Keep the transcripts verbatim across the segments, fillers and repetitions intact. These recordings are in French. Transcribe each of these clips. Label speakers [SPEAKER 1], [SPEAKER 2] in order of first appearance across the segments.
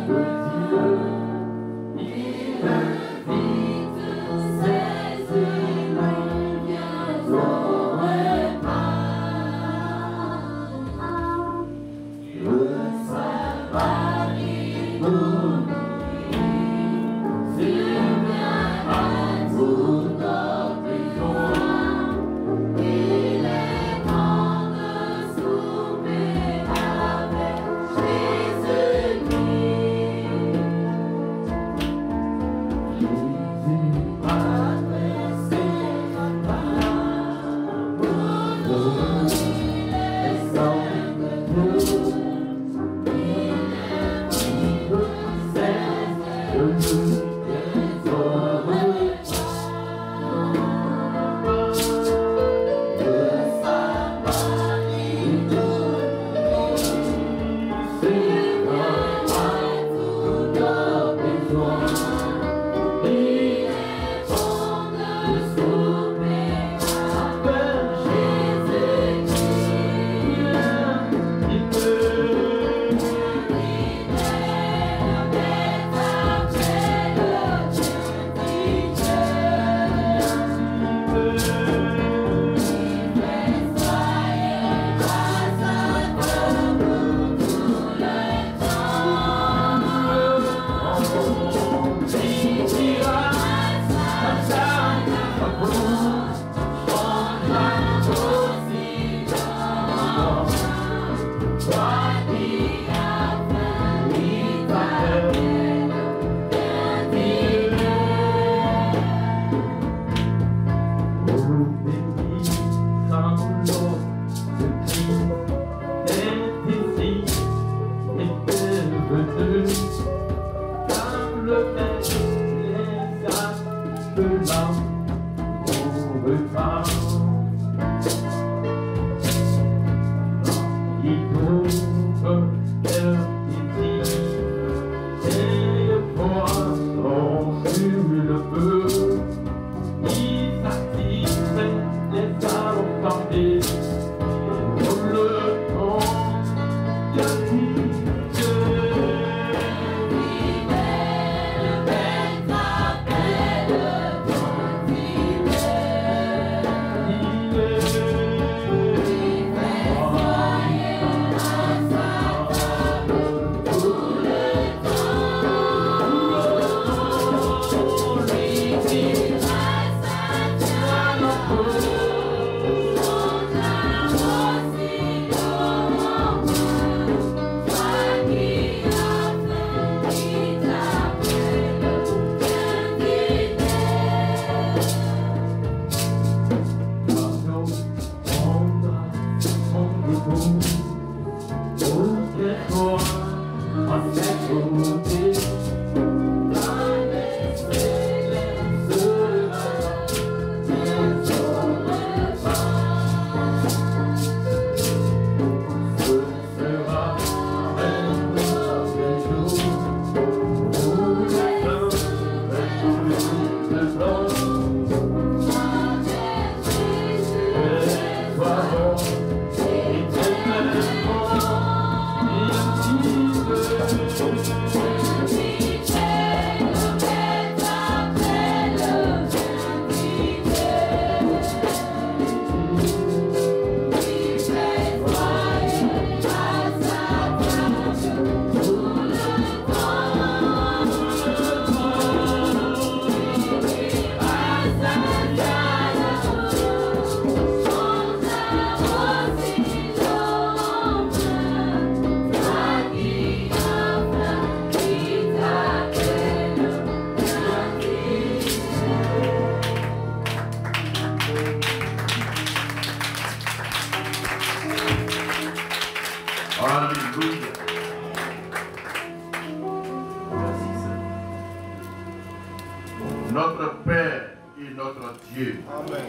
[SPEAKER 1] Notre Père et notre Dieu.
[SPEAKER 2] Amen.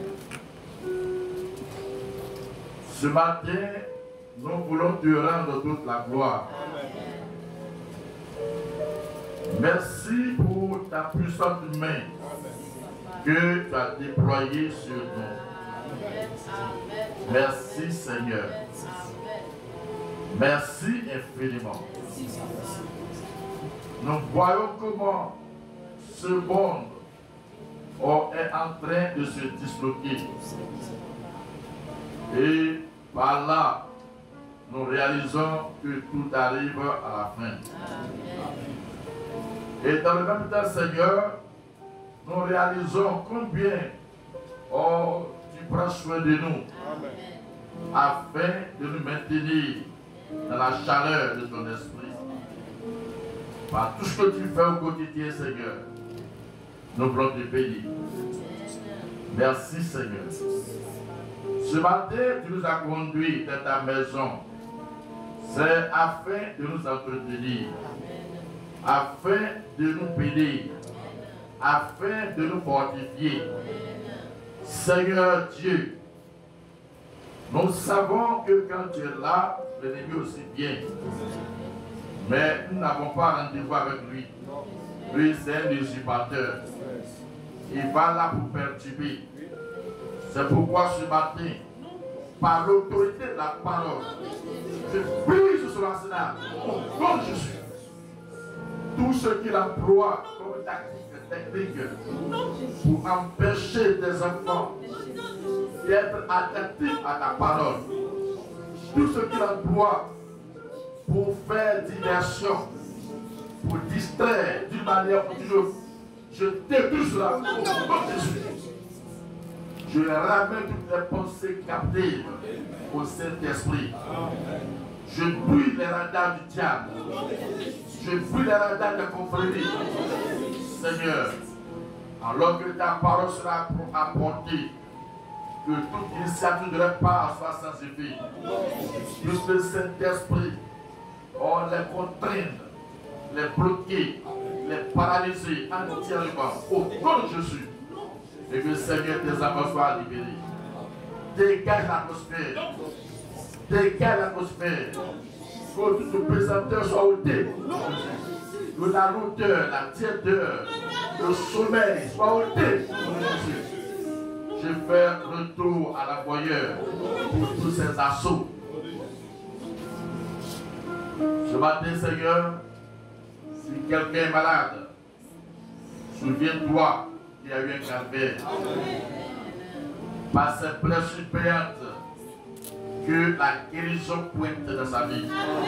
[SPEAKER 1] Ce matin, nous voulons te rendre toute la gloire.
[SPEAKER 2] Amen.
[SPEAKER 1] Merci pour ta puissante main que tu as déployée sur nous. Merci Seigneur. Merci infiniment. nous voyons comment ce monde oh, est en train de se disloquer. Et par là, nous réalisons que tout arrive à la fin. Et dans le même temps, Seigneur, nous réalisons combien oh, tu prends soin de nous afin de nous maintenir dans la chaleur de ton esprit. Par tout ce que tu fais au quotidien, Seigneur, nous voulons te bénir. Merci, Seigneur. Ce matin, tu nous as conduits dans ta maison. C'est afin de nous entretenir, afin de nous bénir, afin de nous fortifier. Seigneur Dieu, nous savons que quand tu es là, l'ennemi aussi vient. Mais nous n'avons pas rendez-vous avec lui. Lui, c'est un usurpateur. Il va là pour perturber. C'est pourquoi ce matin, par l'autorité de la parole, je brise sur l'arsenal. Au nom de Jésus. Tout ce qu'il emploie comme tactique, technique, pour empêcher des enfants d'être attentifs à ta parole. Tout ce qu'il emploie pour faire diversion, pour distraire d'une manière ou d'une autre, je détruis cela au nom de Jésus. Je ramène toutes les pensées captives au Saint-Esprit. Je brûle les radars du diable. Je brûle les radars de confrérie. Seigneur, alors que ta parole sera apportée, que toute initiative de leur part soit sans effet. Que le Saint-Esprit, on les contraint, les bloquer, les paralyser entièrement au nom de Jésus. Et que Seigneur, tes âmes soient libérées. Dégage l'atmosphère. Dégage l'atmosphère. Que toute pesanteur soit ôtée. Que la lourdeur, la tiédeur, le sommeil soit ôté. Je fais retour à la voyeur pour tous ces assauts. Ce matin, Seigneur, si quelqu'un est malade, souviens-toi qu'il y a eu un calvaire. Par ses blessures payantes, que la guérison pointe dans sa vie.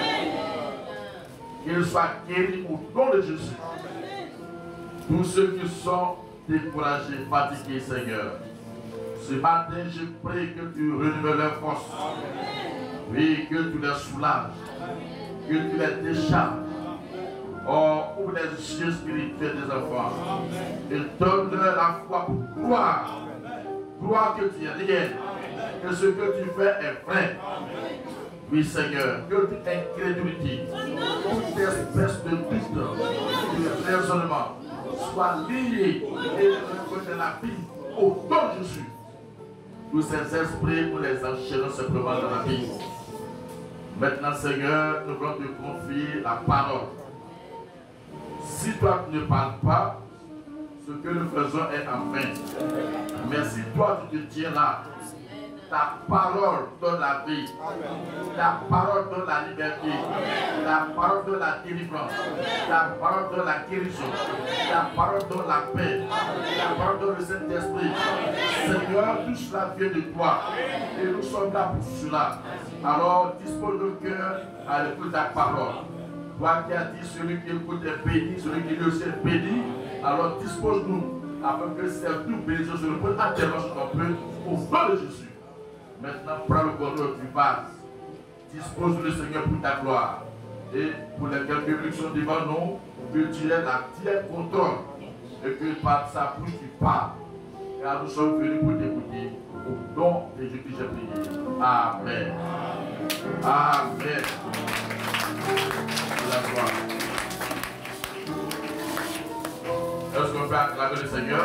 [SPEAKER 1] Qu'il soit guéri au nom de Jésus. Tous ceux qui sont découragés, fatigués, Seigneur, ce matin, je prie que tu renouvelles leur force. Oui, que tu les soulages, que tu les décharges. Oh, ouvre les yeux spirituels des enfants et donne-leur la foi pour croire. Croire que tu es réel, que ce que tu fais est vrai. Oui, Seigneur, que toute incrédulité, toute espèce de doute, de raisonnement soit liée et de la vie au nom de Jésus. Tous ces esprits, nous les enchaînons simplement dans la vie. Maintenant, Seigneur, nous voulons te confier la parole. Si toi tu ne parles pas, ce que nous faisons est en vain. Mais si toi tu te tiens là, ta parole donne la vie, ta parole donne la liberté, ta parole donne la délivrance, ta parole donne la guérison, ta parole donne la paix, ta parole donne le Saint-Esprit. Seigneur, tout cela vient de toi et nous sommes là pour cela. Alors dispose nos cœurs à l'écoute de ta parole. Toi qui as dit celui qui écoute est béni, celui qui lit aussi est béni, alors dispose-nous afin que cette double bénédiction se repose entièrement sur ton peuple au nom de Jésus. Maintenant, prends le contrôle du vase. Dispose-nous le Seigneur pour ta gloire. Et pour les quelques minutes qui sont devant nous, que tu aies la tienne contrôle. Et que par sa bouche tu parles. Car nous sommes venus pour t'écouter. Au nom de Jésus que j'ai prié. Amen. Amen. La gloire. Est-ce qu'on peut acclamer le Seigneur?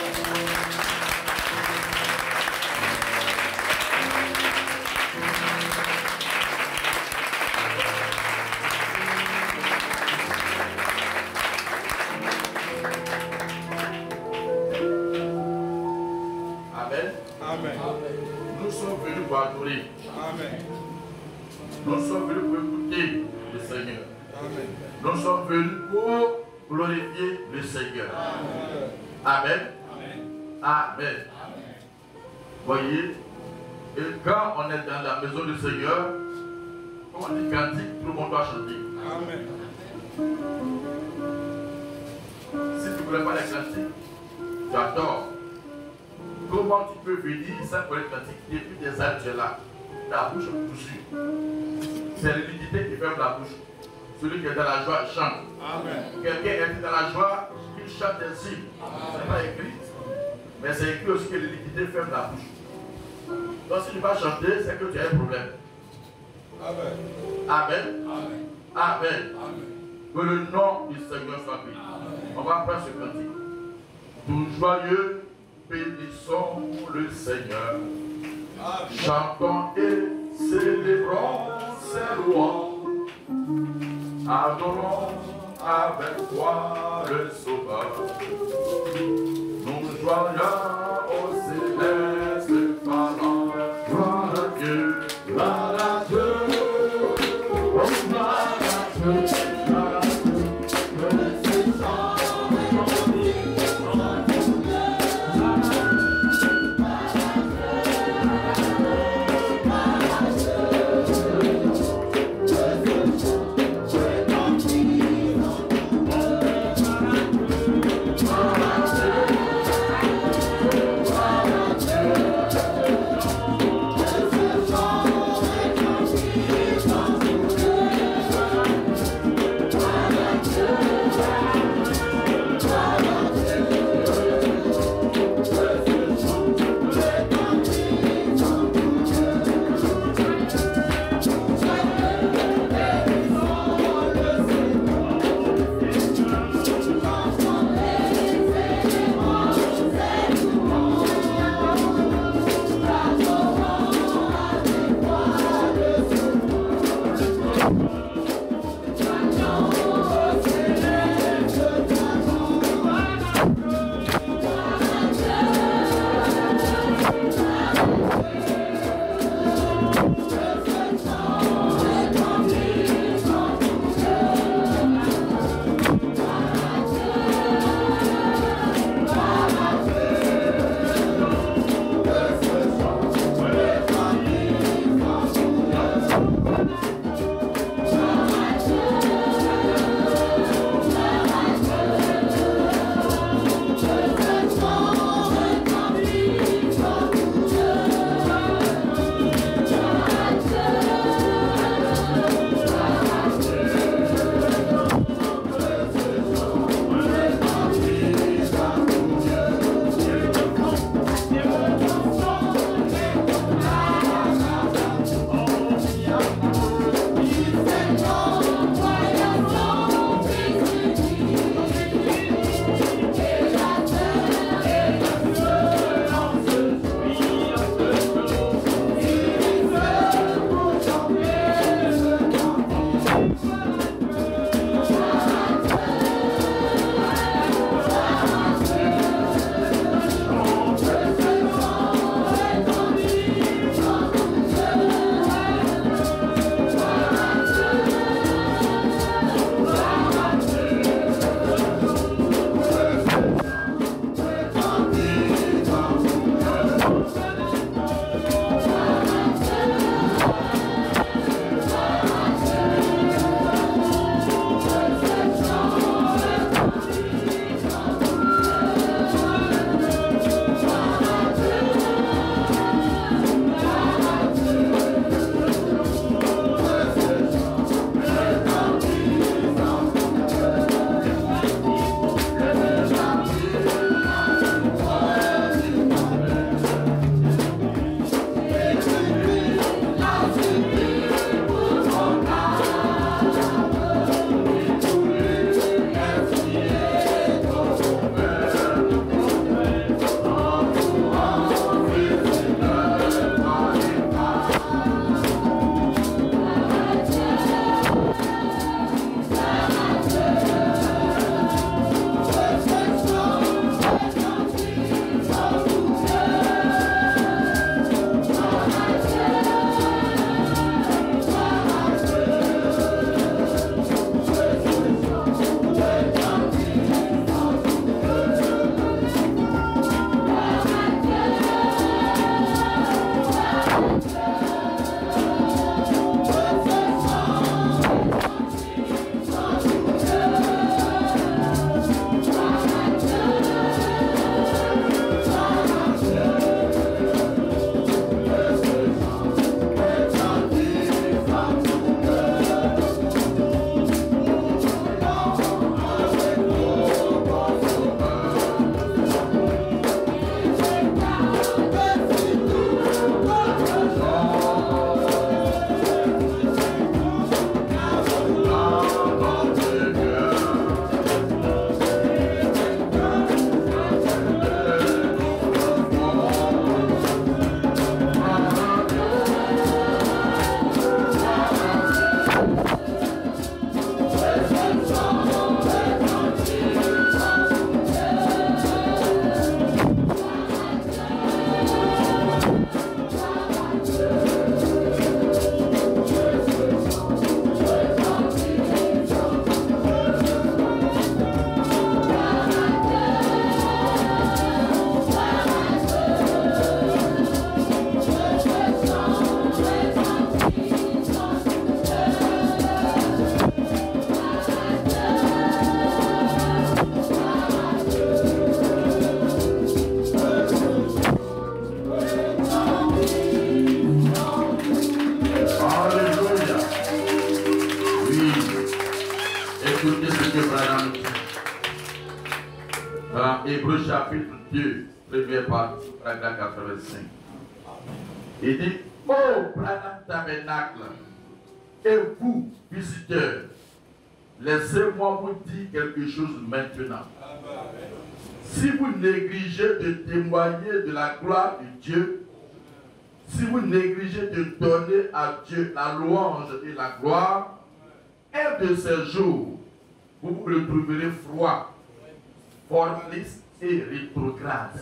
[SPEAKER 1] Amen. Amen. Nous sommes venus pour adorer. Amen. Nous sommes venus pour écouter le Seigneur. Nous sommes venus pour glorifier le Seigneur. Amen. Amen. Voyez, et quand on est dans la maison du Seigneur, quand on dit cantique, tout le monde doit chanter. Amen. Si tu ne connais pas les cantiques, tu adores. Comment tu peux venir sans connaître les cantiques depuis des années tu es là, ta bouche est cousue. C'est l'humilité qui ferme la bouche. Celui qui est dans la joie chante. Quelqu'un est dans la joie, il chante des hymnes. Ce n'est pas écrit. Mais c'est écrit aussi que l'humilité ferme la bouche. Donc si tu vas chanter, c'est que tu as un problème. Amen. Amen. Amen. Amen. Que le nom du Seigneur soit béni. On va prendre ce cantique. Tout joyeux, bénissons le Seigneur. Amen. Chantons et célébrons ses lois. Adorons avec toi le Sauveur. Nous joignons au céleste parlant. Gloire à Dieu, gloire à Dieu, oh gloire à Dieu, gloire à Dieu.
[SPEAKER 2] Oh,
[SPEAKER 1] Branham dit dans Hébreux chapitre deux, première partie, paragraphe quatre-vingt-cinq. Il dit, ô Branham Tabernacle, et vous, visiteurs, laissez-moi vous dire quelque chose maintenant. Si vous négligez de témoigner de la gloire de Dieu, si vous négligez de donner à Dieu la louange et la gloire, un de ces jours, vous vous retrouverez froid, formaliste et rétrograde.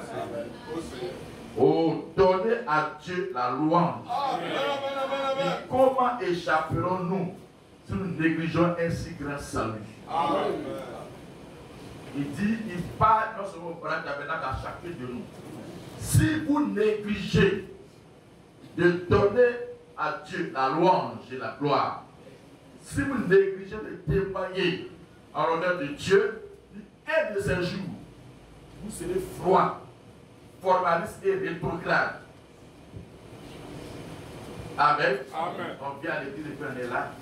[SPEAKER 1] Oh, donnez à Dieu la louange. Et comment échapperons-nous si nous négligeons un si grand salut? Amen. Il dit, il parle non seulement au tabernacle à chacun de nous. Si vous négligez de donner à Dieu la louange et la gloire, si vous négligez de témoigner en l'honneur de Dieu, un de ces jours, vous serez froid, formaliste et rétrograde. Amen. Amen. On vient à l'église et puis on est là.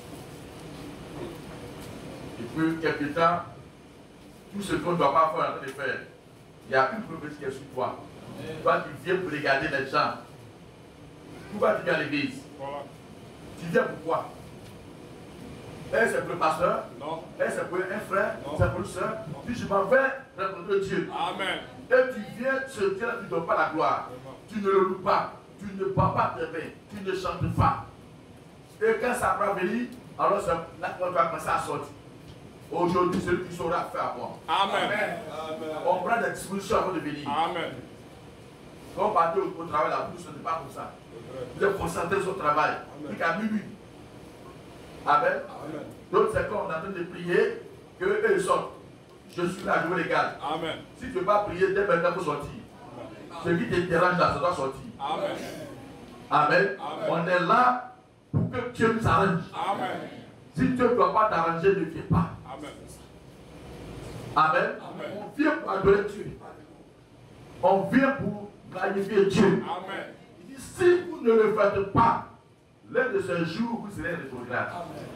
[SPEAKER 1] Et puis, quelque temps, tout ce qu'on ne doit pas faire en train de faire, il y a une prophétie qui est sur toi. Toi, tu viens pour regarder les gens. Pourquoi tu viens à l'église? Voilà. Tu viens pourquoi? Et c'est pour le pasteur? Non. Et c'est pour un frère? Non. C'est pour une soeur? Puis je m'en vais rencontrer Dieu. Amen. Et tu viens, ce Dieu-là, tu ne donnes pas la gloire. Amen. Tu ne le loues pas. Tu ne bois pas tes vins. Tu ne chantes pas. Et quand ça va venir, alors là, on va commencer à sortir. Aujourd'hui, celui qui saura faire à moi. Amen. Amen. On prend des dispositions avant de venir. Amen. Quand on partait au, au travail, la bouche, ce n'est pas comme ça. Vous êtes concentré sur le travail. Puis qu'à minuit. Amen. Amen. Donc c'est quand on est en train de prier, qu'eux ils sortent. Je suis là, je vous regarde. Amen. Si tu ne veux pas prier, dès maintenant, il faut sortir. Ce qui te dérange là, ça doit sortir. Amen. Amen. Amen. On est là pour que Dieu nous arrange. Amen. Si Dieu ne doit pas t'arranger, ne viens pas. Amen. Amen. Amen. On vient pour adorer Dieu. On vient pour magnifier Dieu. Amen. Il dit, si vous ne le faites pas, l'un de ces jours, vous serez rétrograde.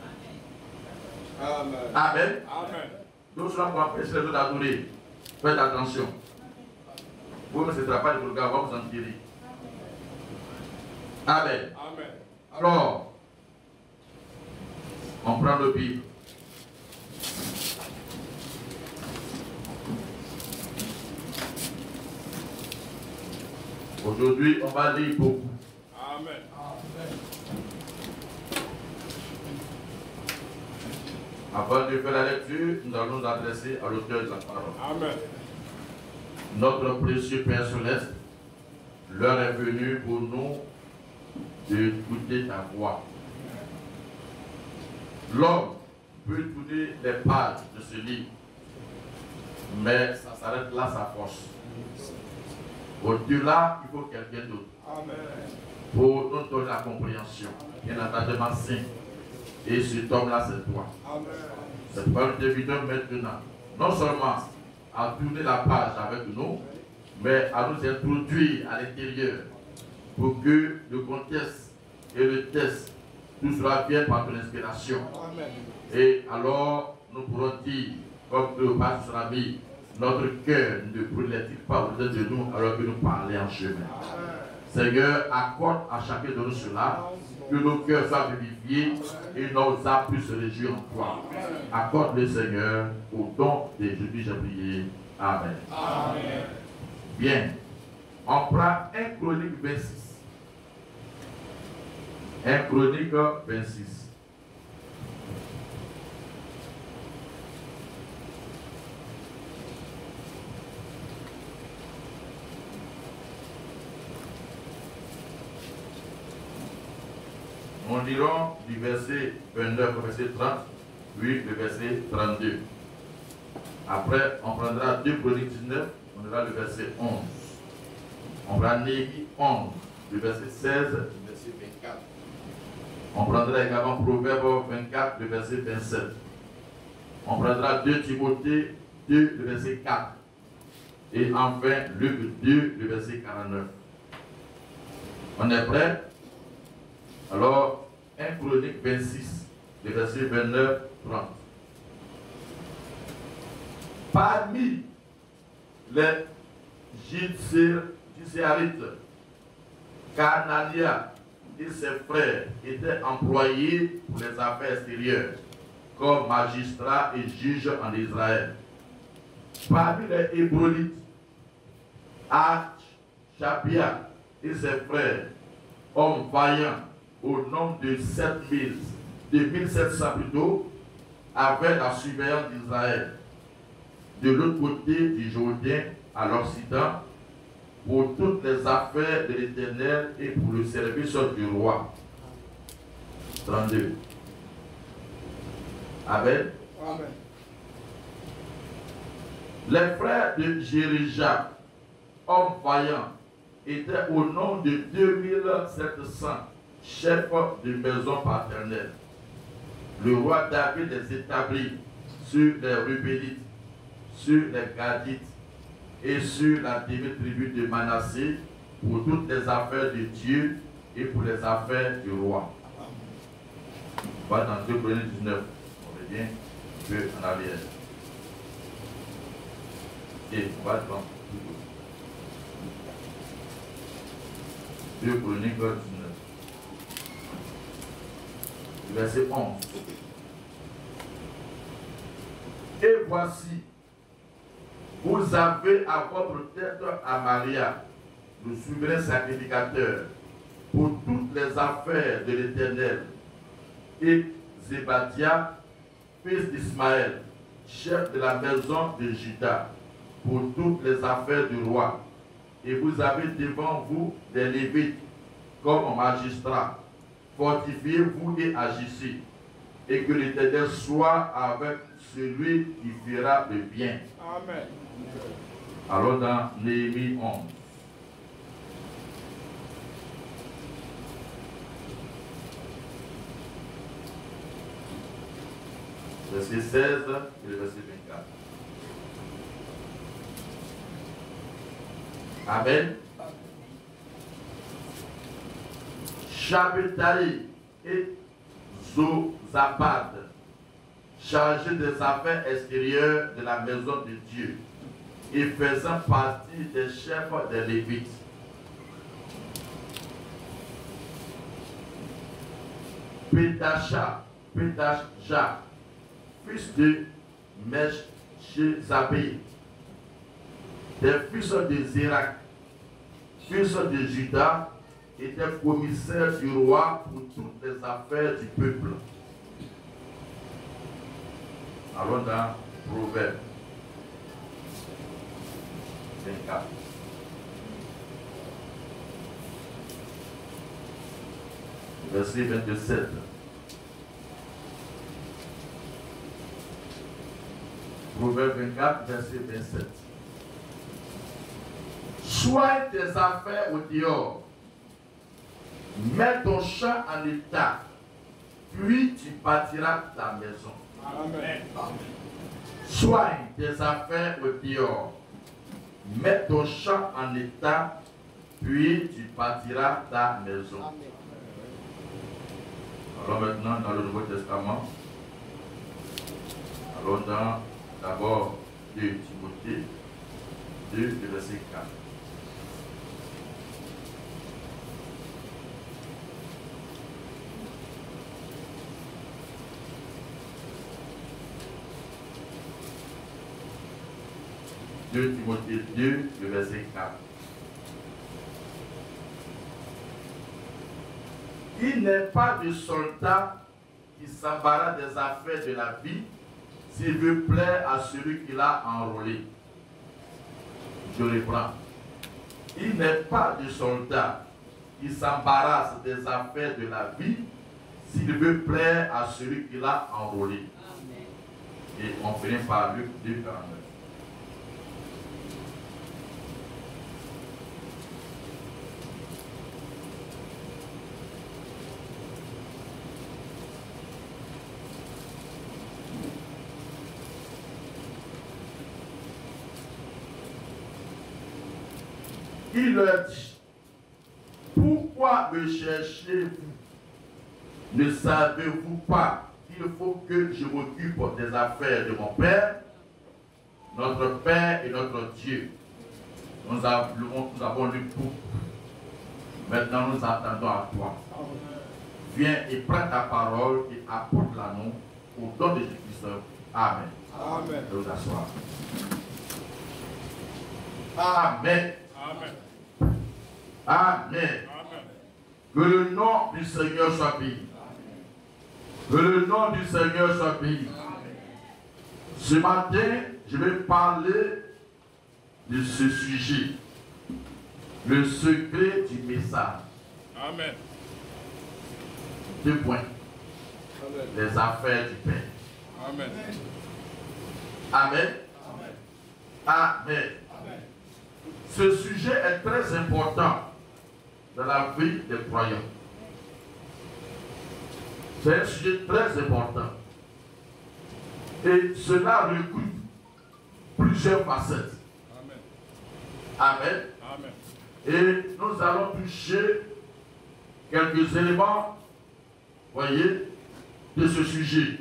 [SPEAKER 1] Amen. Amen. Amen. Donc, cela pour empêcher les autres d'adorer. Faites attention. Vous, mais ce ne sera pas rétrograde, on va vous en tirer. Amen. Amen. Alors, on prend le Bible. Aujourd'hui, on va lire beaucoup. Amen. Avant de faire la lecture, nous allons nous adresser à l'auteur de la parole. Amen. Notre précieux Père Céleste, l'heure est venue pour nous d'écouter ta voix. L'homme peut tourner les pages de ce livre, mais ça s'arrête là sa force. Au-delà, il faut quelqu'un d'autre. Pour nous donner la compréhension. Il y a un attachement saint. Et cet homme-là, c'est toi. C'est pas le dévideur maintenant. Non seulement à tourner la page avec nous, mais à nous introduire à l'intérieur pour que le contexte et le test, tout cela vienne par ton inspiration. Amen. Et alors, nous pourrons dire, comme le passe sur la vie, notre cœur ne brûlait-il pas au-dedans de nous alors que nous parlions en chemin. Amen. Seigneur, accorde à chacun de nous cela, que nos cœurs soient vivifiés et nos âmes puissent se réjouir en toi. Accorde le Seigneur au don de Jésus, j'ai prié. Amen. Amen. Bien, on prend un Chronique vingt-six. un Chronique vingt-six. Nous lirons du verset vingt-neuf au verset trente, puis le verset trente-deux. Après, on prendra deux Chroniques dix-neuf, on aura le verset onze. On prendra Néhémie onze, le verset seize, le verset vingt-quatre. On prendra également Proverbe vingt-quatre, le verset vingt-sept. On prendra deux Timothée deux, le verset quatre. Et enfin, Luc deux, le verset quarante-neuf. On est prêt? Alors, un Chronique vingt-six, le verset vingt-neuf, trente. Parmi les Gidséarites, Canania et ses frères étaient employés pour les affaires extérieures, comme magistrats et juges en Israël. Parmi les Hébronites, Achabia et ses frères, hommes vaillants au nombre de sept mille, de mille sept cents plutôt, avaient la surveillance d'Israël. De l'autre côté du Jourdain, à l'Occident, pour toutes les affaires de l'Éternel et pour le service du roi. trente-deux. Amen.
[SPEAKER 2] Amen.
[SPEAKER 1] Les frères de Jéréja, hommes vaillants, étaient au nombre de deux mille sept cents chefs de maison paternelle. Le roi David les établit sur les Rubénites, sur les Gadites et sur la demi-tribu de Manassé pour toutes les affaires de Dieu et pour les affaires du roi. On va dans deux Chroniques dix-neuf. On revient un peu en arrière. Et on va devant. deux Chroniques dix-neuf. Verset onze. Et voici, vous avez à votre tête à Maria, le souverain sacrificateur, pour toutes les affaires de l'Éternel, et Zébadia, fils d'Ismaël, chef de la maison de Juda, pour toutes les affaires du roi. Et vous avez devant vous des Lévites, comme magistrats. Fortifiez-vous et agissez, et que l'Éternel soit avec celui qui fera le bien.
[SPEAKER 2] Amen.
[SPEAKER 1] Alors dans Néhémie onze. Verset seize et le verset vingt-quatre. Amen. Shabbatai et Zozabad, chargés des affaires extérieures de la maison de Dieu et faisant partie des chefs des Lévites. Pédacha, Pédacha, fils de Meshezabé, des fils de Zérak, fils de Juda, était commissaire du roi pour toutes les affaires du peuple. Allons dans Proverbe vingt-quatre. Verset vingt-sept. Proverbe vingt-quatre, verset vingt-sept. Soigne tes affaires au dehors. Mets ton champ en état, puis tu bâtiras ta maison.
[SPEAKER 2] Amen.
[SPEAKER 1] Soigne tes affaires au dehors. Mets ton champ en état, puis tu bâtiras ta maison.
[SPEAKER 2] Amen.
[SPEAKER 1] Alors maintenant dans le Nouveau Testament, allons dans d'abord deux Timothée deux, verset quatre. deux Timothée deux, le verset quatre. Il n'est pas de soldat qui s'embarrasse des affaires de la vie s'il veut plaire à celui qui l'a enrôlé. Je reprends. Il n'est pas de soldat qui s'embarrasse des affaires de la vie s'il veut plaire à celui qui l'a enrôlé. Amen. Et on finit par Luc deux, quarante-neuf. Il leur dit, pourquoi me cherchez-vous? Ne savez-vous pas qu'il faut que je m'occupe des affaires de mon père? notre Père et notre Dieu, nous avons, nous avons lu beaucoup. Maintenant, nous attendons à toi. Viens et prends ta parole et apporte-la nous au nom de Jésus-Christ. Amen.
[SPEAKER 2] Amen.
[SPEAKER 1] De vous asseoir. Amen.
[SPEAKER 2] Amen.
[SPEAKER 1] Amen.
[SPEAKER 2] Amen.
[SPEAKER 1] Que le nom du Seigneur soit béni. Que le nom du Seigneur soit béni. Ce matin, je vais parler de ce sujet. Le secret du message.
[SPEAKER 2] Amen.
[SPEAKER 1] Deux points.
[SPEAKER 2] Amen.
[SPEAKER 1] Les affaires du Père.
[SPEAKER 2] Amen.
[SPEAKER 1] Amen.
[SPEAKER 2] Amen.
[SPEAKER 1] Amen.
[SPEAKER 2] Amen.
[SPEAKER 1] Ce sujet est très important dans la vie des croyants. C'est un sujet très important. Et cela recoupe plusieurs facettes.
[SPEAKER 2] Amen.
[SPEAKER 1] Amen.
[SPEAKER 2] Amen.
[SPEAKER 1] Et nous allons toucher quelques éléments, voyez, de ce sujet.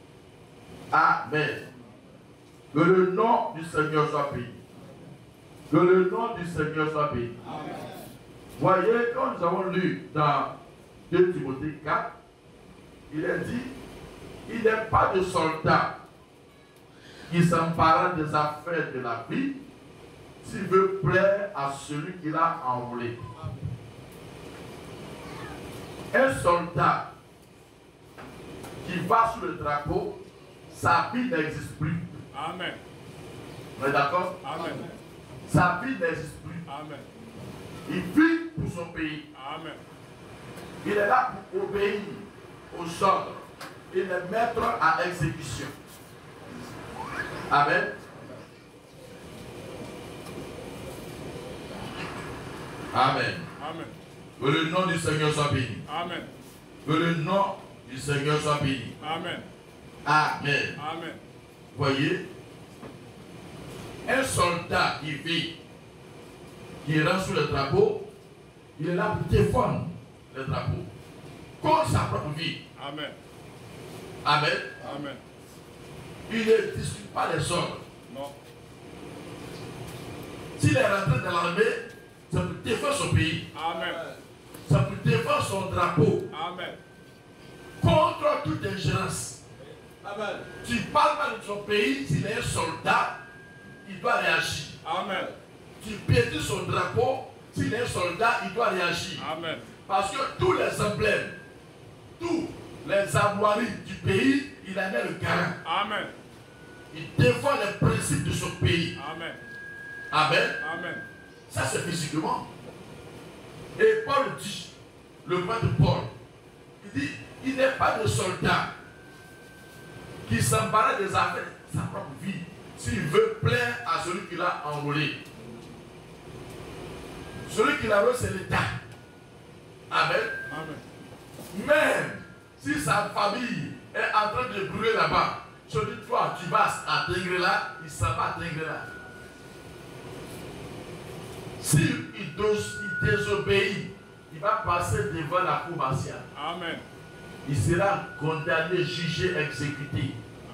[SPEAKER 1] Amen. Que le nom du Seigneur soit béni. Que le nom du Seigneur soit béni.
[SPEAKER 2] Amen.
[SPEAKER 1] Voyez, quand nous avons lu dans deux Timothée quatre, il est dit, il n'est pas de soldat qui s'empare des affaires de la vie s'il veut plaire à celui qui l'a enrôlé. Un soldat qui va sous le drapeau, sa vie n'existe plus.
[SPEAKER 2] Amen.
[SPEAKER 1] On est d'accord?
[SPEAKER 2] Amen.
[SPEAKER 1] Sa vie n'existe plus.
[SPEAKER 2] Amen.
[SPEAKER 1] Il vit pour son pays.
[SPEAKER 2] Amen.
[SPEAKER 1] Il est là pour obéir aux ordres et les mettre à exécution. Amen. Amen.
[SPEAKER 2] Amen.
[SPEAKER 1] Que le nom du Seigneur soit béni.
[SPEAKER 2] Amen.
[SPEAKER 1] Que le nom du Seigneur soit béni.
[SPEAKER 2] Amen.
[SPEAKER 1] Amen.
[SPEAKER 2] Amen.
[SPEAKER 1] Voyez, un soldat qui vit, qui rentre sous le drapeau, il est là pour défendre le drapeau, contre sa propre vie.
[SPEAKER 2] Amen.
[SPEAKER 1] Amen.
[SPEAKER 2] Amen.
[SPEAKER 1] Il ne discute pas les ordres.
[SPEAKER 2] Non.
[SPEAKER 1] S'il est rentré dans l'armée, c'est pour défendre son pays.
[SPEAKER 2] Amen.
[SPEAKER 1] C'est pour défendre son drapeau
[SPEAKER 2] Amen.
[SPEAKER 1] contre toute ingérence.
[SPEAKER 2] Amen.
[SPEAKER 1] Tu parles mal de son pays, s'il est un soldat, il doit réagir.
[SPEAKER 2] Amen.
[SPEAKER 1] Tu piétines son drapeau, s'il est un soldat, il doit réagir.
[SPEAKER 2] Amen.
[SPEAKER 1] Parce que tous les emblèmes, tous les armoiries du pays, il en est le garant.
[SPEAKER 2] Amen.
[SPEAKER 1] Il défend les principes de son pays.
[SPEAKER 2] Amen.
[SPEAKER 1] Amen.
[SPEAKER 2] Amen.
[SPEAKER 1] Ça, c'est physiquement. Et Paul dit, le roi de Paul, il dit, il n'est pas de soldat qui s'embarrasse des affaires de sa propre vie s'il veut plaire à celui qui l'a enrôlé. Celui qui l'a enrôlé, c'est l'État. Amen.
[SPEAKER 2] Amen.
[SPEAKER 1] Même si sa famille est en train de brûler là-bas, je dis, toi, tu vas à Tengrela, il s'en va à Tengrela. S'il il désobéit, il va passer devant la cour martiale.
[SPEAKER 2] Amen.
[SPEAKER 1] Il sera condamné, jugé, exécuté.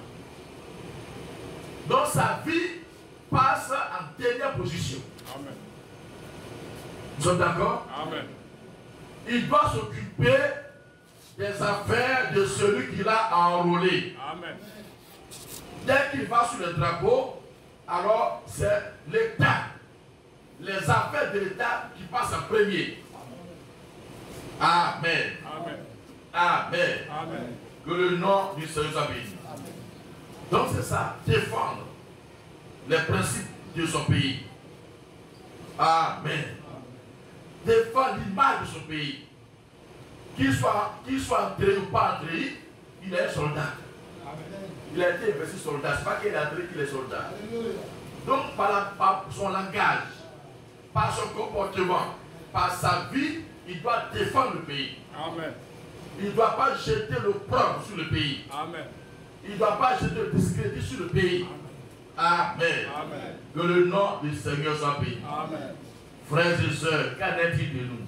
[SPEAKER 1] Donc sa vie passe en dernière position.
[SPEAKER 2] Amen.
[SPEAKER 1] Nous sommes d'accord?
[SPEAKER 2] Amen.
[SPEAKER 1] Il doit s'occuper des affaires de celui qui l'a enrôlé.
[SPEAKER 2] Amen.
[SPEAKER 1] Dès qu'il va sur le drapeau, alors c'est l'État, les affaires de l'État qui passent en premier. Amen.
[SPEAKER 2] Amen.
[SPEAKER 1] Amen.
[SPEAKER 2] Amen.
[SPEAKER 1] Que le nom du Seigneur soit béni. Donc c'est ça, défendre les principes de son pays. Amen. Défendre l'image de son pays. Qu'il soit, qu'il soit entré ou pas entré, il est un soldat. Il a été investi soldat. Ce n'est pas qu'il est entré qu'il est soldat. Donc par, la, par son langage, par son comportement, par sa vie, il doit défendre le pays.
[SPEAKER 2] Amen.
[SPEAKER 1] Il ne doit pas jeter le propre sur le pays.
[SPEAKER 2] Amen.
[SPEAKER 1] Il ne doit pas jeter le discrédit sur le pays. Amen.
[SPEAKER 2] Amen.
[SPEAKER 1] Que le nom du Seigneur soit béni.
[SPEAKER 2] Amen.
[SPEAKER 1] Frères et sœurs, qu'en est-il de nous?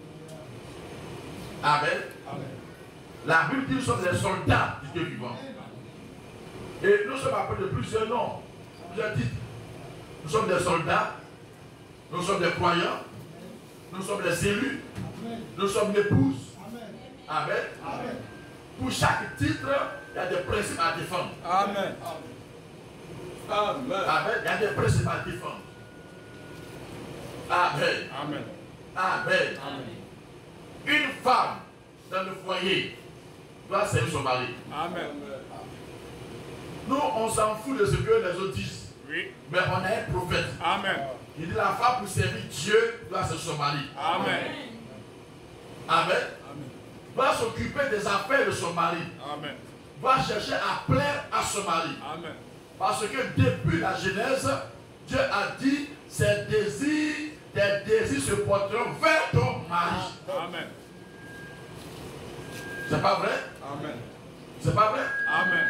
[SPEAKER 1] Amen.
[SPEAKER 2] Amen.
[SPEAKER 1] La Bible dit que nous sommes les soldats du Dieu vivant. Et nous sommes appelés de plusieurs noms. plusieurs titres. Nous sommes des soldats, nous sommes des croyants, nous sommes des élus, nous sommes l'épouses. Amen. Amen. Pour chaque titre, il y a des principes à défendre.
[SPEAKER 2] Amen. Amen.
[SPEAKER 1] Amen. Il y a des principes à défendre. Amen.
[SPEAKER 2] Amen.
[SPEAKER 1] Amen.
[SPEAKER 2] Amen.
[SPEAKER 1] Une femme dans le foyer doit servir son mari.
[SPEAKER 2] Amen.
[SPEAKER 1] Nous, on s'en fout de ce que les autres disent.
[SPEAKER 2] Oui.
[SPEAKER 1] Mais on a un prophète.
[SPEAKER 2] Amen.
[SPEAKER 1] Il dit la femme pour servir Dieu doit servir son mari.
[SPEAKER 2] Amen.
[SPEAKER 1] Amen. Doit s'occuper des affaires de son mari.
[SPEAKER 2] Amen.
[SPEAKER 1] Doit chercher à plaire à son mari.
[SPEAKER 2] Amen.
[SPEAKER 1] Parce que depuis la Genèse, Dieu a dit ses désirs, tes désirs se porteront vers ton mari.
[SPEAKER 2] Amen.
[SPEAKER 1] C'est pas vrai?
[SPEAKER 2] Amen.
[SPEAKER 1] C'est pas vrai?
[SPEAKER 2] Amen.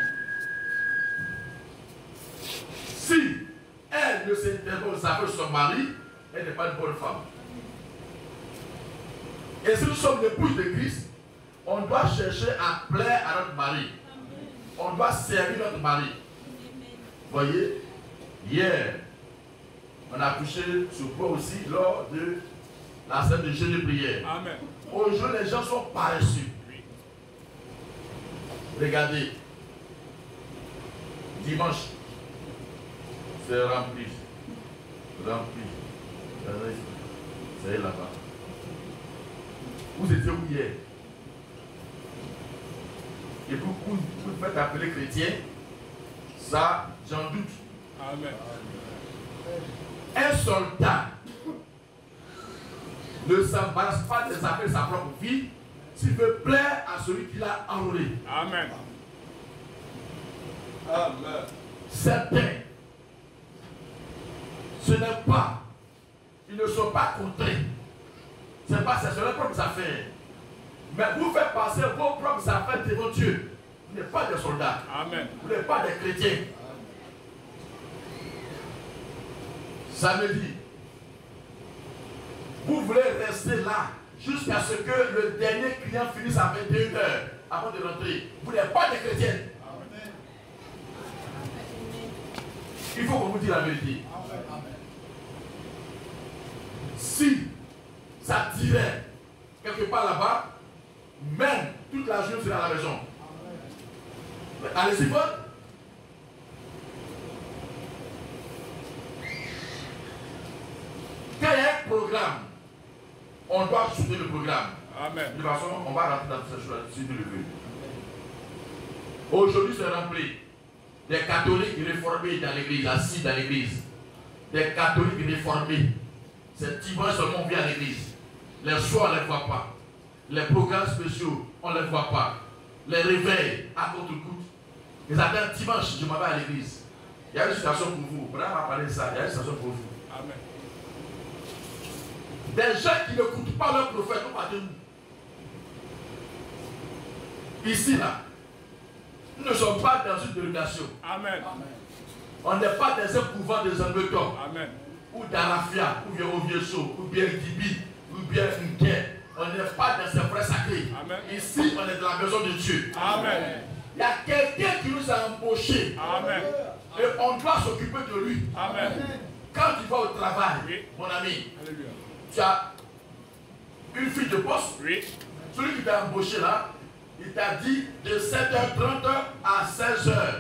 [SPEAKER 1] Si elle ne s'intéresse pas à son mari, elle n'est pas une bonne femme. Et si nous sommes l'épouse de Christ, on doit chercher à plaire à notre mari. On doit servir notre mari. Vous voyez, hier, on a touché ce point aussi lors de la scène de jeûne et prière.
[SPEAKER 2] Amen.
[SPEAKER 1] Aujourd'hui, les gens sont paresseux. Regardez, dimanche, c'est rempli. Rempli. C'est là-bas. Vous étiez où hier? Et pour vous, vous faites appeler chrétien, ça, j'en doute.
[SPEAKER 2] Amen.
[SPEAKER 1] Un soldat ne s'embarrasse pas des affaires de sa propre vie s'il veut plaire à celui qui l'a enrôlé.
[SPEAKER 2] Amen. Amen.
[SPEAKER 1] Certains, ce n'est pas, ils ne sont pas contraints. C'est pas ça, c'est leurs propres affaires. Mais vous faites passer vos propres affaires devant Dieu. Vous n'êtes pas des soldats.
[SPEAKER 2] Amen.
[SPEAKER 1] Vous n'êtes pas des chrétiens. Samedi, vous voulez rester là jusqu'à ce que le dernier client finisse à vingt et une heures avant de rentrer. Vous n'êtes pas des chrétiens. Amen. Il faut qu'on vous dise la vérité. Amen. Si ça tirait quelque part là-bas, même toute la journée sera à la maison. Allez-y, bon. Quand il y a un programme, on doit soutenir le programme.
[SPEAKER 2] Amen.
[SPEAKER 1] De toute façon, on va rentrer dans cette chose si Dieu le veut. Aujourd'hui, c'est rempli. Des catholiques réformés dans l'église, assis dans l'église. Des catholiques réformés. C'est dimanche seulement on vient à l'église. Les soirs, on ne les voit pas. Les programmes spéciaux, on ne les voit pas. Les réveils à contre-coup. Ils attendent dimanche, je m'en vais à l'église. Il y a une situation pour vous. On va parler de ça. Il y a une situation pour vous.
[SPEAKER 2] Amen.
[SPEAKER 1] Des gens qui n'écoutent pas leur prophète, on va de nous. Ici, là, nous ne sommes pas dans une délégation.
[SPEAKER 2] Amen.
[SPEAKER 1] On n'est pas dans un couvent des Anbetons.
[SPEAKER 2] Amen.
[SPEAKER 1] Ou d'Arafia, ou bien Ovieso, ou bien Dibi, ou bien Nké. On n'est pas dans ces frères sacrés.
[SPEAKER 2] Amen.
[SPEAKER 1] Ici, on est dans la maison de Dieu.
[SPEAKER 2] Amen.
[SPEAKER 1] Il y a quelqu'un qui nous a embauchés.
[SPEAKER 2] Amen.
[SPEAKER 1] Et on doit s'occuper de lui.
[SPEAKER 2] Amen.
[SPEAKER 1] Quand tu vas au travail,
[SPEAKER 2] Oui.
[SPEAKER 1] mon ami,
[SPEAKER 2] Alléluia.
[SPEAKER 1] tu as une fiche de poste.
[SPEAKER 2] Oui.
[SPEAKER 1] Celui qui t'a embauché là, il t'a dit de sept heures trente à seize heures.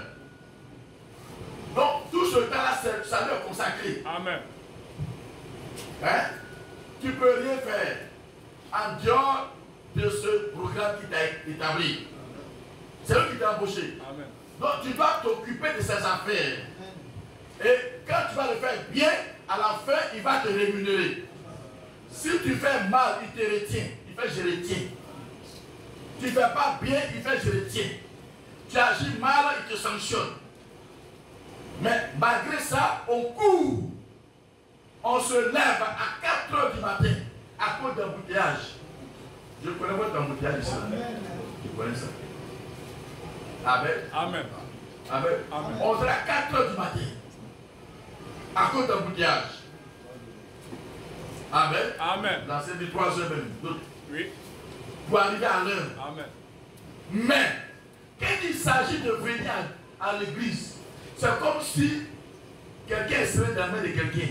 [SPEAKER 1] Donc, tout ce temps-là, ça lui est consacré.
[SPEAKER 2] Amen.
[SPEAKER 1] Hein? Tu ne peux rien faire en dehors de ce programme qui t'a établi. C'est lui qui t'a embauché.
[SPEAKER 2] Amen.
[SPEAKER 1] Donc, tu dois t'occuper de ses affaires. Et quand tu vas le faire bien, à la fin, il va te rémunérer. Si tu fais mal, il te retient. Il fait je retiens. Tu ne fais pas bien, il fait je retiens. Tu agis mal, il te sanctionne. Mais malgré ça, on court. On se lève à quatre heures du matin à cause d'embouteillage. Je connais votre embouteillage ici. Je connais ça. Amen.
[SPEAKER 2] Amen.
[SPEAKER 1] Amen.
[SPEAKER 2] Amen.
[SPEAKER 1] On se lève à quatre heures du matin à cause d'embouteillage. Amen.
[SPEAKER 2] Amen.
[SPEAKER 1] Là, c'est de trois heures même. Donc,
[SPEAKER 2] Oui.
[SPEAKER 1] pour arriver à l'heure.
[SPEAKER 2] Amen.
[SPEAKER 1] Mais, quand il s'agit de venir à, à l'église, c'est comme si quelqu'un serait dans la main de quelqu'un.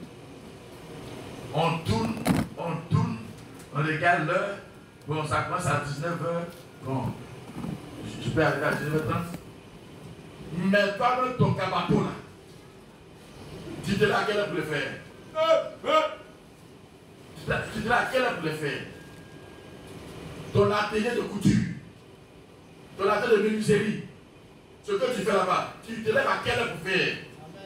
[SPEAKER 1] On tourne, on tourne, on regarde l'heure. Bon, ça commence à dix-neuf heures. Bon, je peux arriver à dix-neuf heures trente. Mais toi, dans ton cabato là, tu te dis à quelle heure pour le faire? Euh, euh. Tu te dis à quelle heure pour le faire? Ton atelier de couture, ton atelier de menuiserie, ce que tu fais là-bas, tu te lèves à quelle heure pour faire?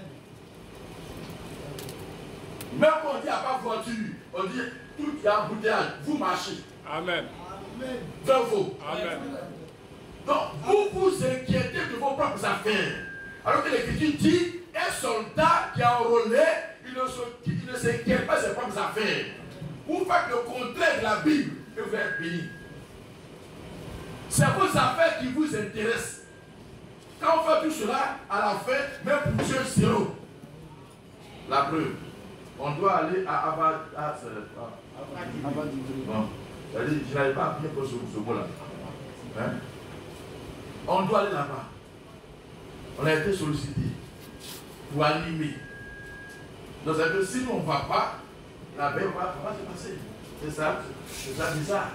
[SPEAKER 1] Même quand on dit qu'il n'y a pas de voiture, on dit tout est embouteillage, vous marchez.
[SPEAKER 2] Amen.
[SPEAKER 1] Vrai ou faux?
[SPEAKER 2] Amen.
[SPEAKER 1] Donc, vous vous inquiétez de vos propres affaires. Alors que l'Écriture dit, un soldat qui a enrôlé, il ne, il ne s'inquiète pas de ses propres affaires. Vous faites le contraire de la Bible et vous êtes bénis. C'est vos affaires qui vous intéressent. Quand on fait tout cela, à la fin, même pour Dieu, zéro. La preuve, on doit aller à Abad. Ah, c'est pas. Bon, je n'avais pas bien posé ce mot-là. Hein? On doit aller là-bas. On a été sollicité pour animer. Donc, ça veut dire que si nous on ne va pas, la paix va, va se passer. C'est ça, c'est ça bizarre.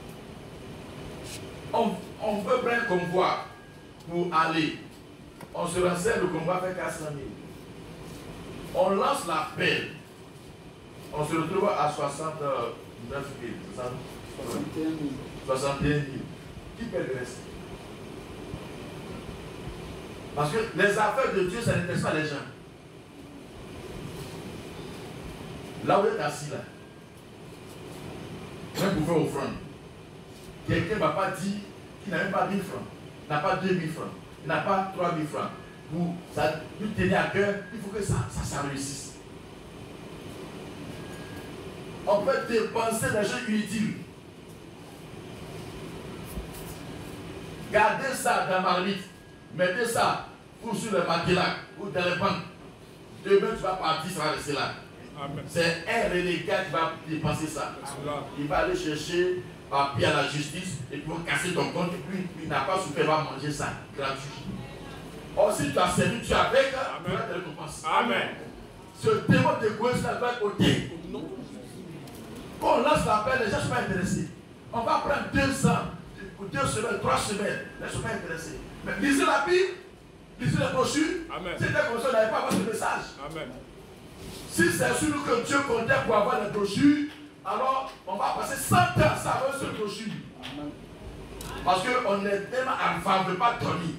[SPEAKER 1] On, on veut prendre un convoi pour aller. On se renseigne, le convoi fait quatre cent mille. On lance l'appel. On se retrouve à soixante-neuf mille. soixante et un mille. Qui paie le reste? Parce que les affaires de Dieu, ça n'intéresse pas les gens. Là où vous êtes assis là, même pour faire offrande, quelqu'un ne va pas dire qu'il n'a même pas mille francs, il n'a pas deux mille francs, il n'a pas trois mille francs. Vous, ça, vous tenez à cœur, il faut que ça, ça, ça réussisse. On peut dépenser des choses inutiles. Gardez ça dans ma limite. Mettez ça ou sur le matelas ou dans les banques. Demain, tu vas partir, ça va rester là. C'est un renégat qui va dépenser ça. Il va aller chercher papier à la justice et puis casser ton compte et puis il n'a pas souffert, il va manger ça gratuit. Or, si tu as servi, tu as avec, tu vas te récompenser. Amen. Ce démon de gauche, ça doit être ôté. Quand on lance l'appel, les gens ne sont pas intéressés. On va prendre deux cents pour deux semaines, trois semaines. Les gens ne sont pas intéressés. Mais lisez la Bible, lisez les brochures. C'était comme ça, on n'avait pas avoir ce message. Amen. Si c'est sur nous que Dieu comptait pour avoir les brochures, alors on va passer cent ans sans avoir ce brochure. Amen. Parce qu'on est tellement enfant, on ne veut pas dormir.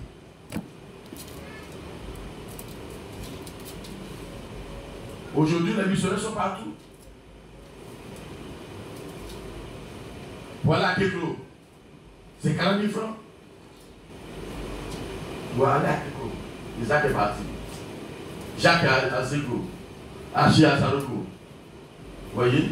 [SPEAKER 1] Aujourd'hui, les missionnaires sont partout. Voilà Keklo. C'est quarante mille francs. Voilà Keklo. Isaac est parti. Jacques a Zégo. Achille à Saroko. Vous voyez?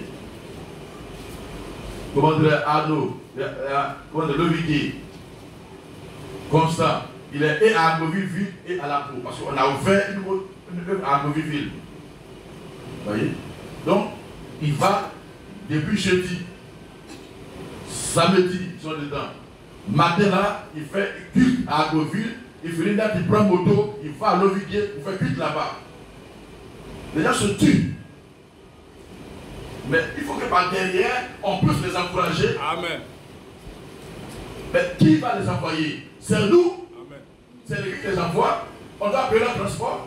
[SPEAKER 1] Comment dire Arnaud, comment dire Leviquet, Constant. Il est et à Argoville et à la peau. Parce qu'on a ouvert une œuvre à Argoville. Vous voyez? Donc, il va depuis jeudi, samedi, ils sont dedans. Matin là, il fait culte à Argoville. Il finit là, il prend moto, il va à Leviquet, il fait culte là-bas. Les gens se tuent. Mais il faut que par derrière, on puisse les encourager. Amen. Mais qui va les envoyer? C'est nous. C'est l'église qui les envoie. On doit payer leur transport.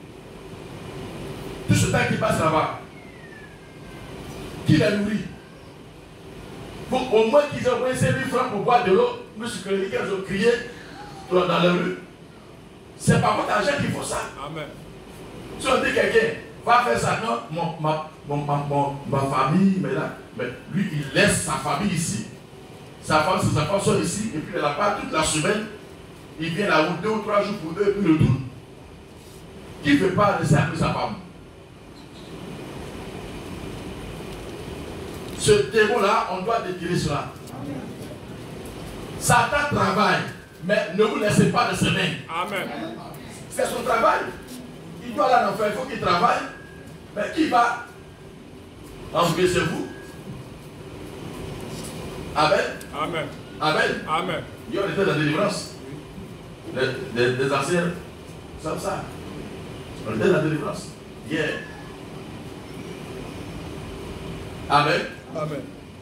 [SPEAKER 1] Tout ce temps qui passe là-bas, qui les nourrit? Il faut au moins qu'ils envoient cinq mille francs pour boire de l'eau. Monsieur Cléry, qu'ils ont crié dans la rue. C'est pas votre argent qu'il faut ça. Amen. Si on dit quelqu'un va faire ça, non, mon, ma, mon, ma, mon, ma famille, mais là, mais lui, il laisse sa famille ici. Sa femme, ses enfants sont ici, et puis il n'a pas toute la semaine. Il vient là où deux ou trois jours pour eux, et puis le tour. Qui ne veut pas laisser un peu sa femme? Ce démon-là, on doit détruire cela. Satan travaille, mais ne vous laissez pas de ses mains. Amen. C'est son travail. Il doit aller en enfer, il faut qu'il travaille. Mais qui va envoyer c'est vous? Amen. Amen. Amen. Amen. Il y a été dans la délivrance. Les, les, les anciens savent ça. On était dans la délivrance. Hier. Yeah. Amen.
[SPEAKER 2] Amen.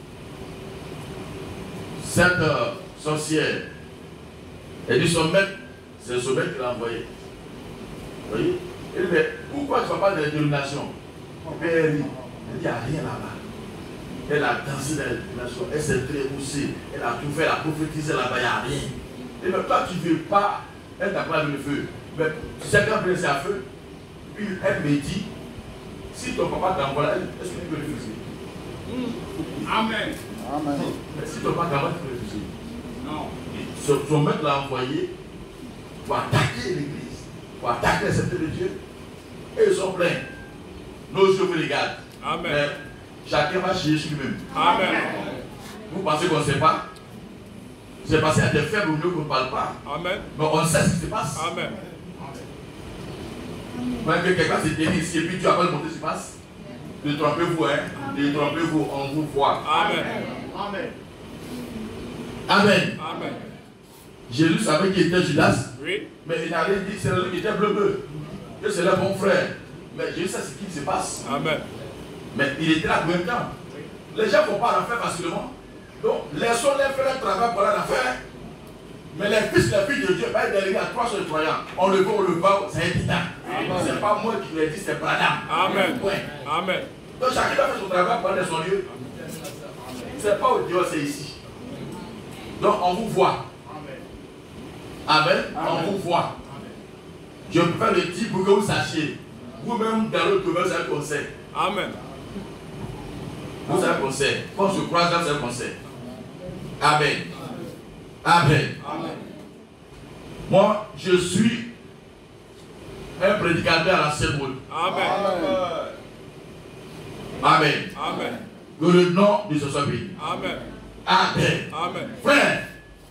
[SPEAKER 1] Cette euh, sorcière, elle dit son maître, c'est son maître qui l'a envoyé. Vous voyez? Elle dit, mais pourquoi tu ne vas pas de la dénomination? Elle dit, il n'y a rien là-bas. Elle a dansé dans la dénomination, elle s'est trémoussée, elle a tout fait, elle a prophétisé là-bas, il n'y a rien. Et mais toi, tu ne veux pas, elle t'a pas le feu. Mais tu sais quand c'est à feu, puis elle me dit, si ton papa t'envoie, est-ce que tu peux refuser?
[SPEAKER 2] Amen.
[SPEAKER 3] Amen.
[SPEAKER 1] Mais si ton papa t'envoie, tu peux refuser.
[SPEAKER 2] Non.
[SPEAKER 1] Son maître l'a envoyé pour attaquer l'église, pour attaquer les saintetés de Dieu. Et ils sont pleins. Nos yeux vous regardent.
[SPEAKER 2] Amen.
[SPEAKER 1] Mais chacun va chier sur lui-même.
[SPEAKER 2] Amen.
[SPEAKER 1] Vous pensez qu'on ne sait pas? C'est parce qu'il y a des faibles au milieu qu'on ne parle pas.
[SPEAKER 2] Amen.
[SPEAKER 1] Mais on sait ce qui se passe.
[SPEAKER 2] Amen.
[SPEAKER 1] Même que quelqu'un s'est tenu ici et puis tu vas pas le montrer ce qui se passe. Ne trompez-vous, hein. Ne trompez-vous, on vous voit.
[SPEAKER 2] Amen.
[SPEAKER 1] Amen. Amen.
[SPEAKER 2] Amen.
[SPEAKER 1] Jésus savait qui était Judas.
[SPEAKER 2] Oui.
[SPEAKER 1] Mais il n'avait dit que c'est lui qui était bleu. Que c'est le bon frère. Mais Jésus sait ce qui se passe.
[SPEAKER 2] Amen.
[SPEAKER 1] Mais il était là pour un temps. Les gens ne font pas l'affaire facilement. Donc, laissons-les faire un travail pour l'affaire. Mais les fils et les filles de Dieu, pas être délégués à trois sur le croyant. On le veut, on le va, c'est évident. Ce n'est pas moi qui lui ai dit, c'est Branham.
[SPEAKER 2] Amen.
[SPEAKER 1] Point.
[SPEAKER 2] Amen.
[SPEAKER 1] Donc, chacun doit faire son travail pour aller dans son lieu. Ce n'est pas au Dieu, c'est ici. Donc, on vous voit. Amen. On vous voit. Je préfère le dire pour que vous sachiez. Vous-même, dans l'autre domaine, c'est un conseil.
[SPEAKER 2] Amen.
[SPEAKER 1] Vous avez un conseil. Quand on se croise, c'est un conseil. Amen. Amen.
[SPEAKER 2] Amen.
[SPEAKER 1] Moi, je suis un prédicateur à la Semoule.
[SPEAKER 2] Amen.
[SPEAKER 1] Amen.
[SPEAKER 2] Amen.
[SPEAKER 1] Que le nom de ce soit béni.
[SPEAKER 2] Amen.
[SPEAKER 1] Amen.
[SPEAKER 2] Amen.
[SPEAKER 1] Frère,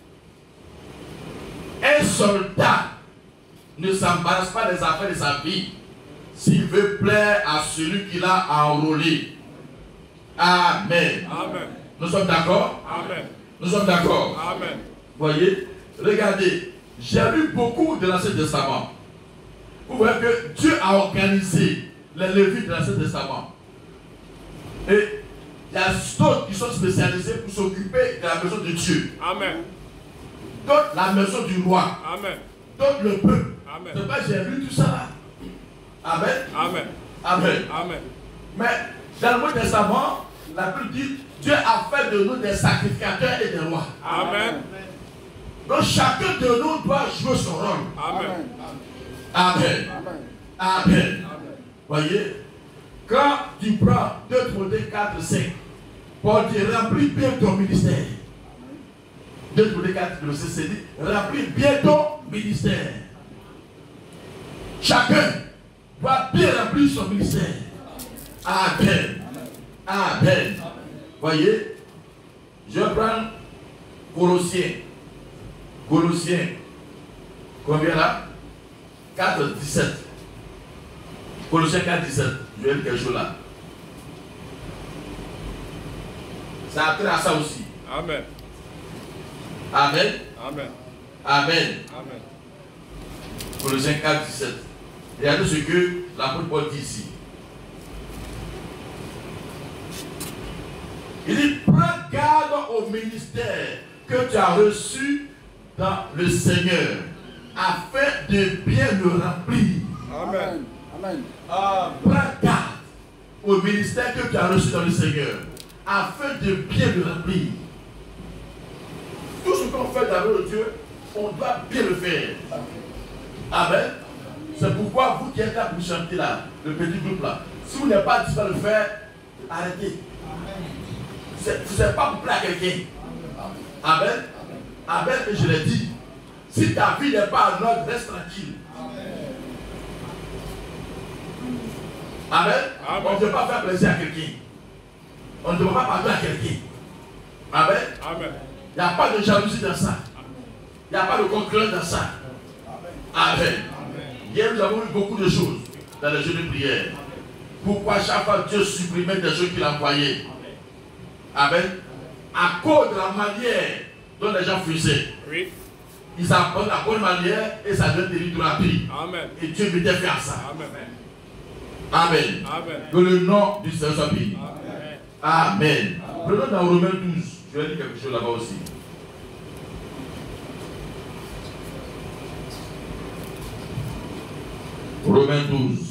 [SPEAKER 1] un soldat ne s'embarrasse pas des affaires de sa vie s'il veut plaire à celui qui l'a enrôlé. Amen.
[SPEAKER 2] Amen.
[SPEAKER 1] Nous sommes d'accord?
[SPEAKER 2] Amen.
[SPEAKER 1] Nous sommes d'accord?
[SPEAKER 2] Amen.
[SPEAKER 1] Voyez, regardez, j'ai lu beaucoup de l'Ancien Testament. Vous voyez que Dieu a organisé les Lévites de l'Ancien Testament. Et il y a d'autres qui sont spécialisés pour s'occuper de la maison de Dieu.
[SPEAKER 2] Amen.
[SPEAKER 1] D'autres, la maison du roi.
[SPEAKER 2] Amen.
[SPEAKER 1] D'autres, le peuple.
[SPEAKER 2] Amen.
[SPEAKER 1] C'est pas j'ai lu tout ça là. Amen.
[SPEAKER 2] Amen.
[SPEAKER 1] Amen.
[SPEAKER 2] Amen.
[SPEAKER 1] Mais dans le Nouveau Testament, la Bible dit Dieu a fait de nous des sacrificateurs et des rois.
[SPEAKER 2] Amen.
[SPEAKER 1] Donc chacun de nous doit jouer son rôle.
[SPEAKER 2] Amen.
[SPEAKER 1] Amen. Amen. Voyez, quand tu prends deux Timothée quatre, cinq, pour dire remplis bien ton ministère. deux Timothée quatre, cinq, c'est dit remplis bien ton ministère. Chacun doit bien remplir son ministère. Amen. Amen. Voyez, je prends Colossiens. Colossiens. Combien là? quatre, dix-sept. Colossiens quatre, dix-sept. Je vais dire quelque chose là. Ça a trait à ça aussi.
[SPEAKER 2] Amen.
[SPEAKER 1] Amen.
[SPEAKER 2] Amen.
[SPEAKER 1] Amen.
[SPEAKER 2] Amen.
[SPEAKER 1] Colossiens quatre, dix-sept. Regardez ce que l'apôtre Paul dit ici. Il dit, prends garde au ministère que tu as reçu dans le Seigneur, afin de bien le remplir.
[SPEAKER 2] Amen.
[SPEAKER 3] Amen.
[SPEAKER 1] Prends garde au ministère que tu as reçu dans le Seigneur, afin de bien le remplir. Tout ce qu'on fait dans le Dieu, on doit bien le faire. Amen. C'est pourquoi vous qui êtes là pour chanter là, le petit groupe là, si vous n'êtes pas disposé à le faire, arrêtez. Ce n'est pas pour plaire à quelqu'un. Amen. Amen, mais je l'ai dit. Si ta vie n'est pas en ordre, reste tranquille. Amen.
[SPEAKER 2] Amen.
[SPEAKER 1] On ne peut pas faire plaisir à quelqu'un. On ne peut pas parler à quelqu'un. Amen.
[SPEAKER 2] Amen.
[SPEAKER 1] Il n'y a pas de jalousie dans ça. Il n'y a pas de concurrence dans ça. Amen. Hier, nous avons eu beaucoup de choses dans les jeux de prière. Pourquoi chaque fois Dieu supprimait des choses qu'il envoyait? Amen. À cause de la manière dont les gens faisaient.
[SPEAKER 2] Oui.
[SPEAKER 1] ils apprennent la bonne manière et ça donne des littératures.
[SPEAKER 2] Amen.
[SPEAKER 1] Et Dieu veut te faire ça.
[SPEAKER 2] Amen.
[SPEAKER 1] Amen.
[SPEAKER 2] Amen.
[SPEAKER 1] Que le nom du Seigneur soit béni.
[SPEAKER 2] Amen.
[SPEAKER 1] Amen. Prenons dans Romains douze. Je vais dire quelque chose là-bas aussi. Romains douze.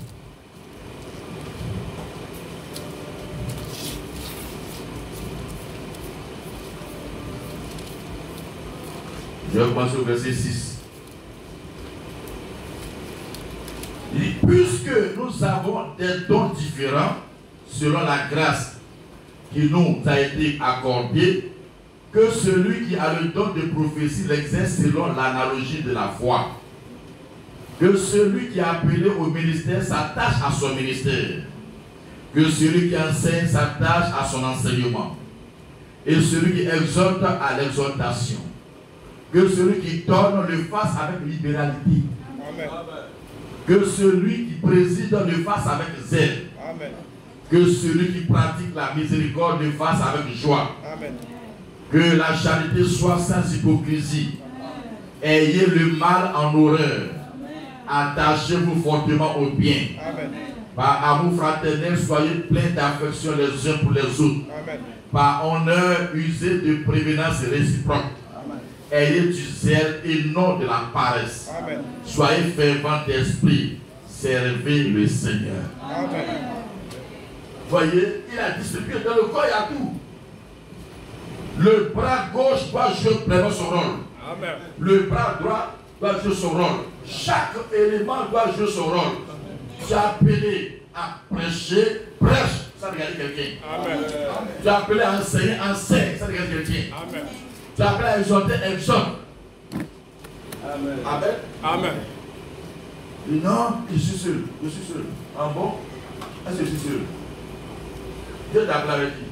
[SPEAKER 1] Je vais commencer au verset six. Il dit, puisque nous avons des dons différents selon la grâce qui nous a été accordée, que celui qui a le don de prophétie l'exerce selon l'analogie de la foi. Que celui qui est appelé au ministère s'attache à son ministère. Que celui qui enseigne s'attache à son enseignement. Et celui qui exhorte à l'exhortation. Que celui qui donne le fasse avec libéralité.
[SPEAKER 2] Amen.
[SPEAKER 1] Que celui qui préside le fasse avec zèle.
[SPEAKER 2] Amen.
[SPEAKER 1] Que celui qui pratique la miséricorde le fasse avec joie.
[SPEAKER 2] Amen.
[SPEAKER 1] Que la charité soit sans hypocrisie. Ayez le mal en horreur. Attachez-vous fortement au bien.
[SPEAKER 2] Amen.
[SPEAKER 1] Par amour fraternel, soyez pleins d'affection les uns pour les autres.
[SPEAKER 2] Amen.
[SPEAKER 1] Par honneur, usez de prévenance réciproque. Ayez du zèle et non de la paresse.
[SPEAKER 2] Amen.
[SPEAKER 1] Soyez fervents d'esprit. Servez le Seigneur.
[SPEAKER 2] Amen.
[SPEAKER 1] Voyez, il a distribué dans le corps, il y a tout. Le bras gauche doit jouer pleinement son rôle.
[SPEAKER 2] Amen.
[SPEAKER 1] Le bras droit doit jouer son rôle. Chaque élément doit jouer son rôle. Tu es appelé à prêcher, prêche, ça regarde quelqu'un.
[SPEAKER 2] Amen.
[SPEAKER 1] Tu es appelé à enseigner, enseigne, ça regarde quelqu'un.
[SPEAKER 2] Amen.
[SPEAKER 1] Tu es appelé à exhorter, exhorte.
[SPEAKER 2] Amen.
[SPEAKER 1] Amen.
[SPEAKER 2] Amen.
[SPEAKER 1] Et non, je suis seul. Je suis seul. Ah bon? Est-ce que je suis seul? Dieu t'a appelé avec qui?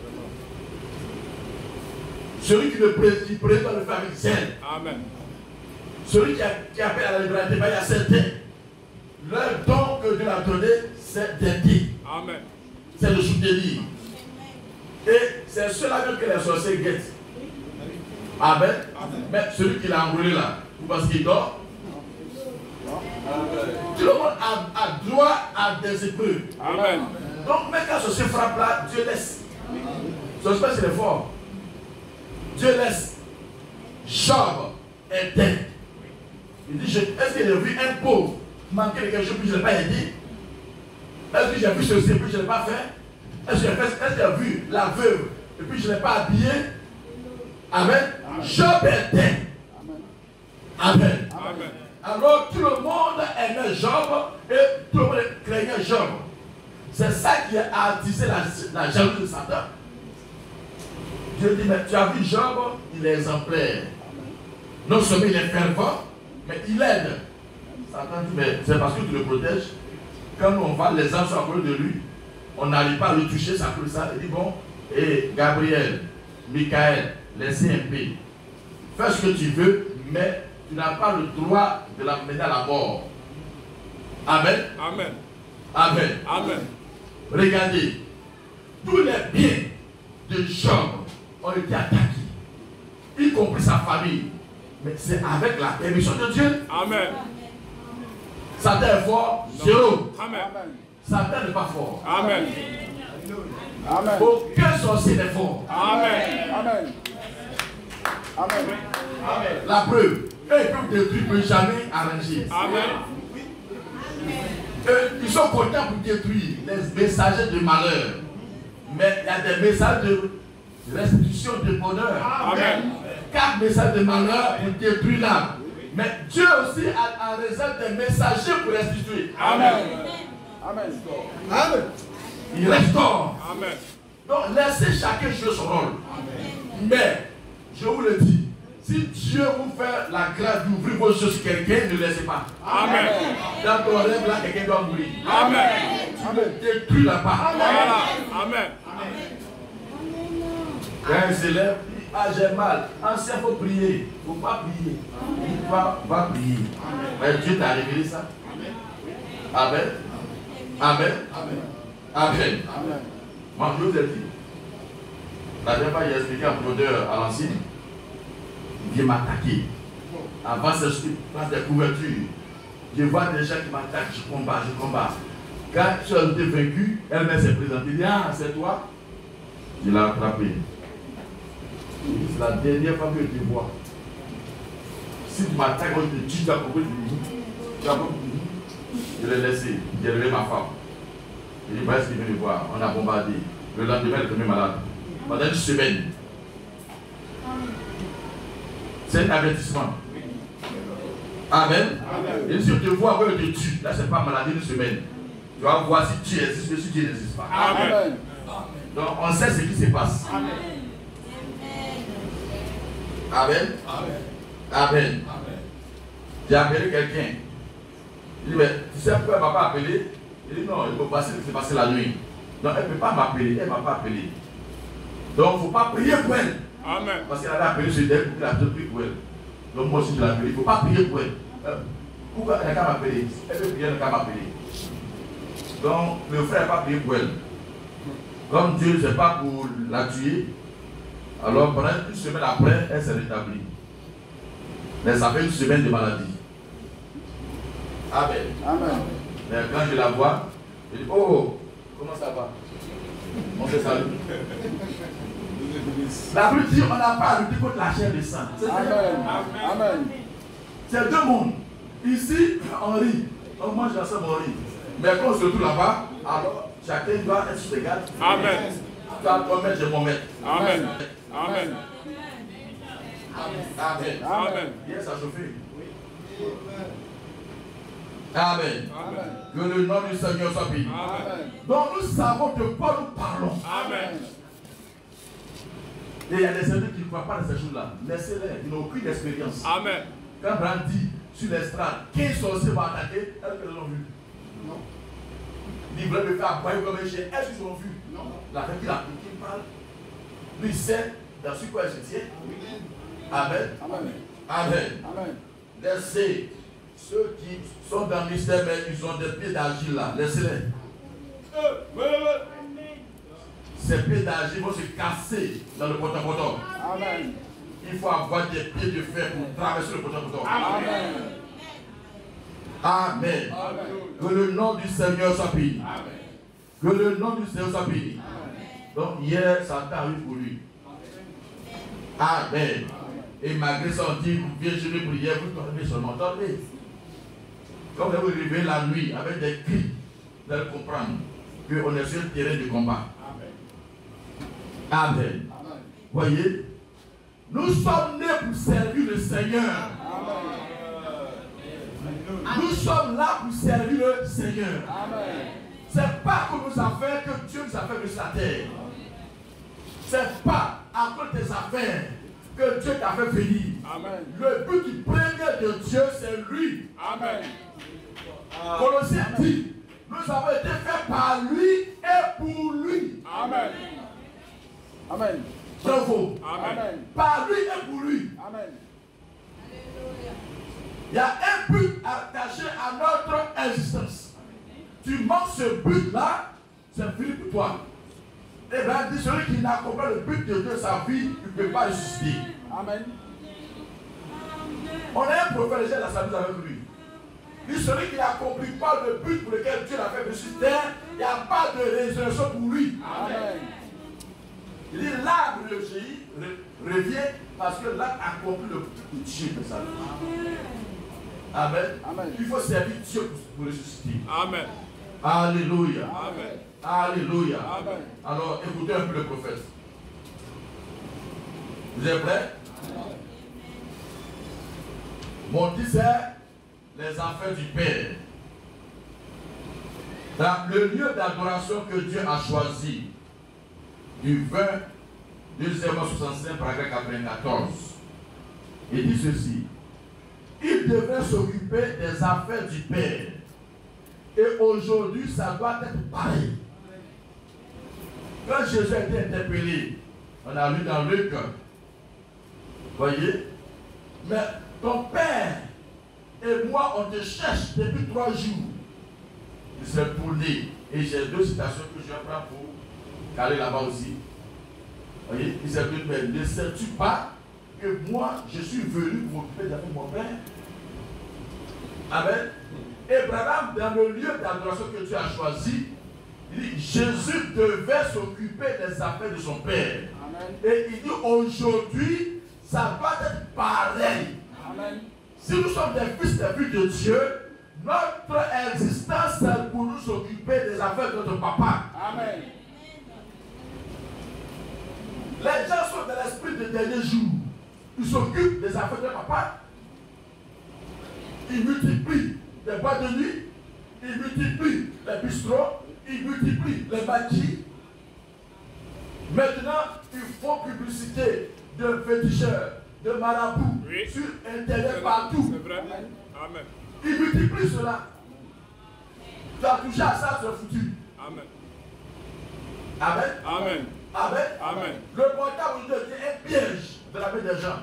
[SPEAKER 1] Celui qui le préside, doit le faire avec zèle.
[SPEAKER 2] Amen.
[SPEAKER 1] Celui qui, a, qui appelle à la liberté, il y a certains. Leur don que Dieu a donné, c'est d'aider.
[SPEAKER 2] Amen.
[SPEAKER 1] C'est de soutenir. Et c'est cela même que les sorciers guettent. Amen. Amen. Mais celui qui l'a enroulé là, parce qu'il dort, tout le monde a, a droit à des épreuves.
[SPEAKER 2] Amen.
[SPEAKER 1] Donc, même quand ce se frappe là, Dieu laisse. Ce se passe, c'est fort. Dieu laisse. Job est dead. Il dit, est-ce que j'ai vu un pauvre manquer de quelque chose, puis je ne l'ai pas aidé? Est-ce que j'ai vu ceci, puis je ne l'ai pas fait? Est-ce que j'ai vu la veuve, et puis je ne l'ai pas habillé? Amen. Job est dead. Amen.
[SPEAKER 2] Amen.
[SPEAKER 1] Alors tout le monde aimait Job et tout le monde craignait Job. C'est ça qui a attisé la, la jalousie de Satan. Dieu dit, mais tu as vu Job, il est exemplaire. Non seulement il est fervent, mais il aide. Satan dit, mais c'est parce que tu le protèges. Quand on va, les gens sont à côté de lui, on n'arrive pas à le toucher, ça fait ça. Il dit, bon, et Gabriel, Michael, laissez un peu. Fais ce que tu veux, mais tu n'as pas le droit de la mener à la mort. Amen.
[SPEAKER 2] Amen.
[SPEAKER 1] Amen.
[SPEAKER 2] Amen.
[SPEAKER 1] Regardez, tous les biens de Job ont été attaqués, y compris sa famille. Mais c'est avec la permission de Dieu.
[SPEAKER 2] Amen.
[SPEAKER 1] Satan est fort, zéro.
[SPEAKER 2] Amen.
[SPEAKER 1] Satan n'est pas fort.
[SPEAKER 2] Amen.
[SPEAKER 3] Amen.
[SPEAKER 1] Aucun sorcier n'est fort.
[SPEAKER 2] Amen.
[SPEAKER 3] Amen. Amen.
[SPEAKER 1] Amen. La preuve, eux ils peuvent détruire, ne peuvent jamais arranger.
[SPEAKER 2] Amen.
[SPEAKER 1] Eux, ils sont contents pour détruire les messagers de malheur. Mais il y a des messages de restitution de bonheur.
[SPEAKER 2] Amen.
[SPEAKER 1] Quatre messages de malheur pour détruire l'âme. Mais Dieu aussi a, a réservé des messagers pour restituer.
[SPEAKER 2] Amen.
[SPEAKER 3] Amen.
[SPEAKER 1] Amen. Il restaure.
[SPEAKER 2] Amen.
[SPEAKER 1] Donc laissez chacun jouer son rôle. Mais, je vous le dis, si Dieu vous fait la grâce d'ouvrir vos choses sur quelqu'un, ne laissez pas.
[SPEAKER 2] Amen.
[SPEAKER 1] Dans ton rêve là, quelqu'un doit mourir.
[SPEAKER 2] Amen.
[SPEAKER 1] Amen. Détruis la part.
[SPEAKER 2] Voilà. Amen.
[SPEAKER 1] Quand il s'élève, il dit, ah j'ai mal. Ancien, il faut prier. Il ne faut pas prier. Il va, va prier. Mais Dieu t'a révélé ça. Amen. Amen. Amen. Amen.
[SPEAKER 3] Amen.
[SPEAKER 1] Moi, je vous ai dit, la dernière fois, il a expliqué un brodeur à l'ancienne. Il vient m'attaquer. Avant, c'est ce qui passe des couvertures. Je vois des gens qui m'attaquent, je combats, je combats. Quand tu as été vaincu, elle-même s'est présentée. Elle dit, ah, c'est toi. Je l'ai attrapé. C'est la dernière fois que je te vois. Si tu m'attaques, je te tue, tu as compris. Tu as compris. Je l'ai laissé. J'ai levé ma femme. Je dis, est-ce qu'il vient me voir? On a bombardé. Le lendemain, elle est tombée malade. Pendant une semaine. C'est un avertissement. Amen. Amen. Et si je te vois, après je te tue. Là, c'est pas maladie une semaine. Tu vas voir si tu existes ou si tu n'existes pas.
[SPEAKER 2] Amen.
[SPEAKER 1] Donc, on sait ce qui se passe. Amen. Amen. Amen. Amen. J'ai appelé quelqu'un. Il dit, mais tu sais pourquoi elle ne m'a pas appelé? Il dit, non, il faut passer, c'est passé la nuit. Donc, elle ne peut pas m'appeler. Elle ne m'a pas appelé. Donc, il ne faut pas prier pour elle.
[SPEAKER 2] Amen.
[SPEAKER 1] Parce qu'elle avait appelé sur elle pour qu'il a prié pour elle. Donc, moi aussi, je l'ai appelé. Il ne faut pas prier pour elle. Euh, pourquoi elle n'a qu'à m'appeler? Elle veut prier, elle n'a qu'à m'appeler. Donc, le frère n'a pas prié pour elle. Comme Dieu ne sait pas pour la tuer, alors pendant une semaine après, elle s'est rétablie. Mais ça fait une semaine de maladie. Amen. Amen. Mais quand je la vois, je dis, oh, comment ça va? On se salue. La Bible dit, on n'a pas à lutter contre la chair de sang.
[SPEAKER 3] Amen. Amen.
[SPEAKER 1] C'est deux mondes. Ici, on rit. On mange ensemble, on rit. Mais quand on se retrouve là-bas, alors chacun doit être sur ses gardes.
[SPEAKER 2] Amen.
[SPEAKER 1] Tu as ton maître, j'ai mon maître.
[SPEAKER 2] Amen. Amen.
[SPEAKER 1] Amen.
[SPEAKER 2] Amen.
[SPEAKER 1] Hier, ça chauffait. Amen. Amen. Que le nom du Seigneur soit béni. Donc nous savons de quoi nous parlons.
[SPEAKER 2] Amen.
[SPEAKER 1] Et il y a des individus qui ne croient pas dans ces choses-là. Laissez-les, ils n'ont aucune expérience.
[SPEAKER 2] Amen.
[SPEAKER 1] Quand Brand dit sur l'estrade, quinze sorciers vont attaquer, est-ce qu'ils l'ont vu? Non. Il voulait me faire aboyer comme un chien, est-ce qu'ils l'ont vu? Non. La fête qu'il a pris, qui parle, lui sait dans ce quoi il se tient. Amen. Amen. Amen. Amen. Laissez ceux qui sont dans le mystère, mais ils ont des pieds d'argile là. Laissez-les. Ces pieds d'argile vont se casser dans le poton-poton. Amen. Il faut avoir des pieds de fer pour traverser le poton-poton. Amen. Amen. Amen. Que le nom du Seigneur soit béni. Que le nom du Seigneur soit béni. Donc hier, ça t'arrive pour lui. Amen. Et malgré ça, on dit, vous venez je vais prier, vous dormez seulement. Dormez. Quand vous allez arriver la nuit avec des cris, vous allez comprendre qu'on est sur le terrain de combat. Amen. Amen. Voyez, nous sommes nés pour servir le Seigneur. Amen. Nous sommes là pour servir le Seigneur. Ce n'est pas comme nos affaires que Dieu nous a fait sur la terre. Ce n'est pas à cause des affaires que Dieu t'a fait venir. Amen. Le but du premier de Dieu, c'est lui. Amen. Colossiens dit, nous avons été faits par lui et pour lui. Amen. Amen. Bravo. Amen. Par lui et pour lui. Amen. Il y a un but attaché à notre existence. Tu manques ce but-là, c'est fini pour toi. Eh bien, dit celui qui n'a compris le but de Dieu, sa vie, il ne peut pas ressusciter. Amen. On a un prophète, j'ai la salut avec lui. Dit celui qui n'a compris pas le but pour lequel Dieu l'a fait ressusciter, il n'y a pas de résurrection pour lui. Amen. Il dit l'arbre de Jésus revient parce que l'arbre a compris le but de Dieu de sa vie. Amen. Amen. Il faut servir Dieu pour ressusciter. Amen. Alléluia. Amen. Alléluia. Amen. Alors écoutez un peu le prophète. Vous êtes prêts? Mon titre c'est les enfants du Père. Dans le lieu d'adoration que Dieu a choisi, du vingt, deuxième soixante-cinq, paragraphe quatre-vingt-quatorze, il dit ceci. Il devrait s'occuper des affaires du Père. Et aujourd'hui, ça doit être pareil. Quand Jésus a été interpellé, on a lu dans Luc, voyez, mais ton Père et moi, on te cherche depuis trois jours. Il s'est tourné. Et j'ai deux citations que je vais prendre pour caler là-bas aussi. Voyez, il s'est dit, mais ne sais-tu pas que moi, je suis venu pour m'occuper de mon Père. Amen. Abraham, dans le lieu d'adoration que tu as choisi, il dit, Jésus devait s'occuper des affaires de son Père. Amen. Et il dit, aujourd'hui, ça va être pareil. Amen. Si nous sommes des fils et filles de Dieu, notre existence, c'est pour nous occuper des affaires de notre papa. Amen. Les gens sont dans l'esprit des derniers jours. Ils s'occupent des affaires de papa. Ils multiplient les boîtes de nuit. Ils multiplient les bistrots. Ils multiplient les bâtis. Maintenant, ils font publicité de féticheurs, de marabouts, oui, sur Internet, partout. C'est vrai. Amen. Ils multiplient cela. Tu as touché à ça, tu es foutu. Amen. Amen. Amen. Amen. Amen. Le portable devient un piège de la vie des gens.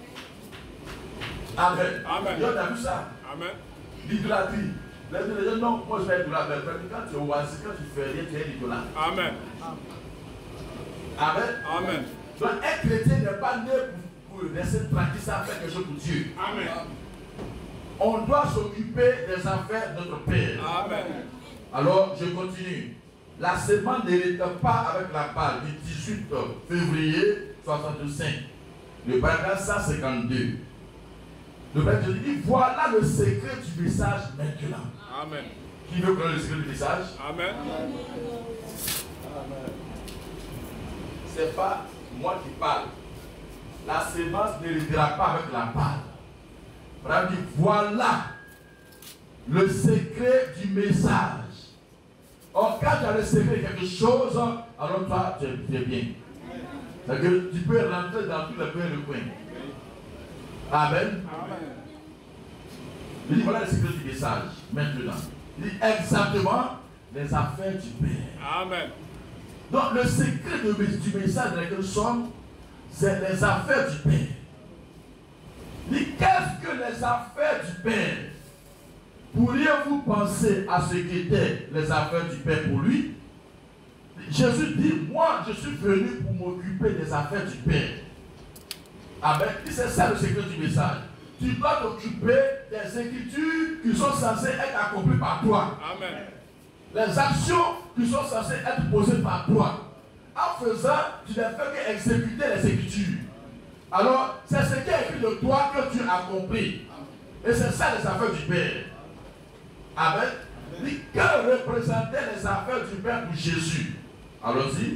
[SPEAKER 1] Amen. Amen. Tu as vu ça? Amen. L'idolâtrie. Les gens, non, moi je vais être idolâtre. Mais quand tu es oasis, quand tu fais rien, tu es idolâtre. Amen. Amen. Amen. Donc un chrétien n'est pas né pour, pour rester tranquille sans faire quelque chose pour Dieu. Amen. On doit s'occuper des affaires de notre Père. Amen. Alors, je continue. La semence n'hérite pas avec la balle du dix-huit février soixante-cinq. Le paragraphe cent cinquante-deux. Le Père dit, voilà le secret du message maintenant. Amen. Qui veut connaître le secret du message? Amen. Amen. Ce n'est pas moi qui parle. La semence n'héritera pas avec la balle. Abraham dit, voilà le secret du message. Or, quand tu as le secret de quelque chose, alors toi, tu es bien. C'est-à-dire que tu peux rentrer dans tous les coins et le coin. Amen. Amen. Il dit, voilà le secret du message, maintenant. Il dit exactement les affaires du Père. Amen. Donc, le secret de, du message dans lequel nous sommes, c'est les affaires du Père. Il dit, qu'est-ce que les affaires du Père? Pourriez-vous penser à ce qu'étaient les affaires du Père pour lui? Jésus dit, moi, je suis venu pour m'occuper des affaires du Père. Amen. C'est ça le secret du message. Tu dois t'occuper des écritures qui sont censées être accomplies par toi. Amen. Les actions qui sont censées être posées par toi. En faisant, tu ne fais qu'exécuter les écritures. Alors, c'est ce qui est écrit de toi que tu as accompli. Et c'est ça les affaires du Père. Amen. Amen. Que représentaient les affaires du Père pour Jésus? Allons-y.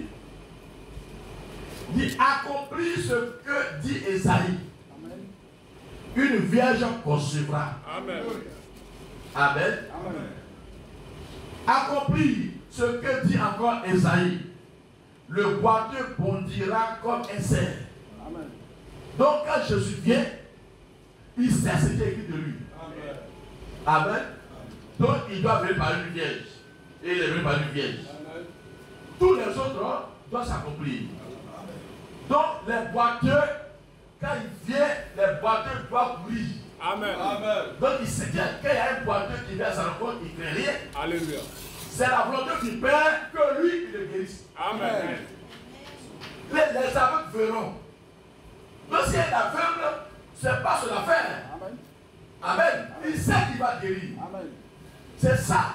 [SPEAKER 1] Il accomplit ce que dit Esaïe. Amen. Une vierge concevra. Amen. Amen. Amen. Accomplit ce que dit encore Esaïe. Le boiteux bondira comme un cerf. Amen. Donc quand Jésus vient, il sait ce qui est écrit de lui. Amen. Amen. Donc il doit venir par une vierge. Et il est venu par une vierge. Amen. Tous les autres doivent s'accomplir. Donc les boiteux, quand il vient, les boiteux doivent courir. Amen. Amen. Donc il sait que quand il y a un boiteux qui vient à sa rencontre, il ne craint rien. Alléluia. C'est la volonté du Père que lui, il le guérisse. Amen. Les, les aveugles verront. Donc s'il y a un aveugle, ce n'est pas son affaire. Amen. Amen. Il sait qu'il va guérir. Amen. C'est ça.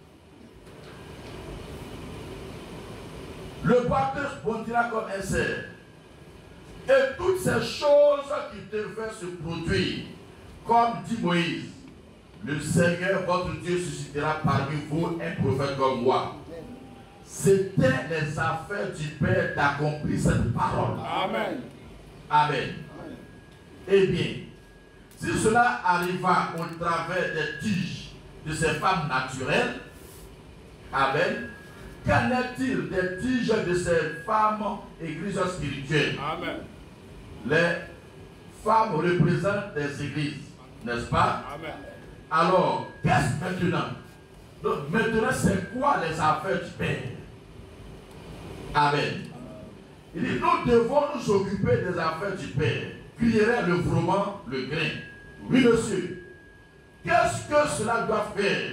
[SPEAKER 1] Le boiteux bondira comme un cerf. Et toutes ces choses qui devaient se produire, comme dit Moïse, le Seigneur votre Dieu suscitera parmi vous un prophète comme moi. C'était les affaires du Père d'accomplir cette parole. Amen. Amen. Amen. Eh bien, si cela arriva au travers des tiges de ces femmes naturelles, Amen, qu'en est-il des tiges de ces femmes églises spirituelles? Amen. Les femmes représentent des églises, n'est-ce pas? Amen. Alors, qu'est-ce maintenant? Donc, maintenant, c'est quoi les affaires du Père? Amen. Il dit, nous devons nous occuper des affaires du Père. Crierait le froment, le grain. Oui, monsieur. Qu'est-ce que cela doit faire?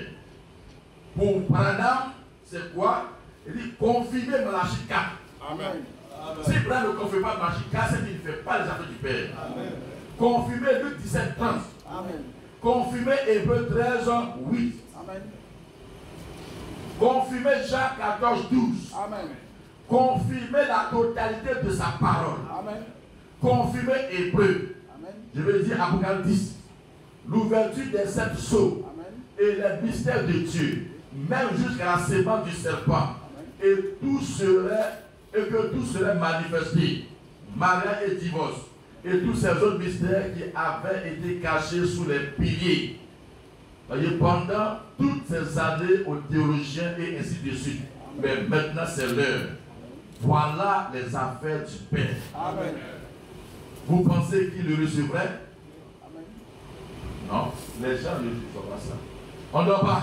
[SPEAKER 1] Pour Branham, c'est quoi? Il dit, confirmer Malachie quatre. Amen. Si Abraham ne confirme pas Machi, car c'est qu'il ne fait pas les affaires du Père. Amen. Confirmez Luc dix-sept trente. Amen. Confirmez Hébreux treize huit. Amen. Confirmez Jean quatorze douze. Amen. Confirmez la totalité de sa parole. Amen. Confirmez Hébreux. Amen. Je vais dire Apocalypse dix. L'ouverture des sept sceaux. Amen. Et les mystères de Dieu. Même jusqu'à la sémence du serpent. Amen. Et tout serait, et que tout serait manifesté. Mariage et divorce. Et tous ces autres mystères qui avaient été cachés sous les piliers. Voyez, pendant toutes ces années aux théologiens et ainsi de suite. Mais maintenant c'est l'heure. Voilà les affaires du Père. Amen. Vous pensez qu'il le recevrait? Amen. Non, les gens ne font pas ça. On ne doit pas.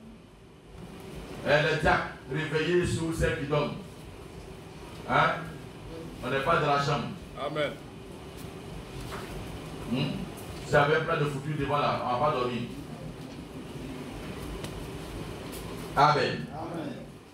[SPEAKER 1] Et les diacres réveillés sur celles qui dorment. Hein? On n'est pas dans la chambre.
[SPEAKER 2] Amen.
[SPEAKER 1] Hmm? Si j'avais plein de foutus devant là, on ne va pas dormir. Amen. Amen.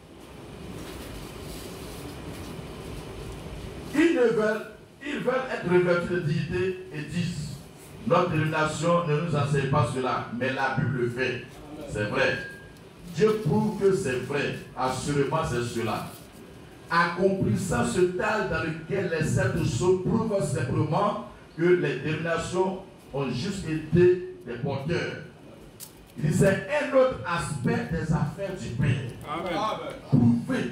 [SPEAKER 1] Ils, ne veulent, ils veulent être revêtus de dignité et disent, notre dénomination ne nous enseigne pas cela, mais la Bible le fait. C'est vrai. Dieu prouve que c'est vrai. Assurément, c'est cela. Accomplissant ce tas dans lequel les sept sceaux prouvent simplement que les dénominations ont juste été des porteurs. Il dit, c'est un autre aspect des affaires du Père. Amen. Prouvé.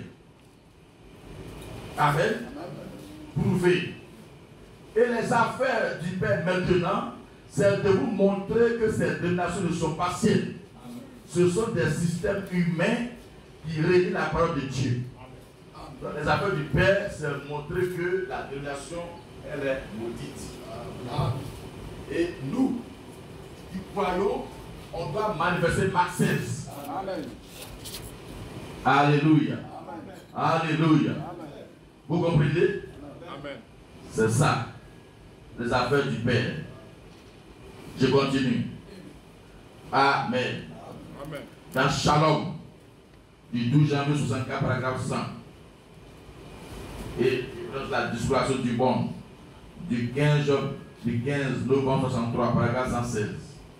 [SPEAKER 1] Amen. Prouvé. Et les affaires du Père maintenant, c'est de vous montrer que ces dénominations ne sont pas siennes. Ce sont des systèmes humains qui relient la parole de Dieu. Donc, les affaires du Père, c'est montrer que la dénomination, elle est maudite. Et nous, qui croyons, on doit manifester Marc seize. Amen. Alléluia. Amen. Alléluia. Amen. Vous comprenez? Amen. C'est ça, les affaires du Père. Je continue. Amen. Amen. Dans Shalom, du douze janvier soixante-quatre, paragraphe cent. Et la disparition du bon, du quinze novembre soixante-trois, paragraphe cent seize.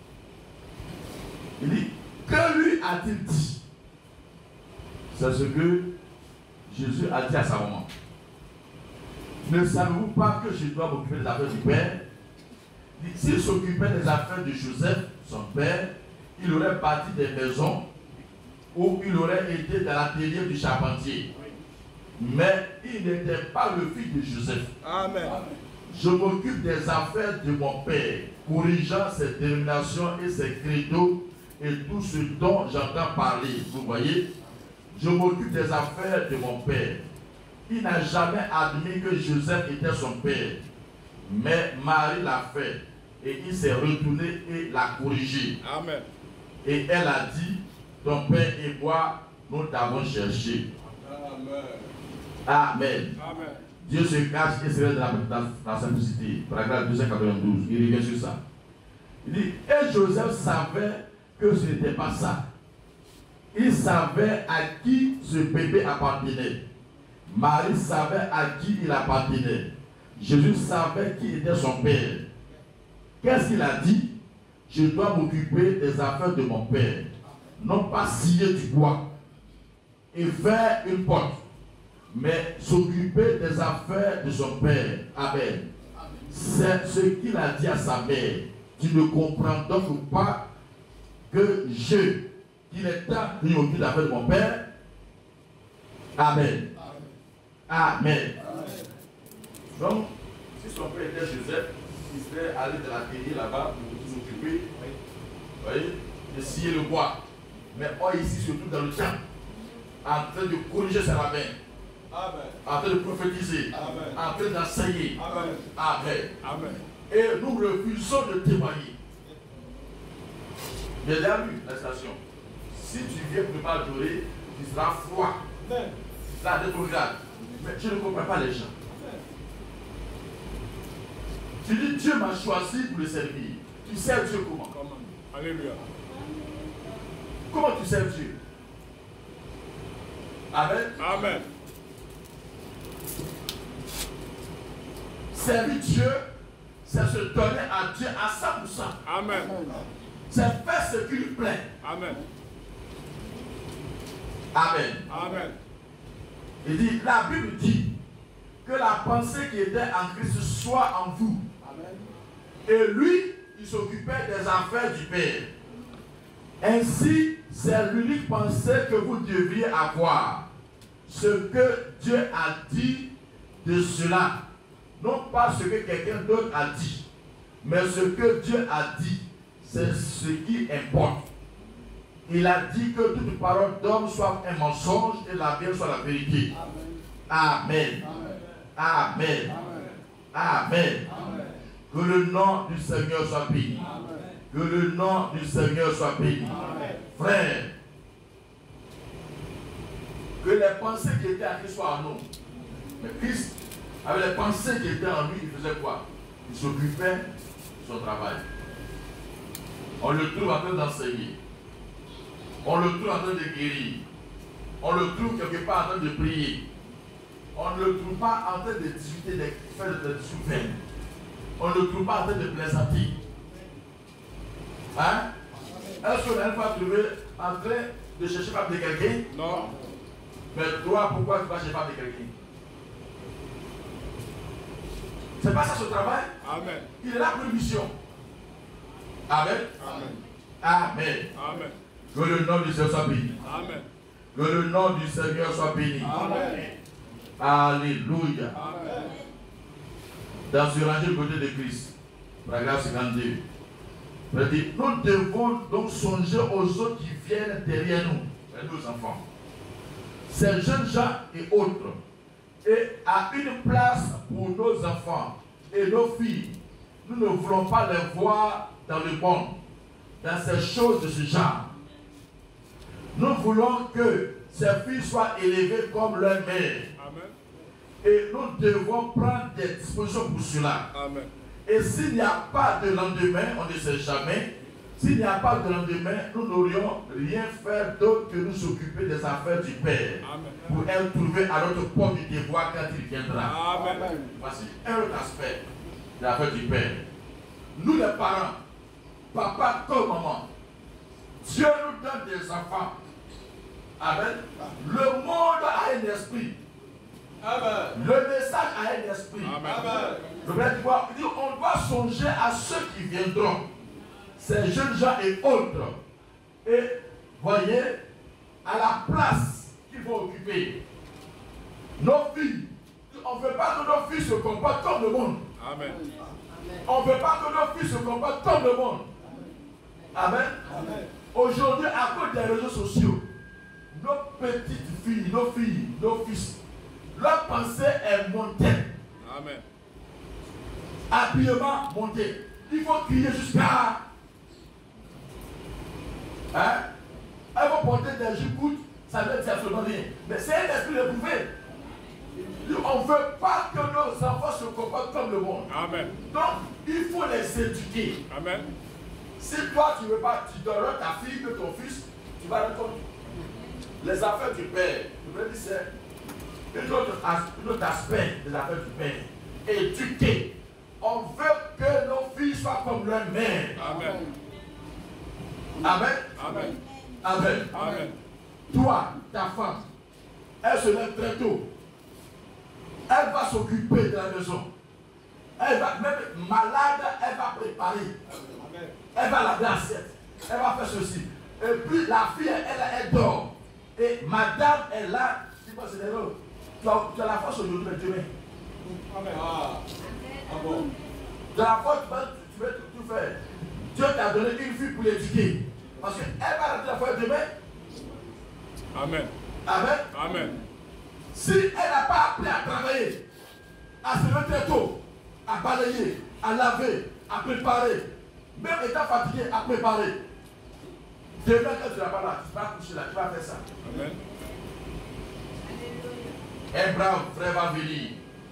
[SPEAKER 1] Il dit, que lui a-t-il dit? C'est ce que Jésus a dit à sa maman. Ne savez-vous pas que je dois m'occuper des affaires du Père? S'il s'occupait des affaires de Joseph, son père, il aurait bâti des maisons où il aurait été dans l'atelier du charpentier. Mais il n'était pas le fils de Joseph. Amen. Je m'occupe des affaires de mon père, corrigeant ses dénominations et ses credos et tout ce dont j'entends parler. Vous voyez, je m'occupe des affaires de mon père. Il n'a jamais admis que Joseph était son père. Mais Marie l'a fait. Et il s'est retourné et l'a corrigé. Amen. Et elle a dit, ton père et moi, nous t'avons cherché. Amen. Amen. Amen. Dieu se cache et se reste dans, dans, dans la simplicité. Paragraphe deux cent quatre-vingt-douze. Il revient sur ça. Il dit, et Joseph savait que ce n'était pas ça. Il savait à qui ce bébé appartenait. Marie savait à qui il appartenait. Jésus savait qui était son père. Qu'est-ce qu'il a dit? Je dois m'occuper des affaires de mon père. Non pas scier du bois et faire une porte, mais s'occuper des affaires de son père. Amen. C'est ce qu'il a dit à sa mère. Tu ne comprends donc pas que je, qu'il est temps que je m'occupe des affaires de mon père? Amen. Amen. Amen. Donc, si son père était Joseph, il serait allé dans l'atelier là-bas pour s'occuper, vous voyez, de scier le bois. Mais or ici, surtout dans le champ, en train de corriger sa main, en train de prophétiser, Amen. En train d'enseigner. Amen. Amen. Amen. Et nous refusons de témoigner. J'ai déjà lu la station. Si tu viens pour m'adorer, tu seras froid. Là, de ton regard. Mais je ne comprends pas les gens. Tu dis Dieu m'a choisi pour le servir. Tu sers Dieu comment? Comment? Alléluia. Comment tu sers Dieu? Amen. Amen. Servir Dieu, c'est se donner à Dieu à cent pour cent.
[SPEAKER 2] Amen.
[SPEAKER 1] C'est faire ce qui lui plaît.
[SPEAKER 2] Amen.
[SPEAKER 1] Amen.
[SPEAKER 2] Amen.
[SPEAKER 1] Il dit, la Bible dit que la pensée qui était en Christ soit en vous.
[SPEAKER 3] Amen.
[SPEAKER 1] Et lui, il s'occupait des affaires du Père. Ainsi, c'est l'unique pensée que vous devriez avoir. Ce que Dieu a dit de cela. Non pas ce que quelqu'un d'autre a dit, mais ce que Dieu a dit, c'est ce qui importe. Il a dit que toute parole d'homme soit un mensonge et la Bible soit la vérité. Amen. Amen. Amen. Amen. Amen. Que le nom du Seigneur soit béni. Amen. Que le nom du Seigneur soit béni. Amen. Frère, que les pensées qui étaient en Christ soient en nous. Mais Christ, avec les pensées qui étaient en lui, il faisait quoi? Il s'occupait de son travail. On le trouve en train d'enseigner. On le trouve en train de guérir. On le trouve quelque part en train de prier. On ne le trouve pas en train de discuter, de faire des discours. On ne le trouve pas en train de plaisanter. Hein? Est-ce qu'on a une fois trouvé en train de chercher pas de quelqu'un?
[SPEAKER 2] Non.
[SPEAKER 1] Mais toi, pourquoi tu vas chercher pas de quelqu'un? C'est pas ça son travail?
[SPEAKER 2] Amen.
[SPEAKER 1] Il est là pour une mission. Amen.
[SPEAKER 2] Amen.
[SPEAKER 1] Amen.
[SPEAKER 2] Amen.
[SPEAKER 1] Que le nom du Seigneur soit béni.
[SPEAKER 2] Amen.
[SPEAKER 1] Que le nom du Seigneur soit béni.
[SPEAKER 2] Amen.
[SPEAKER 1] Alléluia.
[SPEAKER 2] Amen.
[SPEAKER 1] Dans ce rangé côté de Christ, paragraphe cinquante-deux, il dit, nous devons donc songer aux autres qui viennent derrière nous, nos enfants, ces jeunes gens et autres, et à une place pour nos enfants et nos filles. Nous ne voulons pas les voir dans le monde, dans ces choses de ce genre. Nous voulons que ces filles soient élevées comme leur mère.
[SPEAKER 2] Amen.
[SPEAKER 1] Et nous devons prendre des dispositions pour cela.
[SPEAKER 2] Amen.
[SPEAKER 1] Et s'il n'y a pas de lendemain, on ne sait jamais, s'il n'y a pas de lendemain, nous n'aurions rien faire d'autre que nous occuper des affaires du Père.
[SPEAKER 2] Amen.
[SPEAKER 1] Pour être trouvé à notre porte du devoir quand il viendra.
[SPEAKER 2] Amen.
[SPEAKER 1] Voici un autre aspect de l'affaire du Père. Nous les parents, papa comme maman, Dieu nous donne des enfants. Amen. Le monde a un esprit. Amen. Le message a un esprit.
[SPEAKER 2] Amen.
[SPEAKER 1] Le Père dit, on doit songer à ceux qui viendront, ces jeunes gens et autres. Et voyez, à la place qu'ils vont occuper, nos filles, on ne veut pas que nos filles se comportent comme le monde.
[SPEAKER 2] Amen.
[SPEAKER 1] On ne veut pas que nos filles se comportent comme le monde. Amen. Amen. Aujourd'hui, à cause des réseaux sociaux, nos petites filles, nos filles, nos fils, leur pensée est montée.
[SPEAKER 2] Amen.
[SPEAKER 1] Habillement monté. Il faut crier jusqu'à. Hein? Elles vont porter des jupes, ça ne veut dire absolument rien. Mais c'est un esprit éprouvé. On ne veut pas que nos enfants se comportent comme le monde.
[SPEAKER 2] Amen.
[SPEAKER 1] Donc, il faut les éduquer.
[SPEAKER 2] Amen.
[SPEAKER 1] Si toi, tu ne veux pas, tu donneras ta fille, que ton fils, tu vas répondre. Les affaires du Père, je veux dire, c'est un autre, un autre aspect des affaires du Père. Éduquer. On veut que nos filles soient comme leur mère.
[SPEAKER 2] Amen.
[SPEAKER 1] Amen.
[SPEAKER 2] Amen.
[SPEAKER 1] Amen.
[SPEAKER 2] Amen.
[SPEAKER 1] Toi, ta femme, elle se lève très tôt. Elle va s'occuper de la maison. Elle va, même malade, elle va préparer. Amen. Elle va laver l'assiette. Elle va faire ceci. Et puis la fille, elle, elle dort. Et madame est là. Tu vois, c'est l'erreur. Tu as, tu as la force aujourd'hui, mais demain. Amen. Ah. Ah bon. Tu as la force, tu vas, tu vas tout, tout faire. Dieu t'a donné une fille pour l'éduquer. Parce qu'elle va rentrer la fois demain.
[SPEAKER 2] Amen.
[SPEAKER 1] Amen.
[SPEAKER 2] Amen.
[SPEAKER 1] Si elle n'a pas appris à travailler, à se lever très tôt, à balayer, à laver, à préparer, même étant fatigué, à préparer, demain quand tu n'as pas là, tu vas coucher là, tu vas faire ça.
[SPEAKER 2] Amen.
[SPEAKER 1] Un brave frère va venir.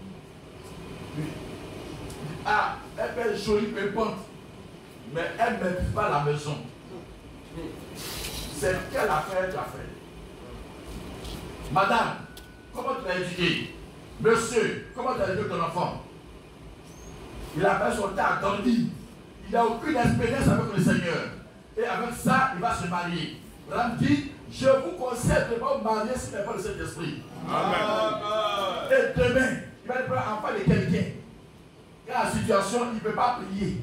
[SPEAKER 1] Ah, elle fait jolie pépante, mais elle ne maîtrise pas la maison. C'est quelle affaire tu as fait? Madame, comment tu l'as éduqué? Monsieur, comment tu as éduqué ton enfant? Il a fait son temps à dormir. Il n'a aucune expérience avec le Seigneur. Et avec ça, il va se marier. Abraham dit, je vous conseille de ne pas vous marier si ce n'est pas le Saint-Esprit. Amen. Et demain, il va être enfant de quelqu'un. Quand la situation, il ne peut pas prier.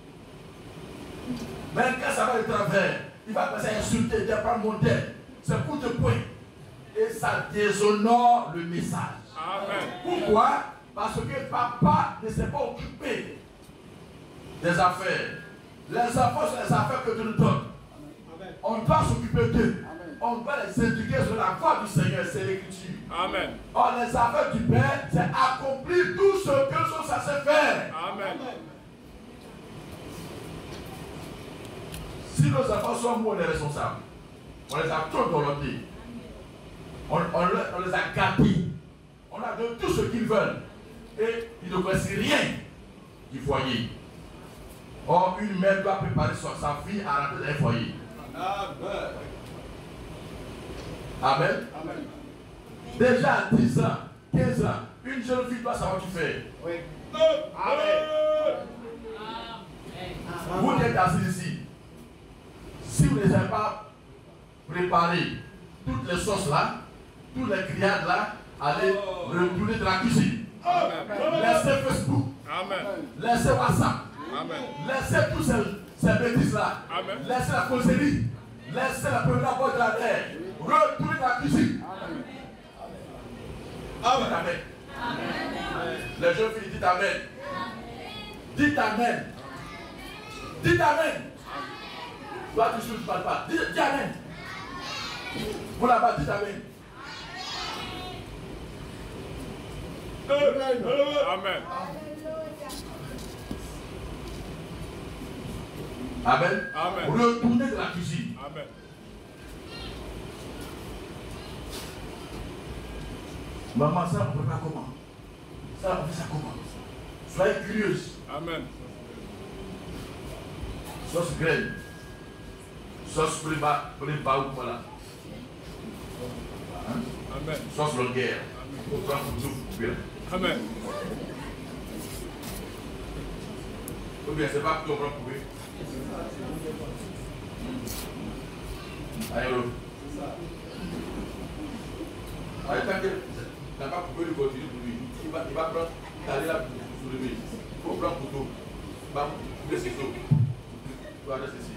[SPEAKER 1] Même quand ça va de travers, il va passer à insulter, il va prendre mon tête. C'est coup de poing. Et ça déshonore le message. Amen. Pourquoi? Parce que papa ne s'est pas occupé des affaires. Les enfants sont les affaires que tu nous donnes. On doit s'occuper d'eux. On doit les éduquer sur la voie du Seigneur, c'est l'écriture. Amen. Or, les affaires du Père, c'est accomplir tout ce que sont censés faire. Amen. Si nos enfants sont nous, on est responsables. On les a trop dolotés. On, on, on les a gâtés. On a donné tout ce qu'ils veulent. Et ils ne connaissent rien du foyer. Or, une mère doit préparer sa, sa fille à rentrer dans un foyer. Amen. Amen. Amen. Déjà à dix ans, quinze ans, une jeune fille doit savoir tout faire. Oui. Amen. Vous êtes assis ici. Si vous ne les avez pas préparé toutes les sauces là, toutes les grillades là, allez retourner dans la cuisine. Amen. Laissez Facebook. Amen. Laissez WhatsApp. Amen. Laissez tous ces, ces bêtises là. Amen. Laissez la causerie. Laissez la première porte de la terre. Retournez dans la cuisine. Amen. Amen. Amen. Les jeunes filles, dites Amen. Dites Amen. Dites Amen. Toi, tu ne parles pas. Dis, dis Amen. Vous là-bas, dites Amen. Amen. Amen. Amen. Retournez de la cuisine. Amen. Maman, ça on ne peut pas comment? Ça on fait ça comment? Soyez curieuse. Amen. Sauce graine. Sauce préba, préba ou voilà. Hein? Amen. Sauce longueur. Amen. Amen. Ou bien c'est pas pour comprendre couper. Allez, allez, tant que tu n'as pas coupé le continu pour lui, il va, il va prendre, aller là pour soulever. Il faut prendre le couteau. Il va couper ses os. Il va rester ici.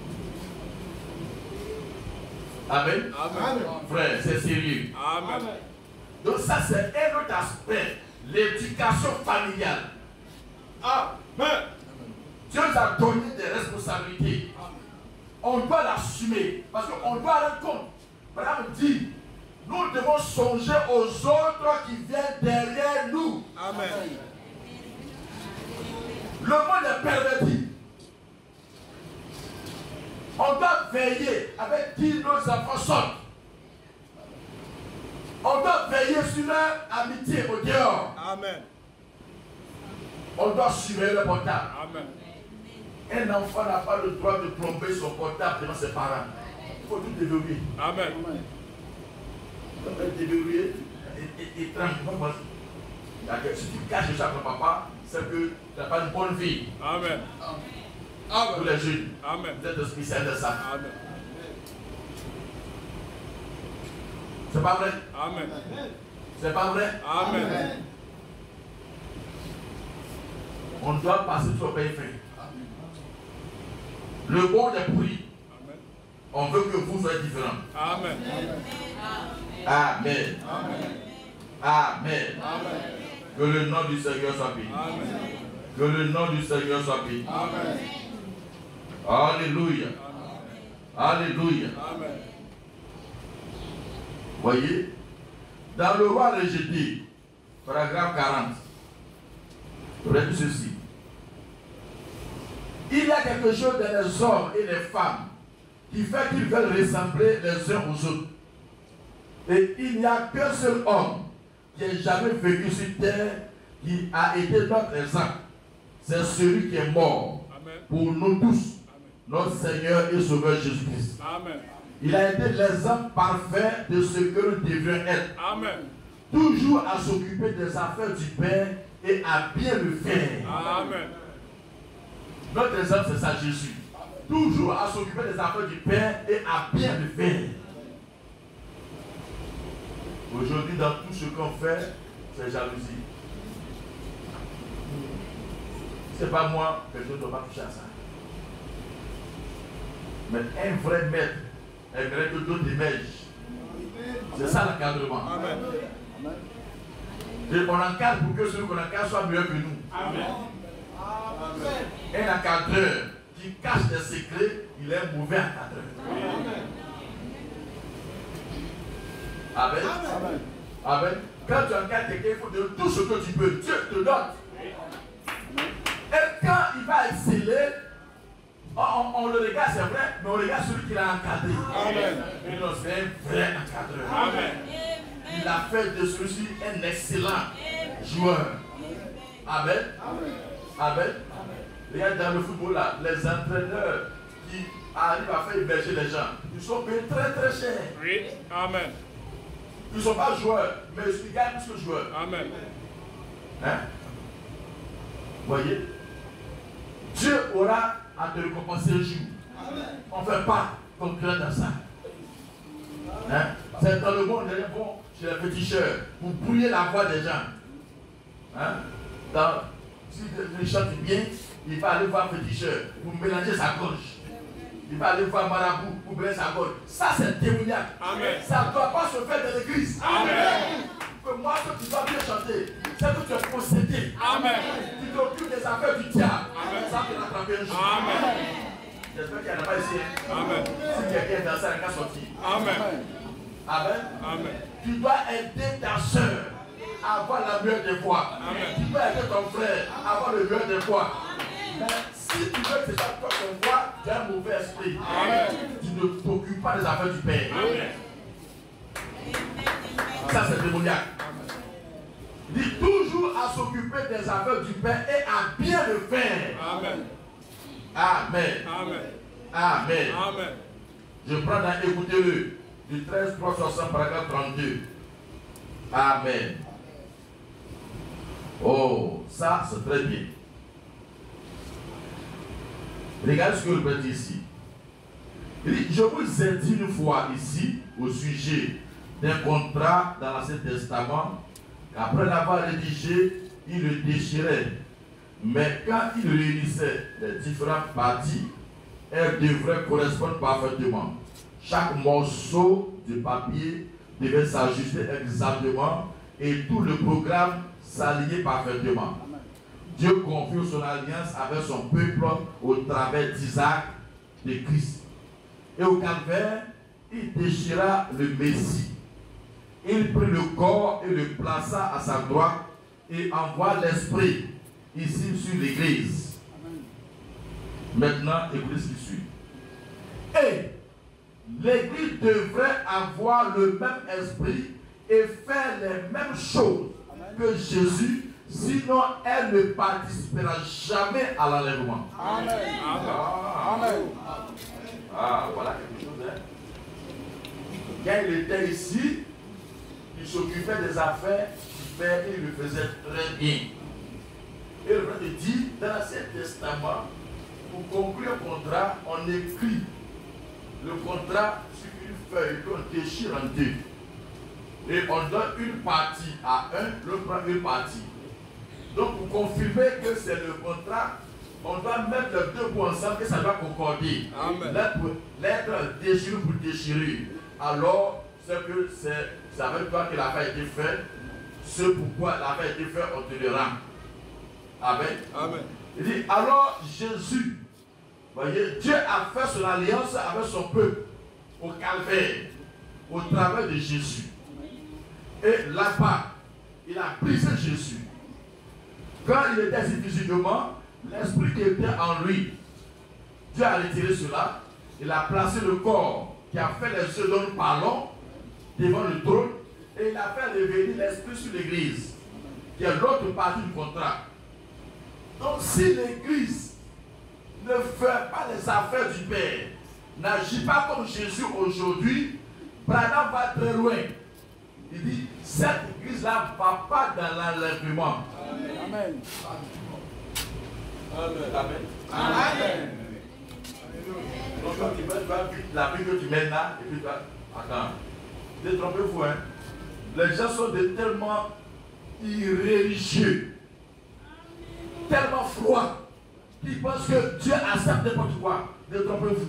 [SPEAKER 1] Amen. Amen. Frère, c'est sérieux. Amen. Donc ça c'est un autre aspect, l'éducation familiale. Amen. Dieu nous a donné des responsabilités. On doit l'assumer parce qu'on doit rendre compte. Madame dit, nous devons songer aux autres qui viennent derrière nous. Amen. Le monde est perverti. On doit veiller avec qui nos enfants sortent. On doit veiller sur leur amitié au dehors. Amen. On doit surveiller le portable. Amen. Un enfant n'a pas le droit de tromper son portable devant ses parents. Il faut tout déverrouiller. Amen. Il faut déverrouiller et, et, et tranquillement. Si tu caches ça à ton papa, c'est que tu n'as pas une bonne vie. Amen. Amen. Tous les jeunes. Amen. Vous êtes spécial de ça. Amen. C'est pas vrai? Amen. C'est pas vrai? Amen. Amen. On doit passer sur le pays fait. Le monde est pourri. Amen. On veut que vous soyez différents. Amen. Amen. Amen. Amen. Amen. Que le nom du Seigneur soit béni. Amen. Que le nom du Seigneur soit béni. Amen. Alléluia. Amen. Alléluia. Amen. Voyez, dans le roi rejeté, paragraphe quarante, regardez ceci. Il y a quelque chose dans les hommes et les femmes qui fait qu'ils veulent ressembler les uns aux autres. Et il n'y a qu'un seul homme qui ait jamais vécu sur terre qui a été notre exemple. C'est celui qui est mort. Amen. Pour nous tous. Amen. Notre Seigneur et Sauveur Jésus-Christ. Amen. Il a été l'exemple parfait de ce que nous devrions être. Amen. Toujours à s'occuper des affaires du Père et à bien le faire.
[SPEAKER 2] Amen.
[SPEAKER 1] Notre exemple, c'est ça, Jésus. Toujours à s'occuper des affaires du Père et à bien le faire. Aujourd'hui, dans tout ce qu'on fait, c'est jalousie. C'est pas moi, que je ne dois pas toucher à ça. Mais un vrai maître aimerait que d'autres émergent. C'est ça l'encadrement.
[SPEAKER 2] Amen.
[SPEAKER 1] Et on encadre pour que celui qu'on encadre soit mieux que nous.
[SPEAKER 2] Amen.
[SPEAKER 1] Un encadreur qui cache des secrets, il est un mauvais encadreur. Amen.
[SPEAKER 3] Amen.
[SPEAKER 1] Amen. Quand tu encadres quelqu'un, il faut donner tout ce que tu peux. Dieu te donne. Et quand il va exceller, on, on, on le regarde, c'est vrai, mais on regarde celui qui l'a encadré.
[SPEAKER 2] Amen.
[SPEAKER 1] Et non, c'est un vrai encadreur.
[SPEAKER 2] Amen.
[SPEAKER 1] Il a fait de celui-ci un excellent joueur. Amen. Amen. Regarde dans le football là, les entraîneurs qui arrivent à faire émerger les gens, ils sont payés très très cher.
[SPEAKER 2] Oui. Amen.
[SPEAKER 1] Ils ne sont pas joueurs, mais ils gagnent plus que joueurs.
[SPEAKER 2] Amen.
[SPEAKER 1] Hein? Voyez? Dieu aura à te récompenser un jour. On ne fait pas concurrent dans ça. Hein? C'est dans le monde, les bons chez les féticheurs pour brouiller la voix des gens. Hein? Dans, si il chante bien, il va aller voir un féticheur pour mélanger sa gorge. Il va aller voir marabout pour mélanger sa gorge. Ça, c'est démoniaque.
[SPEAKER 2] Amen.
[SPEAKER 1] Ça ne doit pas se faire dans l'église.
[SPEAKER 2] Amen.
[SPEAKER 1] Que moi, ce que tu dois bien chanter, c'est que tu es possédé.
[SPEAKER 2] Amen.
[SPEAKER 1] Tu t'occupes des affaires du diable.
[SPEAKER 2] Amen.
[SPEAKER 1] Ça te rattraper un jour.
[SPEAKER 2] Amen.
[SPEAKER 1] J'espère qu'il n'y en a pas ici.
[SPEAKER 2] Amen.
[SPEAKER 1] Si quelqu'un est dans ça, il n'a qu'à sortir.
[SPEAKER 2] Amen.
[SPEAKER 1] Amen.
[SPEAKER 2] Amen.
[SPEAKER 1] Tu dois aider ta soeur à avoir la meilleure des voix.
[SPEAKER 2] Amen.
[SPEAKER 1] Tu peux aider ton frère à avoir le meilleur des voix. Mais si tu veux que c'est ça toi ton voix, tu as un mauvais esprit.
[SPEAKER 2] Amen.
[SPEAKER 1] Tu ne t'occupes pas des affaires du Père.
[SPEAKER 2] Amen.
[SPEAKER 1] Ça, c'est démoniaque. Il dit toujours à s'occuper des affaires du Père et à bien le faire.
[SPEAKER 2] Amen.
[SPEAKER 1] Amen.
[SPEAKER 2] Amen.
[SPEAKER 1] Amen.
[SPEAKER 2] Amen.
[SPEAKER 1] Je prends dans écoutez-le. Du treize trois soixante, paragraphe trente-deux. Amen. Oh, ça c'est très bien. Regardez ce que le Père dit ici. Il dit, je vous ai dit une fois ici au sujet d'un contrat dans l'Ancien Testament, qu'après l'avoir rédigé, il le déchirait. Mais quand il réunissait les différentes parties, elles devraient correspondre parfaitement. Chaque morceau de papier devait s'ajuster exactement et tout le programme s'alignait parfaitement. Dieu confirme son alliance avec son peuple au travers d'Isaac, de Christ. Et au calvaire, il déchira le Messie. Il prit le corps et le plaça à sa droite et envoie l'Esprit ici sur l'Église. Maintenant, écoutez ce qui suit. Et l'Église devrait avoir le même esprit et faire les mêmes choses que Jésus, sinon elle ne participera jamais à l'enlèvement.
[SPEAKER 3] Amen.
[SPEAKER 1] Ah,
[SPEAKER 3] Amen.
[SPEAKER 1] ah, voilà quelque chose. Hein? Quand il était ici, il s'occupait des affaires du Père et il le faisait très bien. Et le Père dit, dans l'Ancien Testament, pour conclure un contrat, on écrit le contrat sur une feuille qu'on déchire en deux. Et on donne une partie à un, l'autre prend une partie. Donc pour confirmer que c'est le contrat, on doit mettre les deux bouts ensemble et ça doit concorder. L'être déchiré pour déchirer. Alors, c'est que c'est avec toi que l'affaire a été faite. Ce pourquoi l'affaire a été faite, on te le rend. Amen.
[SPEAKER 2] Amen.
[SPEAKER 1] Il dit, alors Jésus, voyez, Dieu a fait son alliance avec son peuple au calvaire, au travers de Jésus. Et là-bas, il a brisé Jésus. Quand il était ici physiquement, l'esprit qui était en lui, Dieu a retiré cela. Il a placé le corps qui a fait les œuvres dont nous parlons devant le trône et il a fait revenir l'esprit sur l'église, qui est l'autre partie du contrat. Donc si l'église ne fait pas les affaires du Père, n'agit pas comme Jésus aujourd'hui, Branham va très loin. Il dit, cette église-là ne va pas dans l'enlèvement.
[SPEAKER 3] Amen.
[SPEAKER 1] Amen.
[SPEAKER 2] Amen.
[SPEAKER 1] Donc quand tu vas, tu vas vivre la vie que tu mènes là, et puis tu vas. Attends. Détrompez-vous, hein. Les gens sont de tellement irréligieux, tellement froids, qu'ils pensent que Dieu accepte n'importe quoi. Détrompez-vous.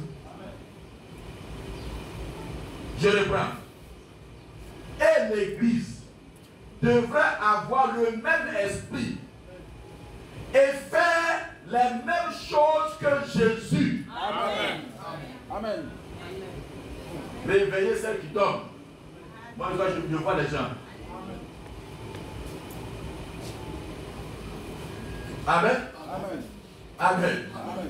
[SPEAKER 1] Je reprends. Et l'Église devrait avoir le même esprit et faire les mêmes choses que Jésus.
[SPEAKER 2] Amen.
[SPEAKER 3] Amen.
[SPEAKER 1] Réveiller celles qui dorment. Moi, je, je vois les gens. Amen.
[SPEAKER 3] Amen.
[SPEAKER 1] Amen.
[SPEAKER 3] Amen.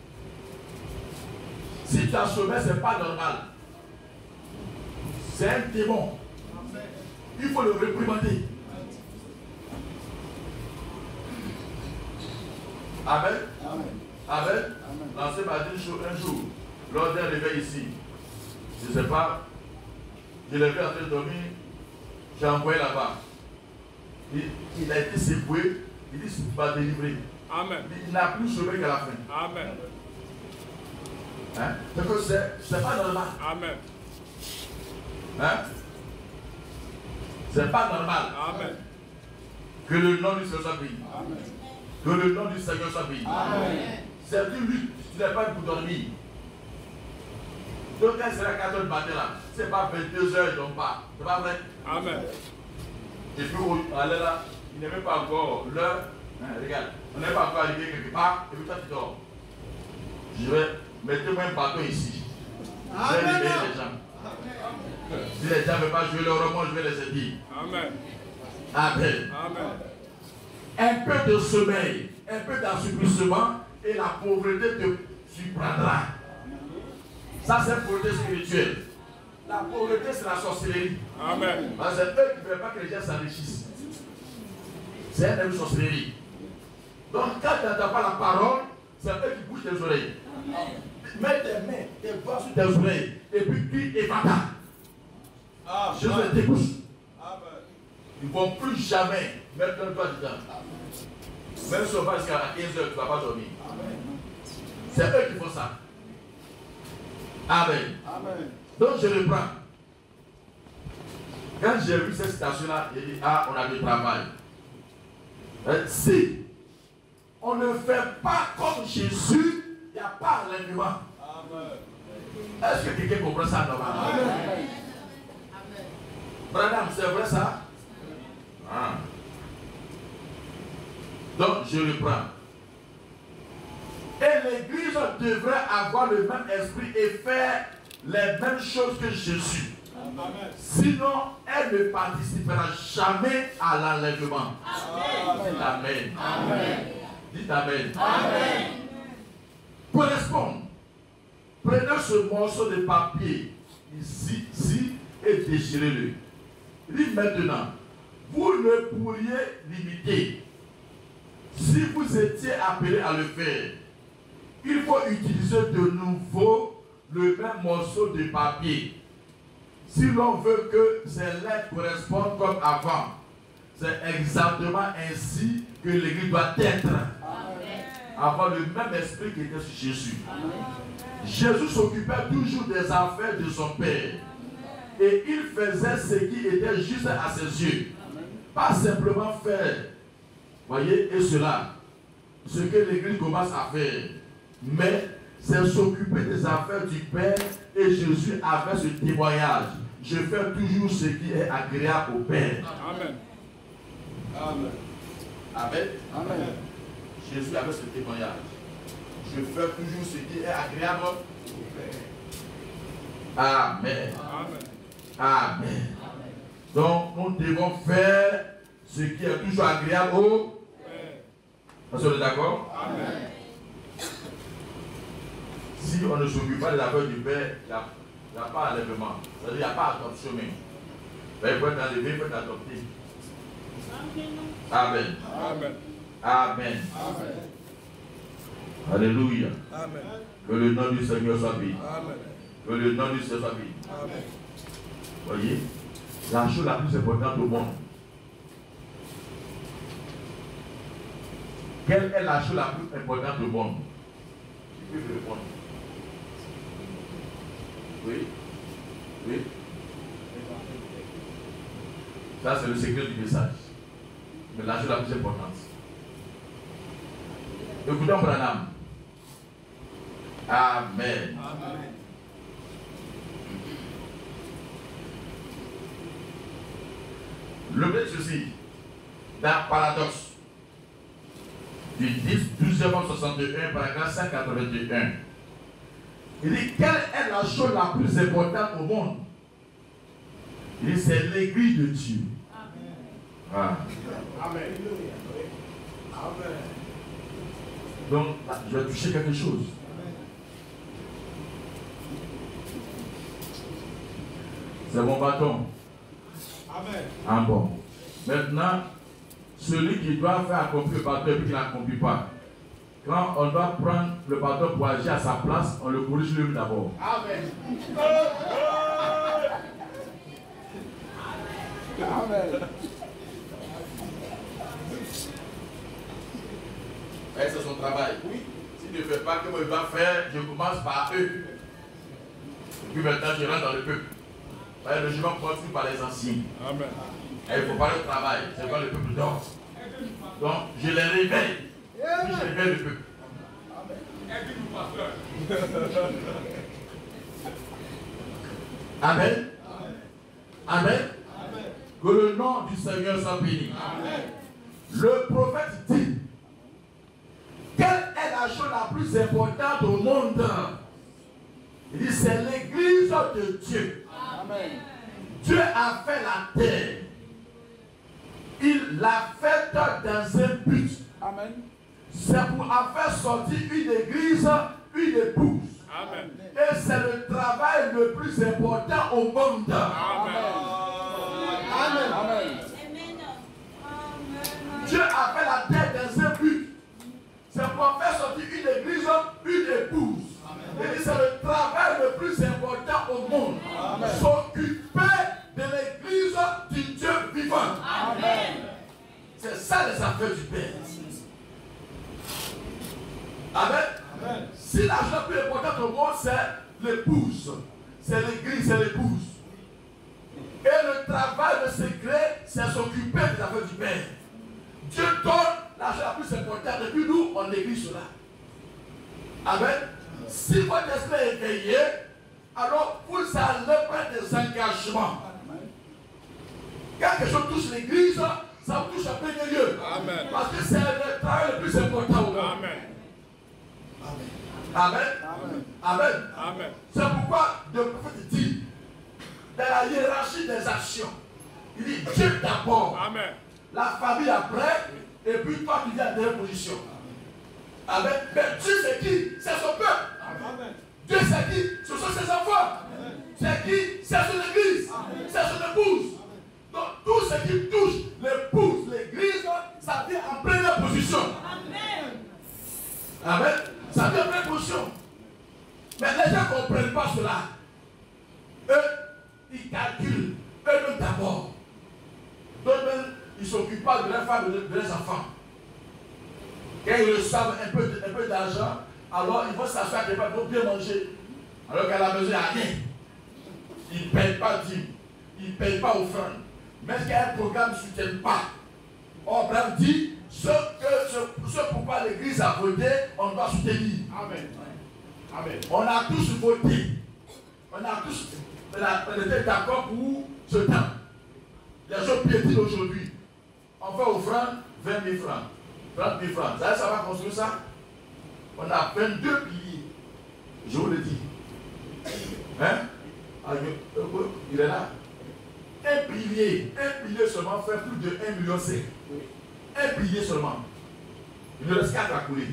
[SPEAKER 1] Si tu as sommeil, ce n'est pas normal. C'est un démon. Il faut le réprimander. Amen.
[SPEAKER 3] Amen.
[SPEAKER 1] Amen.
[SPEAKER 3] Amen.
[SPEAKER 1] L'ancien m'a dit un jour, lors d'un réveil ici, je ne sais pas, je l'ai vu en train de dormir, j'ai envoyé là-bas. Il, il a été secoué, il dit qu'il va délivrer.
[SPEAKER 2] Amen.
[SPEAKER 1] Il n'a plus sommeil qu'à la fin.
[SPEAKER 2] Amen.
[SPEAKER 1] Hein? Parce que c'est, c'est pas normal.
[SPEAKER 2] Amen.
[SPEAKER 1] Hein? C'est pas normal.
[SPEAKER 2] Amen.
[SPEAKER 1] Que le nom du Seigneur soit béni.
[SPEAKER 3] Amen.
[SPEAKER 1] Que le nom du Seigneur soit béni.
[SPEAKER 3] Amen.
[SPEAKER 1] C'est une lutte, tu n'es pas pour dormir. Donc quand c'est la quatre heures du matin là, c'est pas vingt-deux heures, ils n'ont pas. C'est pas vrai?
[SPEAKER 2] Amen.
[SPEAKER 1] Et puis on allait là, il n'est même pas encore l'heure. Hein, regarde, on n'est pas encore arrivé quelque part, et puis toi tu dors. Je vais mettre un bâton ici. Je vais libérer les gens. Si les gens ne veulent pas jouer le roman, je vais les aider.
[SPEAKER 2] Amen.
[SPEAKER 1] Amen.
[SPEAKER 2] Amen.
[SPEAKER 1] Un peu de sommeil, un peu d'assouplissement et la pauvreté te surprendra. Ça, c'est la pauvreté spirituelle. La pauvreté, c'est la sorcellerie.
[SPEAKER 2] Amen.
[SPEAKER 1] Parce que c'est eux qui ne veulent pas que les gens s'enrichissent. C'est une même sorcellerie. Donc, quand tu n'entends pas la parole, c'est eux qui bougent tes oreilles. Mets tes mains, tes doigts sur tes oreilles, et puis crie et bata. Je les débouche. Ils ne vont plus jamais mettre un doigt dedans. Même si on va jusqu'à quinze heures, tu ne vas pas dormir. C'est eux qui font ça. Amen.
[SPEAKER 3] Amen.
[SPEAKER 1] Donc je reprends. Quand j'ai vu cette citation-là, j'ai dit, ah, on a du travail. Euh, si on ne fait pas comme Jésus, il n'y a pas enlèvement. Est-ce que quelqu'un comprend ça normalement?
[SPEAKER 3] Amen.
[SPEAKER 1] Madame, c'est vrai ça? Ah. Donc je reprends. Et l'Église devrait avoir le même esprit et faire les mêmes choses que Jésus.
[SPEAKER 2] Amen.
[SPEAKER 1] Sinon, elle ne participera jamais à l'enlèvement.
[SPEAKER 3] Amen.
[SPEAKER 1] Amen.
[SPEAKER 3] Amen.
[SPEAKER 1] Dites Amen.
[SPEAKER 3] Amen.
[SPEAKER 1] Correspond. Prenez ce morceau de papier ici, ici et déchirez-le. Dites maintenant, vous ne pourriez l'imiter si vous étiez appelé à le faire. Il faut utiliser de nouveau le même morceau de papier. Si l'on veut que ces lettres correspondent comme avant, c'est exactement ainsi que l'Église doit être. Amen. Avoir le même esprit qui était sur Jésus. Amen. Jésus s'occupait toujours des affaires de son Père. Et il faisait ce qui était juste à ses yeux. Amen. Pas simplement faire, voyez, et cela, ce que l'Église commence à faire. Mais c'est s'occuper des affaires du Père et Jésus avait ce témoignage. Je fais toujours ce qui est agréable au Père.
[SPEAKER 2] Amen.
[SPEAKER 1] Amen. Amen.
[SPEAKER 3] Amen.
[SPEAKER 1] Jésus avait ce témoignage. Je fais toujours ce qui est agréable au Père. Amen.
[SPEAKER 2] Amen.
[SPEAKER 1] Amen. Donc nous devons faire ce qui est toujours agréable au Père. Est-ce que vous êtes d'accord?
[SPEAKER 2] Amen.
[SPEAKER 1] Si on ne s'occupe pas des affaires du Père, il n'y a, a pas enlèvement. C'est-à-dire qu'il n'y a pas adoption même. Il faut être enlevé, il faut être adopté. Amen.
[SPEAKER 2] Amen.
[SPEAKER 1] Amen.
[SPEAKER 2] Amen.
[SPEAKER 1] Alléluia.
[SPEAKER 2] Amen.
[SPEAKER 1] Que le nom du Seigneur soit béni.
[SPEAKER 2] Amen.
[SPEAKER 1] Que le nom du Seigneur soit béni.
[SPEAKER 2] Amen.
[SPEAKER 1] Voyez, la chose la plus importante au monde, Quelle est la chose la plus importante au monde? Qui peut répondre? Oui? Oui? Ça, c'est le secret du message. Mais la chose la plus importante. Écoutons Branham. Amen. Amen. Le but ceci, dans Paradoxe, du dix douze soixante et un, paragraphe cent quatre-vingt-un, il dit, quelle est la chose la plus importante au monde? Il dit, c'est l'église de Dieu. Amen. Ah. Amen. Amen. Donc, je vais toucher quelque chose. C'est mon bâton. Amen. Ah bon. Maintenant, celui qui doit faire accomplir le bâton et qui ne l'accomplit pas. Quand on doit prendre le bâton pour agir à sa place, on le corrige lui d'abord. Amen. Amen. Et c'est son travail. Oui. S'il ne fait pas, comment il va faire? Je commence par eux. Et puis maintenant, je rentre dans le peuple. Le jugement construit par les anciens. Amen. Et il ne faut pas le travail. C'est quand le peuple dort. Donc, je les réveille. Puis je réveille le peuple. Amen. Amen. Amen. Que le nom du Seigneur soit béni. Amen. Le prophète dit, quelle est la chose la plus importante au monde? Il dit, c'est l'église de Dieu. Amen. Dieu a fait la terre. Il l'a faite dans un but. Amen. C'est pour en faire sortir une église, une épouse. Amen. Et c'est le travail le plus important au monde. Amen. Amen. Amen. Dieu a fait la terre dans un but. C'est pour en faire sortir une église, une épouse. Et c'est le travail le plus important au monde. S'occuper de l'église du Dieu vivant. Amen. C'est ça les affaires du Père. Amen. Amen. Si la chose la plus importante au monde, c'est l'épouse. C'est l'église, c'est l'épouse. Et le travail, le secret, c'est s'occuper des affaires du Père. Dieu donne la chose la plus importante. Et puis nous, on néglige cela. Amen. Si votre esprit est éveillé, alors vous allez prendre des engagements. Quand quelque chose touche l'église, ça vous touche en premier lieu. Amen. Parce que c'est le travail le plus important au monde. Amen. Amen. Amen. Amen. Amen. C'est pourquoi le prophète dit, dans la hiérarchie des actions, il dit Dieu d'abord, la famille après, et puis toi qui viens à la dernière position. Amen. Mais Dieu c'est qui? C'est son peuple. Amen. Dieu c'est qui? Ce sont ses enfants. C'est qui? C'est son église. C'est son épouse. Donc tout ce qui touche l'épouse, l'église, ça vient en première position. Amen. Amen. Ça vient en première position. Mais les gens ne comprennent pas cela. Eux, ils calculent. Eux d'abord. Donc ils ne s'occupent pas de leurs femmes et de leurs enfants. Quand ils reçoivent un peu, un peu d'argent, alors ils vont s'asseoir qu'ils vont bien manger. Alors qu'à la maison, il n'y a rien. Ils ne payent pas dîmes. Ils ne payent pas offrande. Mais qu'il y a un programme ne soutient pas. Or, Abraham dit, ce, que, ce, ce pourquoi l'Église a voté, on doit soutenir. Amen. Amen. On a tous voté. On a tous on était d'accord pour ce temps. Les gens piétinent aujourd'hui. On fait offrande vingt mille francs. trente mille francs. Ça, ça va construire ça? On a vingt-deux piliers. Je vous le dis. Hein? Il est là. Un pilier, un pilier seulement fait plus de un million cinq. Un pilier seulement. Il ne reste quatre à couler.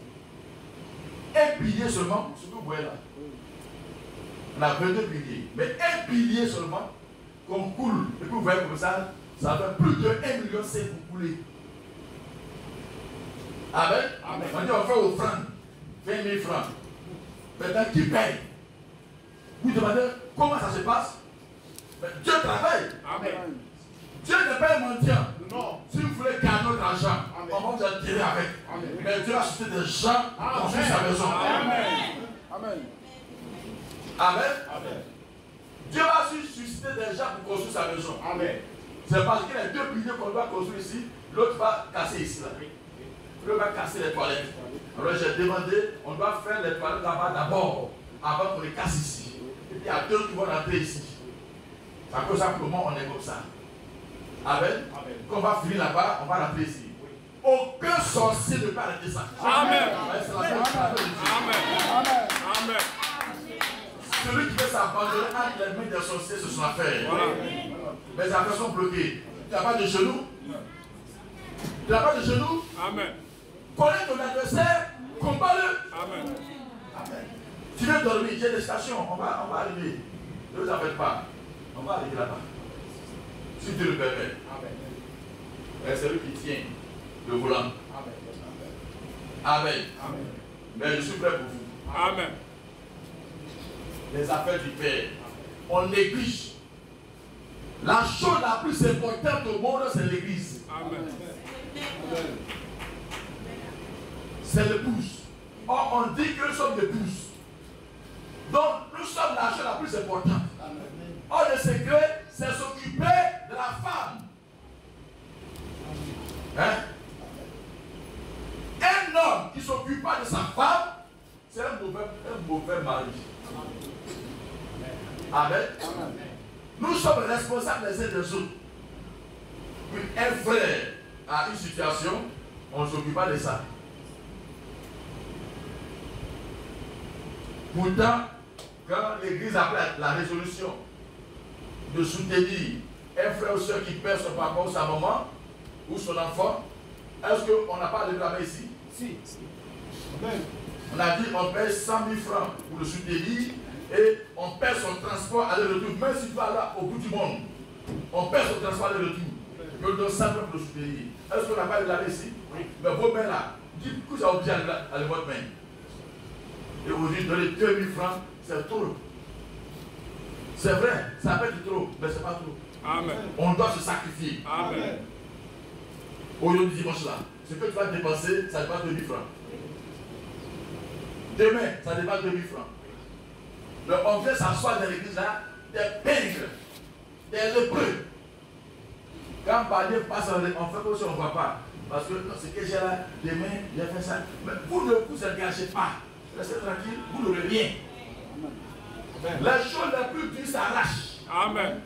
[SPEAKER 1] Un pilier seulement, ce que vous voyez là. On a vingt-deux piliers. Mais un pilier seulement, qu'on coule, et puis vous voyez comme ça, ça fait plus de un million cinq pour couler. Amen. Amen. On dit on fait offrande, vingt mille francs. Maintenant, qui paye? Vous demandez comment ça se passe? Mais Dieu travaille. Amen. Dieu n'est pas un mendiant. Non. Si vous voulez gagner notre argent, on va vous attirer avec. Amen. Mais Dieu a suscité des gens pour construire sa maison.
[SPEAKER 3] Amen. Amen.
[SPEAKER 1] Amen. Amen. Dieu va susciter des gens pour construire sa maison.
[SPEAKER 3] Amen.
[SPEAKER 1] C'est parce qu'il y a deux piliers qu'on doit construire ici. L'autre va casser ici. L'autre va casser les toilettes. Alors j'ai demandé, on doit faire les toilettes là-bas d'abord, avant qu'on les casse ici. Et puis il y a deux qui vont rentrer ici. C'est à cause ça pour le moment on est comme ça. Amen. Amen. Quand on va finir là-bas, on va rentrer ici. Aucun sorcier ne peut arrêter ça.
[SPEAKER 2] Amen.
[SPEAKER 1] C'est la même chose.
[SPEAKER 2] Amen.
[SPEAKER 3] Amen.
[SPEAKER 2] Amen.
[SPEAKER 1] Celui qui veut s'abandonner entre les mains des sorciers, c'est son affaire.
[SPEAKER 2] Voilà.
[SPEAKER 1] Mais les affaires sont bloquées. Tu n'as pas de genoux. Tu n'as pas de genoux.
[SPEAKER 2] Amen.
[SPEAKER 1] Connais ton adversaire, combat-le.
[SPEAKER 2] Amen.
[SPEAKER 1] Amen. Tu viens dormir, j'ai des stations, on va, on va arriver. Ne vous en faites pas. On va arriver là-bas. Si Dieu le permet. Amen. C'est lui qui tient le volant. Amen. Amen. Amen. Mais je suis prêt pour vous.
[SPEAKER 2] Amen.
[SPEAKER 1] Les affaires du Père, on néglige. La chose la plus importante au monde, c'est l'église.
[SPEAKER 2] Amen.
[SPEAKER 1] C'est l'épouse. Or, on dit que nous sommes l'épouse. Donc, nous sommes la chose la plus importante. Or, le secret, c'est s'occuper de la femme. Hein? Un homme qui ne s'occupe pas de sa femme, c'est un mauvais, un mauvais mari. Amen. Nous sommes responsables les uns des autres. Un frère a une situation, on ne s'occupe pas de ça. Pourtant, quand l'Église appelle la résolution de soutenir un frère ou soeur qui perd son papa ou sa maman ou son enfant, est-ce qu'on n'a pas de la main ici?
[SPEAKER 3] Si.
[SPEAKER 1] On a dit on paie cent mille francs pour le soutenir et on paie son transport aller-retour. Même si tu vas là au bout du monde, on paie son transport aller-retour. Je le donne cent francs pour le soutenir. Est-ce qu'on n'a pas de la main ici? Oui. Mais vos mains là, dites que ça oblige à aller votre main. Et vous dites donner deux mille francs, c'est trop. C'est vrai, ça peut être trop, mais c'est pas trop.
[SPEAKER 2] Amen.
[SPEAKER 1] On doit se sacrifier.
[SPEAKER 2] Amen.
[SPEAKER 1] Aujourd'hui, dimanche là, ce que tu vas dépenser, ça dépasse deux mille francs. Demain, ça dépasse deux mille francs. Donc, on vient s'asseoir dans l'église là, des pègres, des lépreux. Quand Badier passe, on fait comme si on ne voit pas. Parce que ce que j'ai là, demain, j'ai fait ça. Mais vous ne vous engagez pas. Restez tranquille, vous n'aurez rien. Amen. La chose la plus dure s'arrache.
[SPEAKER 2] Amen.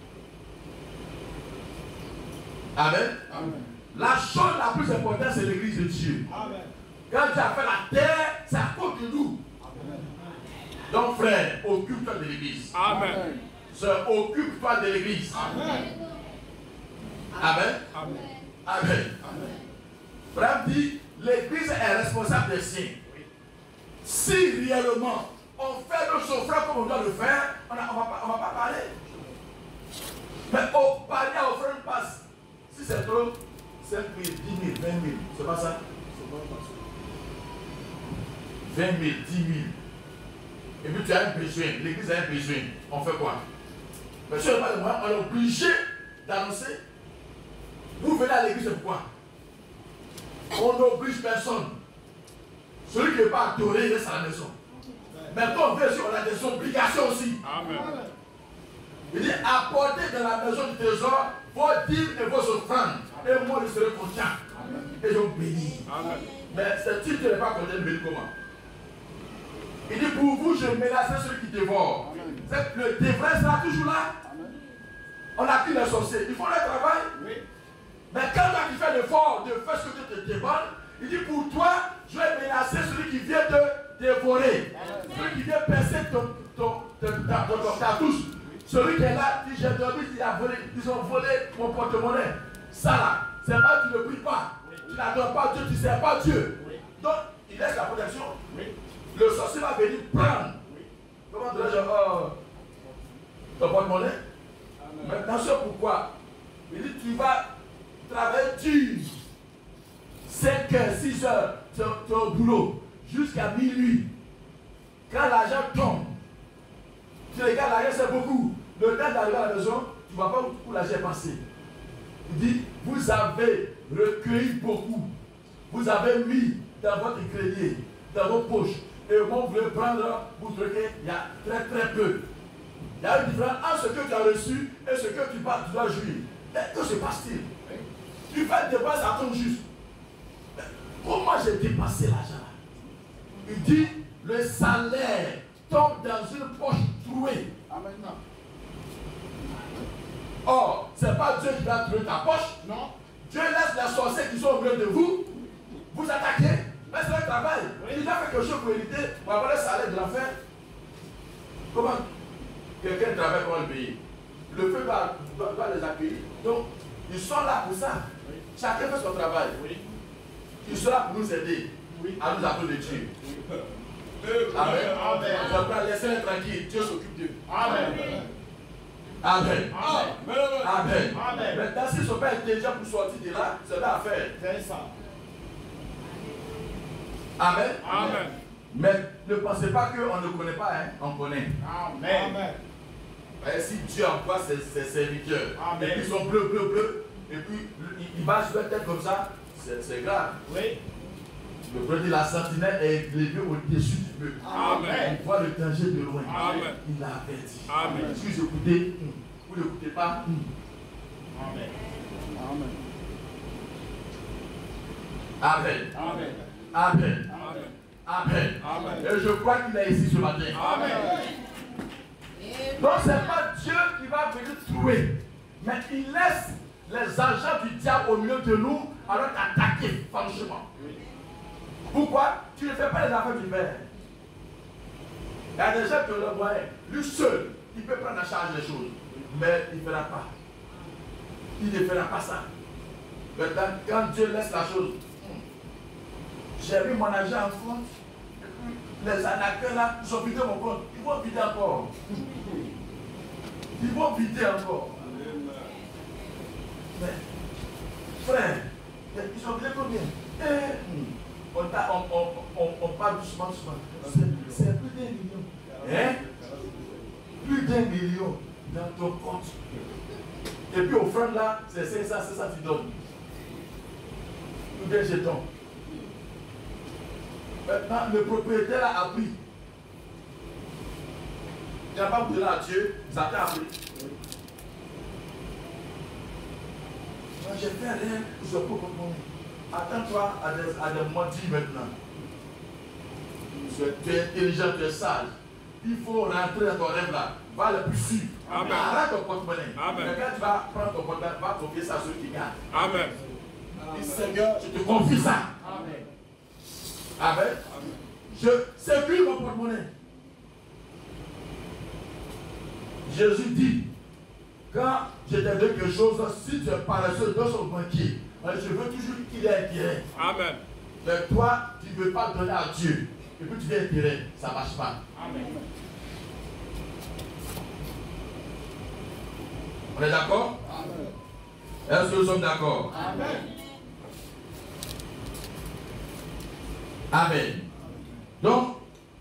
[SPEAKER 1] Amen.
[SPEAKER 3] Amen.
[SPEAKER 1] La chose la plus importante, c'est l'église de Dieu.
[SPEAKER 3] Amen.
[SPEAKER 1] Quand tu as fait la terre, c'est à cause de nous. Amen. Donc, frère, occupe-toi de l'église.
[SPEAKER 2] Amen.
[SPEAKER 1] Sœur, occupe-toi de l'église.
[SPEAKER 3] Amen.
[SPEAKER 1] Amen.
[SPEAKER 2] Amen.
[SPEAKER 1] Amen. Frère dit, l'église est responsable des siens. Si réellement on fait nos offrandes comme on doit le faire, on ne va, va pas parler. Mais au panier à offrande passe. Si c'est trop, cinq mille, dix mille, vingt mille, c'est pas ça? vingt mille, dix mille. Et puis tu as un besoin, l'église a un besoin. On fait quoi? Mais si on n'a pas de moyens, on est obligé d'annoncer. Vous venez à l'église, c'est pourquoi? On n'oblige personne. Celui qui n'est pas adoré, il reste à la maison. Mais quand on vient ici, on a des obligations aussi.
[SPEAKER 2] Amen.
[SPEAKER 1] Il dit apportez dans la maison du trésor vos dîmes et vos offrandes. Et moi, je serai content. Et je vous bénis.
[SPEAKER 2] Amen.
[SPEAKER 1] Mais ce type qui n'est pas content, bénit comment? Il dit pour vous, je menacerai celui qui dévore. Le dévore sera toujours là. On a pris les sorciers. Ils font le travail. Oui. Mais quand tu fais l'effort de faire ce que tu te demandes, il dit pour toi, je vais menacer celui qui vient te dévorer. Amen. Celui qui vient percer ton, ton, ton, ta, ton, ton, ta touche. Celui qui est là, dit j'ai dormi, il a volé, ils ont volé mon porte-monnaie. Ça là, c'est pas tu ne pries pas. Tu n'adores pas Dieu, tu ne sais pas Dieu. Donc, il laisse la protection. Le sorcier va venir prendre. Comment dirais-je oh, ton porte-monnaie? Maintenant, c'est pourquoi. Il dit tu vas travailler dur. cinq heures, six heures, tu es au boulot, jusqu'à minuit. Quand l'argent tombe, tu regardes l'argent, c'est beaucoup. Le temps d'arriver à la maison, tu ne vois pas où l'argent est passé. Il dit, vous avez recueilli beaucoup. Vous avez mis dans votre grenier, dans vos poches, et vous voulez prendre, vous truquez, il y a très très peu. Il y a une différence entre ce que tu as reçu et ce que tu, tu dois jouir. Mais que se passe-t-il? Tu fais des dépenses à ton juste. Mais comment j'ai dépassé l'argent? Il dit, le salaire tombe dans une poche trouée.
[SPEAKER 3] Amen.
[SPEAKER 1] Or, ce n'est pas Dieu qui va trouver ta poche.
[SPEAKER 3] Non.
[SPEAKER 1] Dieu laisse les sorciers qui sont au milieu de vous, vous attaquer. Mais c'est le travail. Oui. Il a fait quelque chose pour éviter, pour avoir le salaire de l'enfer. Comment quelqu'un travaille pour le pays? Le feu va, doit, doit les accueillir. Donc, ils sont là pour ça. Oui. Chacun fait son travail. Oui. Il sera pour nous aider, oui, à nous appeler de Dieu. Oui. Amen. Amen. Laissez-les tranquilles. Dieu s'occupe d'eux. Amen. Amen. Amen. Amen. Amen. Maintenant, s'ils ne sont pas intelligents pour sortir de là, c'est là à faire.
[SPEAKER 3] C'est ça.
[SPEAKER 1] Amen.
[SPEAKER 2] Amen.
[SPEAKER 1] Mais ne pensez pas qu'on ne connaît pas, hein? On connaît.
[SPEAKER 3] Amen. Amen.
[SPEAKER 1] Et si Dieu envoie ses, ses serviteurs, amen, et puis ils sont bleus, bleus, bleus, et puis il, il va sur la tête comme ça, c'est grave. Oui. Le premier dit la sentinelle est élevée au-dessus du peuple. Amen. Il voit le danger de loin. Amen. Il l'a averti. Amen. Si vous écoutez, vous n'écoutez pas. Amen. Amen. Amen. Amen. Amen. Amen. Amen. Et je crois qu'il est ici ce matin. Amen. Donc ce n'est pas Dieu qui va venir trouver, mais il laisse les agents du diable au milieu de nous alors qu'attaquer franchement. Pourquoi? Tu ne fais pas les affaires du Père. Il y a des gens qui ont le moyen. Lui seul, il peut prendre en charge les choses, mais il ne fera pas. Il ne fera pas ça. Maintenant, quand Dieu laisse la chose, j'ai vu mon argent en compte, les arnaqueurs là, ils ont vidé mon compte. Ils vont vider encore. Ils vont vider encore. Mais, frère, ils ont vidé combien? Eh, on, on, on, on, on parle doucement, doucement. C'est plus d'un million. Hein? Plus d'un million dans ton compte. Et puis au front là, c'est ça, c'est ça que tu donnes. Ou des jetons. Maintenant, le propriétaire a pris. Il n'a pas donné à Dieu, ça t'a appris. Moi, j'ai fait rien, je peux comprendre. Attends-toi à des, à des maudits maintenant. Tu es intelligent, tu es sage. Il faut rentrer dans ton rêve là. Va le plus suivre. Arrête ton porte-monnaie. Mais quand tu vas prendre ton porte-monnaie, va confier ça à ceux qui gagnent. Amen. Dis Seigneur, je te confie ça. Amen. Amen. Je sécurise mon porte-monnaie. Jésus dit, quand je te donne quelque chose, si tu es paresseux, donne son banquier. Je veux toujours qu'il ait intérêt. Amen. Mais toi, tu ne veux pas donner à Dieu. Et puis tu veux intérêt, ça ne marche pas. Amen. On est d'accord? Amen. Est-ce que nous sommes d'accord? Amen. Amen. Donc,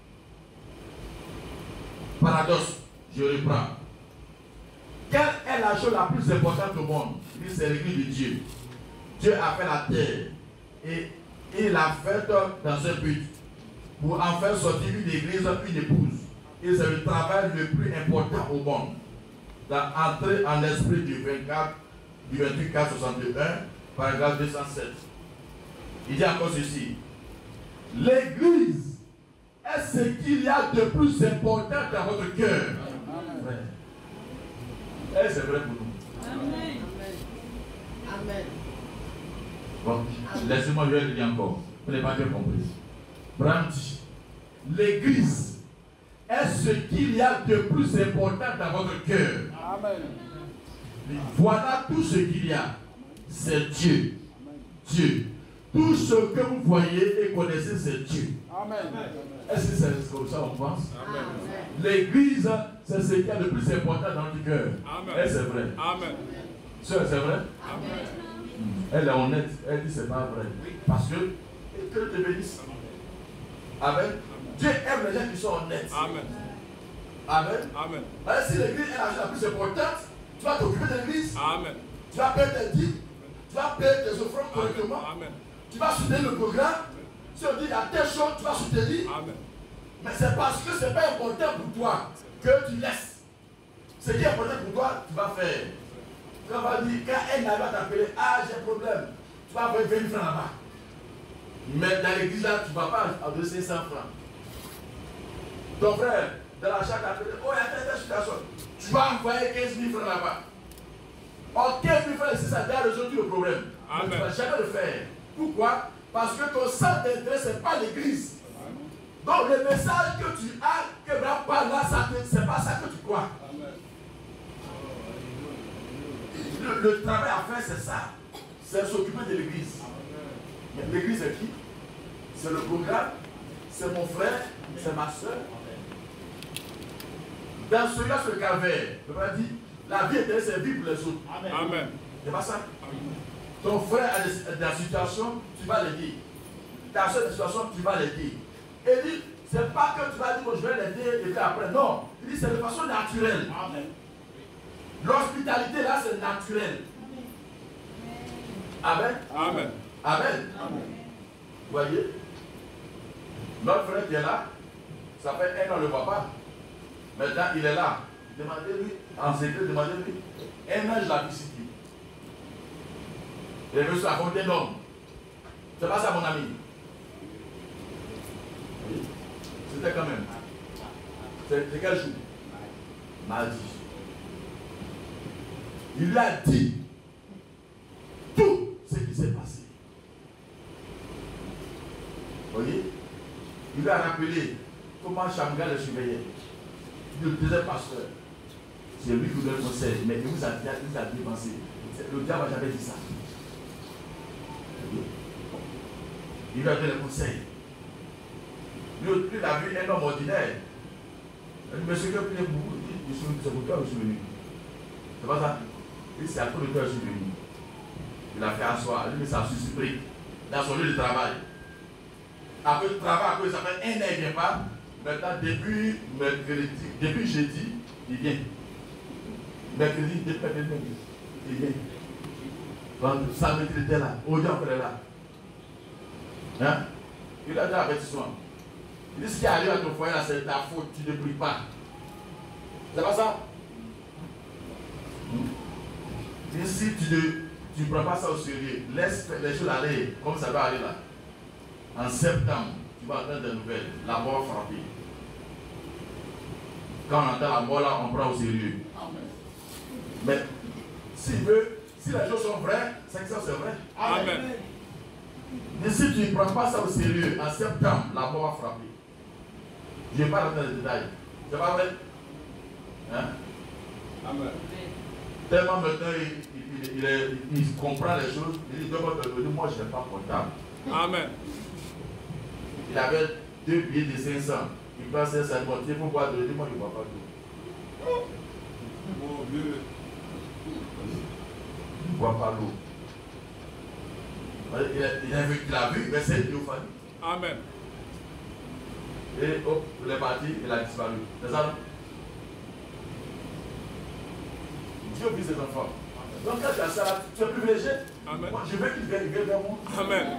[SPEAKER 1] paradoxe, je reprends. Quelle est la chose la plus importante au monde? C'est l'église de Dieu. Dieu a fait la terre et il l'a faite dans un but pour en faire sortir une église, une épouse. Et c'est le travail le plus important au monde. D'entrer en esprit du vingt-quatre, du vingt-huit quatre soixante-un, paragraphe deux cent sept. Il dit encore ceci. L'église est ce qu'il y a de plus important dans votre cœur. Et c'est vrai pour nous. Amen. Amen. Bon, laissez-moi je vais le dire encore. Vous n'avez pas bien compris. Bram dit, l'église est ce qu'il y a de plus important dans votre cœur. Amen. Voilà tout ce qu'il y a. C'est Dieu. Dieu. Tout ce que vous voyez et connaissez, c'est Dieu. Amen. Est-ce que c'est comme ça on pense? Amen. L'église, c'est ce qu'il y a de plus important dans notre cœur. Et c'est vrai. Amen. C'est vrai? Amen. Elle est honnête. Elle dit c'est pas vrai. Parce que Dieu te bénisse. Amen. Dieu aime les gens qui sont honnêtes. Amen. Amen. Amen. Alors, si l'église est la chose la plus importante, tu vas t'occuper de l'église. Amen. Tu vas payer tes dîmes. Tu vas payer tes offrandes correctement. Amen. Tu vas soutenir le programme. Si on dit il y a telle chose, tu vas soutenir.
[SPEAKER 2] Amen.
[SPEAKER 1] Mais c'est parce que ce n'est pas important pour toi que tu laisses. Ce qui est important pour toi, tu vas faire. Tu vas dire, quand elle va t'appeler, ah j'ai un problème, tu vas avoir vingt francs là-bas. Mais dans l'église là, tu ne vas pas adresser cent francs. Ton frère, dans la chatte, t'appelle, oh il y a telle telle situation. Tu vas envoyer quinze mille francs là-bas. Or quinze mille francs, c'est ça, tu as résolu le problème. Mais tu ne vas jamais le faire. Pourquoi? Parce que ton centre d'intérêt, ce n'est pas l'église. Donc le message que tu as, que Abraham parle là, ce n'est pas ça que tu crois. Le, le travail à faire, c'est ça. C'est s'occuper de l'église. L'église, c'est qui? C'est le programme, c'est mon frère, c'est ma soeur. Dans celui-là, c'est le calvaire. Le frère dit, la vie éternelle, c'est vivre pour les autres.
[SPEAKER 2] Amen.
[SPEAKER 1] C'est pas ça? Ton frère a des, des situations, tu vas l'aider. Ta soeur a des situations, tu vas l'aider. Et il dit, c'est pas que tu vas dire, bon, je vais l'aider et puis après. Non. Il dit, c'est de façon naturelle. L'hospitalité, là, c'est naturel. Amen.
[SPEAKER 2] Amen.
[SPEAKER 1] Amen. Amen. Vous voyez? Notre frère qui est là, ça fait un an, on ne le voit pas. Maintenant, il est là. Demandez-lui, en secret, demandez-lui. Un an, je l'ai visité. Il est venu sur la fontaine d'homme. C'est pas ça, mon ami. C'était quand même. C'est quel jour? Mardi. Il lui a dit tout ce qui s'est passé. Vous voyez? Il lui a rappelé comment Shamgar le surveillait. Le deuxième pasteur. C'est lui qui vous donne le conseil. Mais il vous a dépensé. Le diable n'a jamais dit ça. Il lui a donné le conseil. Lui, il a vu un homme ordinaire. Il dit, monsieur, que priez beaucoup. Il dit, c'est pour toi que je suis venu. C'est pas ça? Il dit, c'est à cause de toi que je suis venu. Il a fait asseoir. Il dit, ça a surpris. Dans son lieu de travail. Après le travail, après, ça fait un an, il ne vient pas. Maintenant, depuis mercredi, depuis jeudi, il vient. Mercredi, depuis mercredi, il vient. Donc, samedi, il était là. Aujourd'hui, on est là. Hein? Il a dit avertissement. Il dit, ce qui arrive à ton foyer, c'est ta faute, tu ne pries pas. C'est pas ça? Il dit, si tu ne tu prends pas ça au sérieux, laisse les choses aller comme ça va aller là. En septembre, tu vas entendre des nouvelles. La mort frappée. Quand on entend la mort là, on prend au sérieux. Mais s'il veut, si les choses sont vraies, c'est que ça c'est vrai.
[SPEAKER 2] Amen.
[SPEAKER 1] Mais si tu ne prends pas ça au sérieux, en septembre, la mort va frapper. Je ne vais pas rentrer dans les détails. C'est pas vrai? Hein? Amen. Tellement maintenant il, il, il, il, il comprend les choses, il dit, moi je n'ai pas comptable.
[SPEAKER 2] Amen.
[SPEAKER 1] Il avait deux billets de cinq cents. Il prend cinq cents, il faut boire de l'eau. Moi, je ne bois pas d'eau. Mon Dieu. Il ne boit pas l'eau. Il a, il a vu, il a vu, mais c'est Théophanie.
[SPEAKER 2] Amen.
[SPEAKER 1] Et hop, il est parti, il a disparu. C'est ça? Dieu vit ses enfants. Donc quand tu as ça, tu es privilégié.
[SPEAKER 2] Amen.
[SPEAKER 1] Moi, je veux qu'il vienne, vienne vers moi.
[SPEAKER 2] Amen.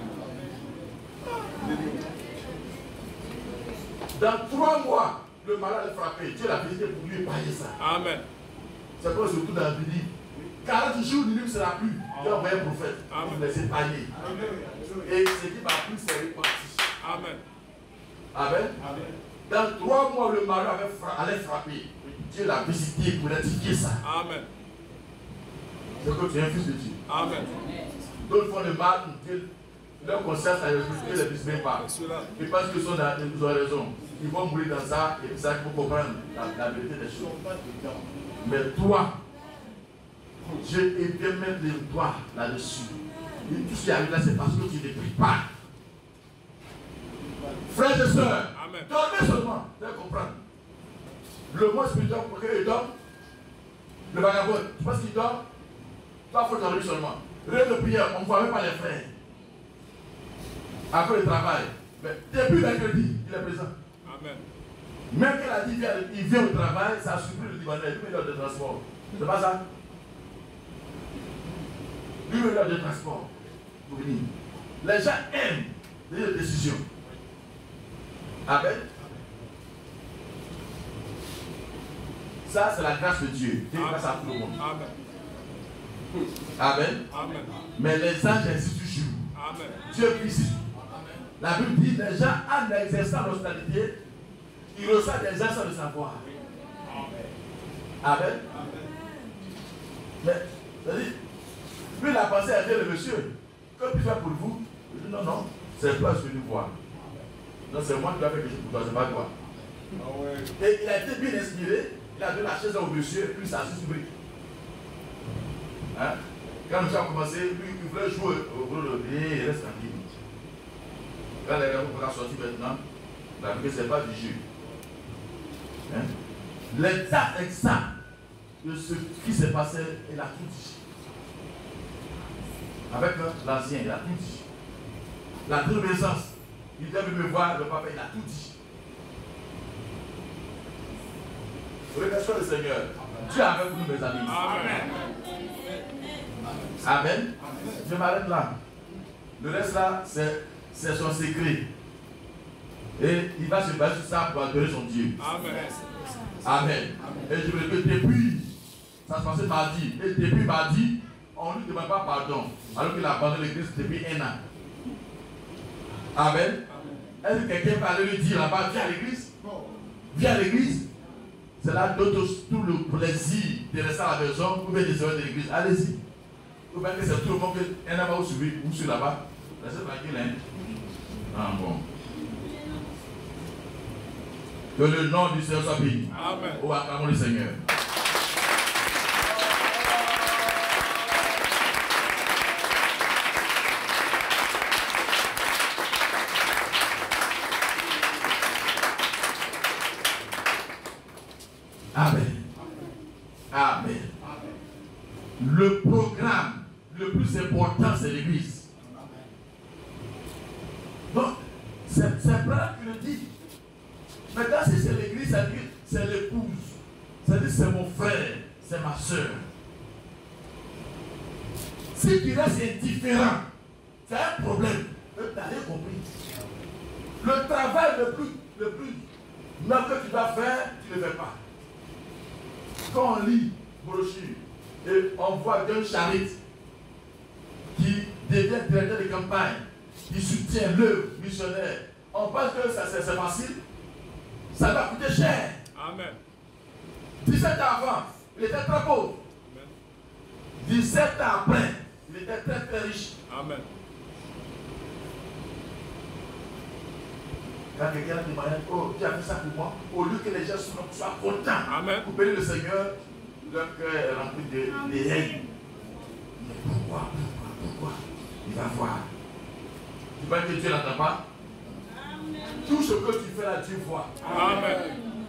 [SPEAKER 1] Dans trois mois, le malade est frappé. Dieu l'a visité pour lui épargner ça.
[SPEAKER 2] Amen.
[SPEAKER 1] C'est quoi surtout dans la Bible? quarante jours, il ne sera plus. Dieu a envoyé un prophète pour les épargner. Et ce qui m'a plu, c'est réparti.
[SPEAKER 2] Amen.
[SPEAKER 1] Amen. Amen. Dans trois mois, le malade avait fra allait frapper. Dieu l'a visité pour indiquer ça.
[SPEAKER 2] Amen.
[SPEAKER 1] C'est que tu es un fils de Dieu.
[SPEAKER 2] Amen.
[SPEAKER 1] D'autres font le mal, Dieu, leur conscience a résulté, les fils même pas. Ils pensent qu'ils sont dans, ils ont raison. Ils vont mourir dans ça, et ça, il faut comprendre la, la vérité des choses. Mais toi, Dieu est bien mettre les doigts là-dessus. Et tout ce qui arrive là, c'est parce que tu ne pries pas. Frères et sœurs, dormez seulement, vous allez comprendre. Le mot spirituel, pour qu'il dorme, le vagabond, tu penses qu'il dort? Toi, il faut dormir seulement. Rien de prière, on ne voit même pas les frères. Après le travail, mais depuis mercredi, il est présent.
[SPEAKER 2] Amen.
[SPEAKER 1] Même qu'il a dit qu'il vient au travail, ça a surpris le Libanais, lui, il a de transport. C'est pas ça? Lui, il a de transport pour venir. Les gens aiment des décisions. Amen. Ça, c'est la grâce de Dieu. Dieu grâce à tout le monde.
[SPEAKER 2] Amen.
[SPEAKER 1] Amen.
[SPEAKER 2] Amen.
[SPEAKER 1] Mais les anges ainsi toujours.
[SPEAKER 2] Amen.
[SPEAKER 1] Dieu puisse. La Bible dit les gens, en exerçant l'hospitalité, ils reçoivent des gens sans le savoir. Amen. Amen. Mais, c'est-à-dire, lui, il a pensé à dire le monsieur, que puis-je faire pour vous? Il dit non, non, c'est toi ce que nous voyons. Non, c'est moi qui dois faire quelque chose pour toi, c'est pas toi. Et il a été bien inspiré, il a donné la chaise au monsieur, puis il s'est assis sur lui. Hein? Quand nous avons commencé, lui, il voulait jouer au gros de il reste tranquille. Quand les raisons sont sortis maintenant, la vie, ce n'est pas du jeu. Hein? L'état exact de ce qui s'est passé, il a tout dit. Avec l'ancien, il a tout dit. La renaissance, il devait me voir, le papa, il a tout dit. Remercions le Seigneur. Dieu est avec nous, mes amis.
[SPEAKER 2] Amen.
[SPEAKER 1] Amen. Je m'arrête là. Le reste là, c'est son secret. Et il va se baser sur ça pour adorer son Dieu.
[SPEAKER 2] Amen.
[SPEAKER 1] Amen. Et je me dis que depuis, ça se passait mardi. Et depuis mardi, on ne lui demande pas pardon. Alors qu'il a abandonné l'église depuis un an. Amen. Est-ce que quelqu'un va aller lui dire là-bas, viens à l'église? Viens à l'église. C'est là tout le plaisir de rester à la maison ou bien de servir de l'église. Allez-y. Ou bien que c'est tout le monde qui est où suivre ou sur là-bas. Restez tranquille, hein. Ah bon. Que le nom du Seigneur soit béni.
[SPEAKER 2] Amen.
[SPEAKER 1] Ou acclamons le Seigneur. Amen. Amen. Le programme le plus important, c'est l'église. Donc, c'est Abraham qui le dit. Maintenant, si c'est l'église, c'est l'épouse. C'est-à-dire, c'est mon frère, c'est ma soeur. Si tu restes indifférent, c'est un problème. Tu n'as rien compris. Le travail le plus, le plus noble que tu dois faire, tu ne le fais pas. Quand on lit brochure et on voit d'un charite qui devient directeur de campagne, qui soutient l'œuvre missionnaire, on pense que c'est facile. Ça va coûter cher.
[SPEAKER 2] Amen.
[SPEAKER 1] dix-sept ans avant, il était très pauvre.
[SPEAKER 2] Amen.
[SPEAKER 1] dix-sept ans après, il était très très riche.
[SPEAKER 2] Amen.
[SPEAKER 1] Quand quelqu'un a demandé, oh, tu as fait ça pour moi, au lieu que les gens soient contents
[SPEAKER 2] Amen.
[SPEAKER 1] pour bénir le Seigneur, leur cœur est rempli de, de haine. Mais pourquoi, pourquoi, pourquoi? Il va voir. Tu vois que Dieu n'entend pas? Amen. Tout ce que tu fais là, Dieu voit.
[SPEAKER 2] Amen.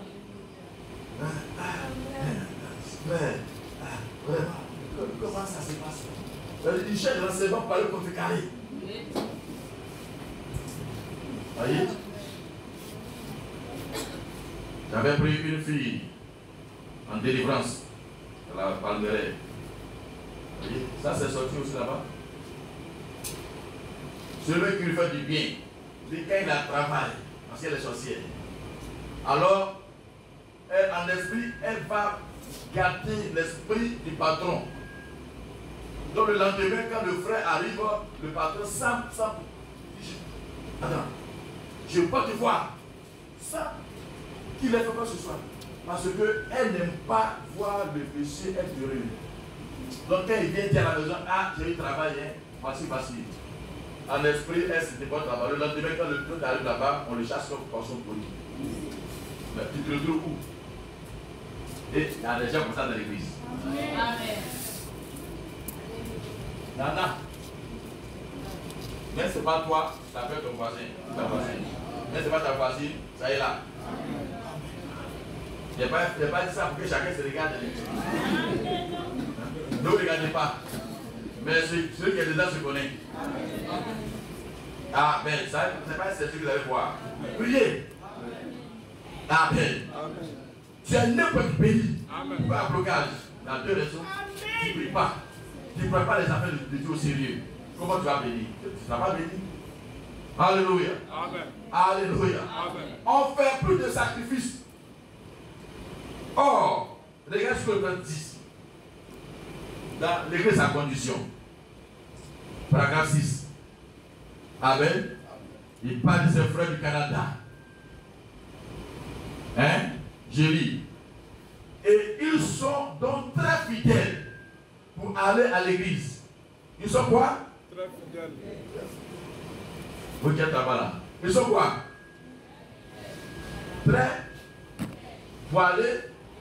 [SPEAKER 1] Comment ça se passe? Il cherche l'enseignement pour aller contrecarrer. Voyez? J'avais pris une fille en délivrance. Elle a palméré. Vous voyez? Ça, c'est sorti aussi là-bas. Celui qui lui fait du bien, lui, quand il a travail, parce qu'elle est sorcière, alors, elle, en esprit, elle va garder l'esprit du patron. Donc, le lendemain, quand le frère arrive, le patron, sans, sans, attends, je ne veux pas te voir. Ça, qu'il ait fait quoi ce soir. Parce qu'elle n'aime pas voir le péché être heureux. Donc quand il vient dire à la maison, ah, j'ai eu travail, hein, voici, voici. En esprit, elle se déporte là-bas. Le lendemain, quand le truc arrive là-bas, on le chasse comme poisson poli. Mais tu te retrouves où? Et il y a des gens comme ça dans l'église. Amen. Nana. Mais ce n'est pas toi, ça peut être ton voisin, ta voisine. Mais ce n'est pas ta voisine, ça y est là. Je n'ai pas, pas dit ça pour que chacun se regarde. Ne vous regardez pas. Mais celui qui est dedans se connaît. Amen. Ça, ce n'est pas ce que vous allez voir. Priez. Amen. Tu es n'importe quel pays. Tu peux un blocage. Dans deux raisons. Tu ne pries pas. Tu ne prends pas les affaires de Dieu au sérieux. Comment tu vas bénir? Tu ne vas pas bénir. Alléluia.
[SPEAKER 3] Amen.
[SPEAKER 1] Alléluia.
[SPEAKER 3] Amen.
[SPEAKER 1] On fait plus de sacrifices. Or, regarde ce que le Père dit. Dans l'église à condition. Paragraphe six. Amen. Il parle de ses frères du Canada. Hein? Je lis. Et ils sont donc très fidèles pour aller à l'église. Ils sont quoi?
[SPEAKER 3] Très fidèles.
[SPEAKER 1] Vous qui êtes là-bas là. Ils sont quoi? Très pour aller.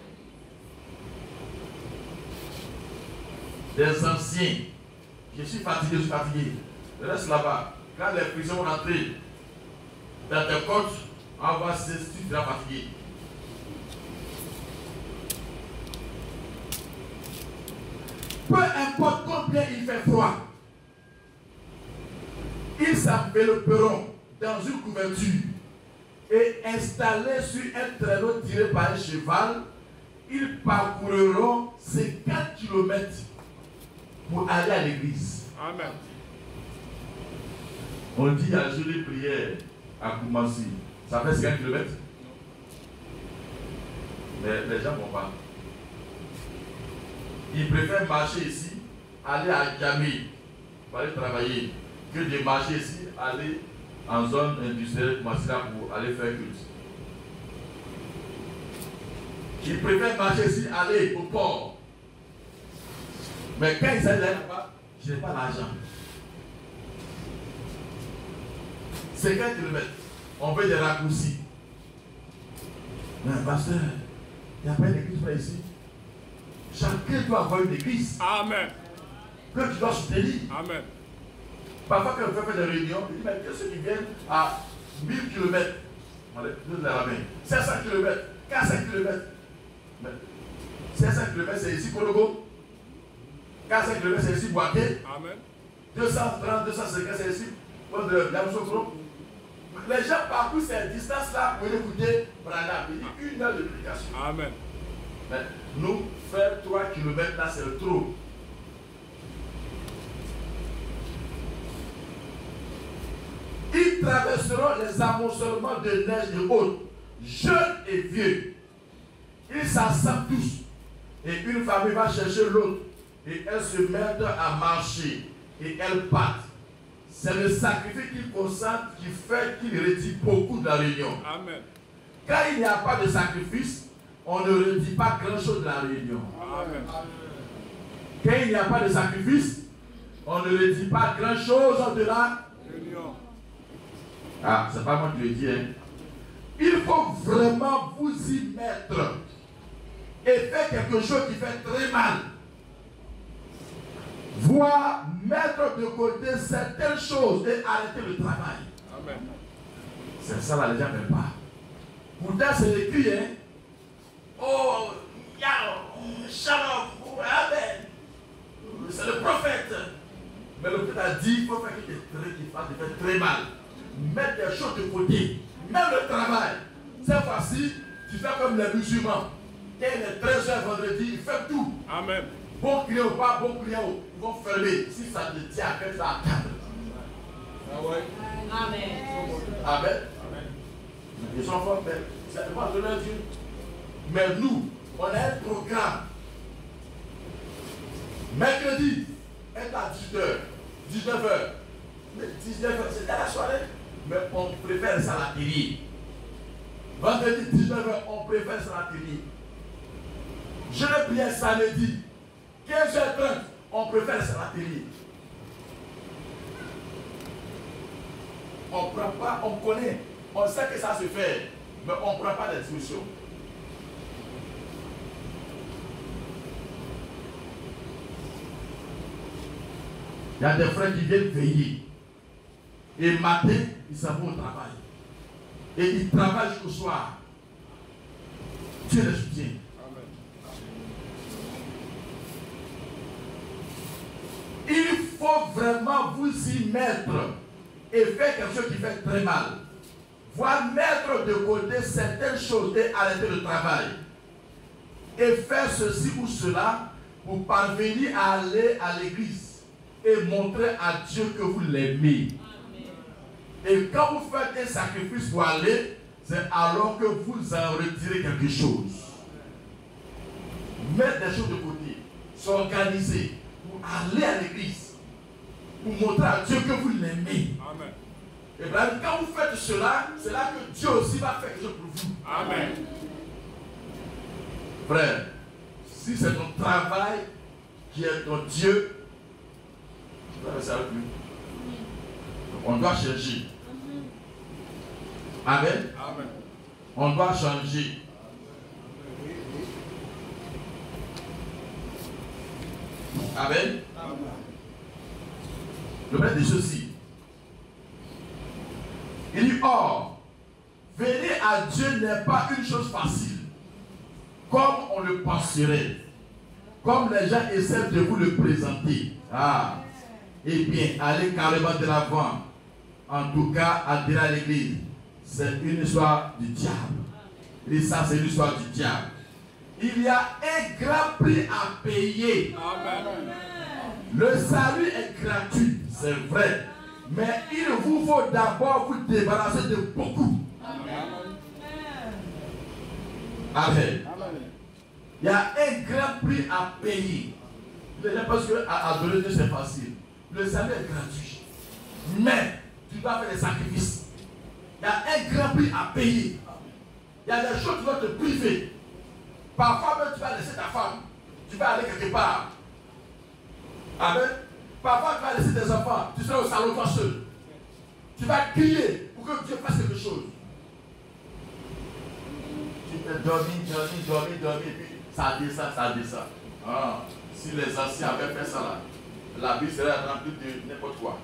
[SPEAKER 1] Des anciens. Je suis fatigué, je suis fatigué. Reste là-bas. Quand les prisons vont entrer dans tes côtes, on va se tu seras fatigué. Peu importe combien il fait froid, ils s'envelopperont dans une couverture et installés sur un traîneau tiré par un cheval, ils parcourront cinquante kilomètres pour aller à l'église.
[SPEAKER 3] Amen.
[SPEAKER 1] On dit à jolie prière à Koumassi. Ça fait cinquante kilomètres? Mais les gens ne vont pas. Ils préfèrent marcher ici, aller à Djamé pour aller travailler, que de marcher ici, aller en zone industrielle pour aller faire culte. Ils préfèrent marcher ici, aller au port. Mais quand ils allaient là-bas, je n'ai pas l'argent. cinquante kilomètres, on veut des raccourcis. Mais pasteur, il n'y a pas d'église près ici. Chacun doit avoir une église.
[SPEAKER 3] Amen.
[SPEAKER 1] Que tu dois soutenir.
[SPEAKER 3] Amen.
[SPEAKER 1] Parfois, quand on fait des réunions, il dit, mais que ceux qui viennent à mille kilomètres, nous la main, cinq cents kilomètres, quatre cents kilomètres. cinq cents kilomètres, c'est ici Kologo. quatre cents kilomètres, c'est ici Boaké.
[SPEAKER 3] Amen.
[SPEAKER 1] deux cent trente, deux cent cinquante, c'est ici Yamoussoukro. Les gens parcourent ces distances-là pour écouter Branham. Il dit une heure de prédication.
[SPEAKER 3] Amen.
[SPEAKER 1] Mais nous, faire trois kilomètres là, c'est le trop. Ils traverseront les amoncellements de neige de haute, jeunes et vieux. Ils s'assemblent tous. Et une famille va chercher l'autre. Et elles se mettent à marcher. Et elles partent. C'est le sacrifice qu'ils consentent qui fait qu'ils rédit beaucoup de la réunion.
[SPEAKER 3] Amen.
[SPEAKER 1] Quand il n'y a pas de sacrifice, on ne redit pas grand-chose de la réunion.
[SPEAKER 3] Amen.
[SPEAKER 1] Quand il n'y a pas de sacrifice, on ne redit pas grand-chose de la
[SPEAKER 3] réunion.
[SPEAKER 1] Ah, c'est pas moi qui le dis. Hein. Il faut vraiment vous y mettre et faire quelque chose qui fait très mal. Voir mettre de côté certaines choses et arrêter le travail.
[SPEAKER 3] Amen.
[SPEAKER 1] C'est ça là, les gens ne veulent pas. Pourtant, c'est écrit, hein. Oh, ya, shalom, amen. C'est le prophète. Mais le prophète a dit qu'il faut faire quelque chose qui fait très mal. Mettre des choses de côté. Même le travail. Cette fois-ci, tu fais comme les musulmans. Quand il est treize heures vendredi, ils font tout.
[SPEAKER 3] Amen.
[SPEAKER 1] Bon client ou pas, bon client, ils vont fermer. Si ça te tient à faire ça à quatre.
[SPEAKER 3] Ah ouais.
[SPEAKER 2] Amen.
[SPEAKER 1] Amen. Ils sont forts, mais ça dépend de leur Dieu. Mais nous, on a un programme. Mercredi, est à dix-huit heures, dix-neuf heures. Mais dix-neuf heures, c'est dans la soirée. Mais on préfère ça à la télé. Vendredi, dix-neuf heures, on préfère ça à la télé. Je le prie samedi, quinze heures trente, on préfère ça à la télé. On ne prend pas, on connaît, on sait que ça se fait, mais on ne prend pas de discussion. Il y a des frères qui viennent veiller. Et matin, ils s'en vont au travail. Et ils travaillent jusqu'au soir. Dieu les soutient. Il faut vraiment vous y mettre et faire quelque chose qui fait très mal. Voir mettre de côté certaines choses et arrêter le travail. Et faire ceci ou cela pour parvenir à aller à l'église et montrer à Dieu que vous l'aimez. Et quand vous faites un sacrifice pour aller, c'est alors que vous en retirez quelque chose. Mettre des choses de côté, s'organiser pour aller à l'église, pour montrer à Dieu que vous l'aimez.
[SPEAKER 3] Amen.
[SPEAKER 1] Et bien, quand vous faites cela, c'est là que Dieu aussi va faire quelque chose pour vous.
[SPEAKER 3] Amen.
[SPEAKER 1] Frère, si c'est ton travail qui est ton Dieu, tu dois rester avec lui. On doit changer. Amen.
[SPEAKER 3] Amen.
[SPEAKER 1] On doit changer. Amen.
[SPEAKER 3] Amen.
[SPEAKER 1] Le maître de ceci. Il dit, or, venir à Dieu n'est pas une chose facile, comme on le penserait, comme les gens essaient de vous le présenter. Ah, eh bien, allez carrément de l'avant. En tout cas, adhérer à l'église, c'est une histoire du diable. Et ça, c'est une histoire du diable. Il y a un grand prix à payer.
[SPEAKER 3] Amen.
[SPEAKER 1] Le salut est gratuit, c'est vrai. Mais il vous faut d'abord vous débarrasser de beaucoup. Amen. Il y a un grand prix à payer. Les gens pensent qu'adorer Dieu c'est facile. Le salut est gratuit. Mais tu dois faire des sacrifices. Il y a un grand prix à payer. Il y a des choses que tu dois te priver. Parfois même tu vas laisser ta femme. Tu vas aller quelque part. Amen. Parfois tu vas laisser tes enfants. Tu seras au salon toi seul. Tu vas crier pour que Dieu fasse quelque chose. Tu peux dormir, dormir, dormir, dormir. Et puis ça descend, ça descend. Ah, si les anciens avaient fait ça là, la vie serait remplie de n'importe quoi.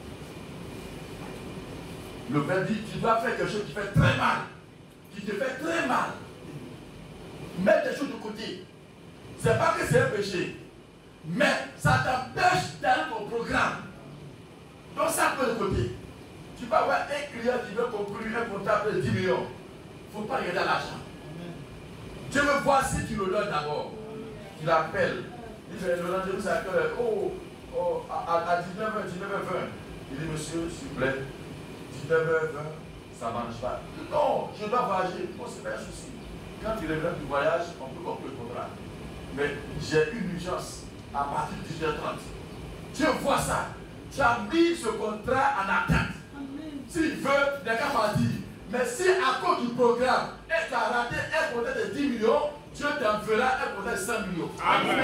[SPEAKER 1] Le Père dit, tu dois faire quelque chose qui fait très mal. Qui te fait très mal. Mets des choses de côté. C'est pas que c'est un péché. Mais ça t'empêche d'aller ton programme. Donc ça peut de côté. Tu vas avoir un client qui veut conclure un contrat de dix millions. Il ne faut pas regarder à l'argent. Dieu veut voir si tu le donnes d'abord. Tu l'appelles. Il dit, le rendez-vous c'est à quelle heure? Oh, oh, à, à dix-neuf heures, dix-neuf heures vingt. Il dit, monsieur, s'il vous plaît, dix-neuf heures vingt, ça ne marche pas. Non, je dois voyager. Oh, c'est pas un souci. Quand tu reviens du voyage, on peut conclure le contrat. Mais j'ai une urgence à partir de dix heures trente. Dieu voit ça. Tu as mis ce contrat en attente. S'il veut, il n'a qu'à pas dire. Mais si à cause du programme, tu as raté un contrat de dix millions, Dieu t'enverra un contrat de cent millions.
[SPEAKER 3] Amen.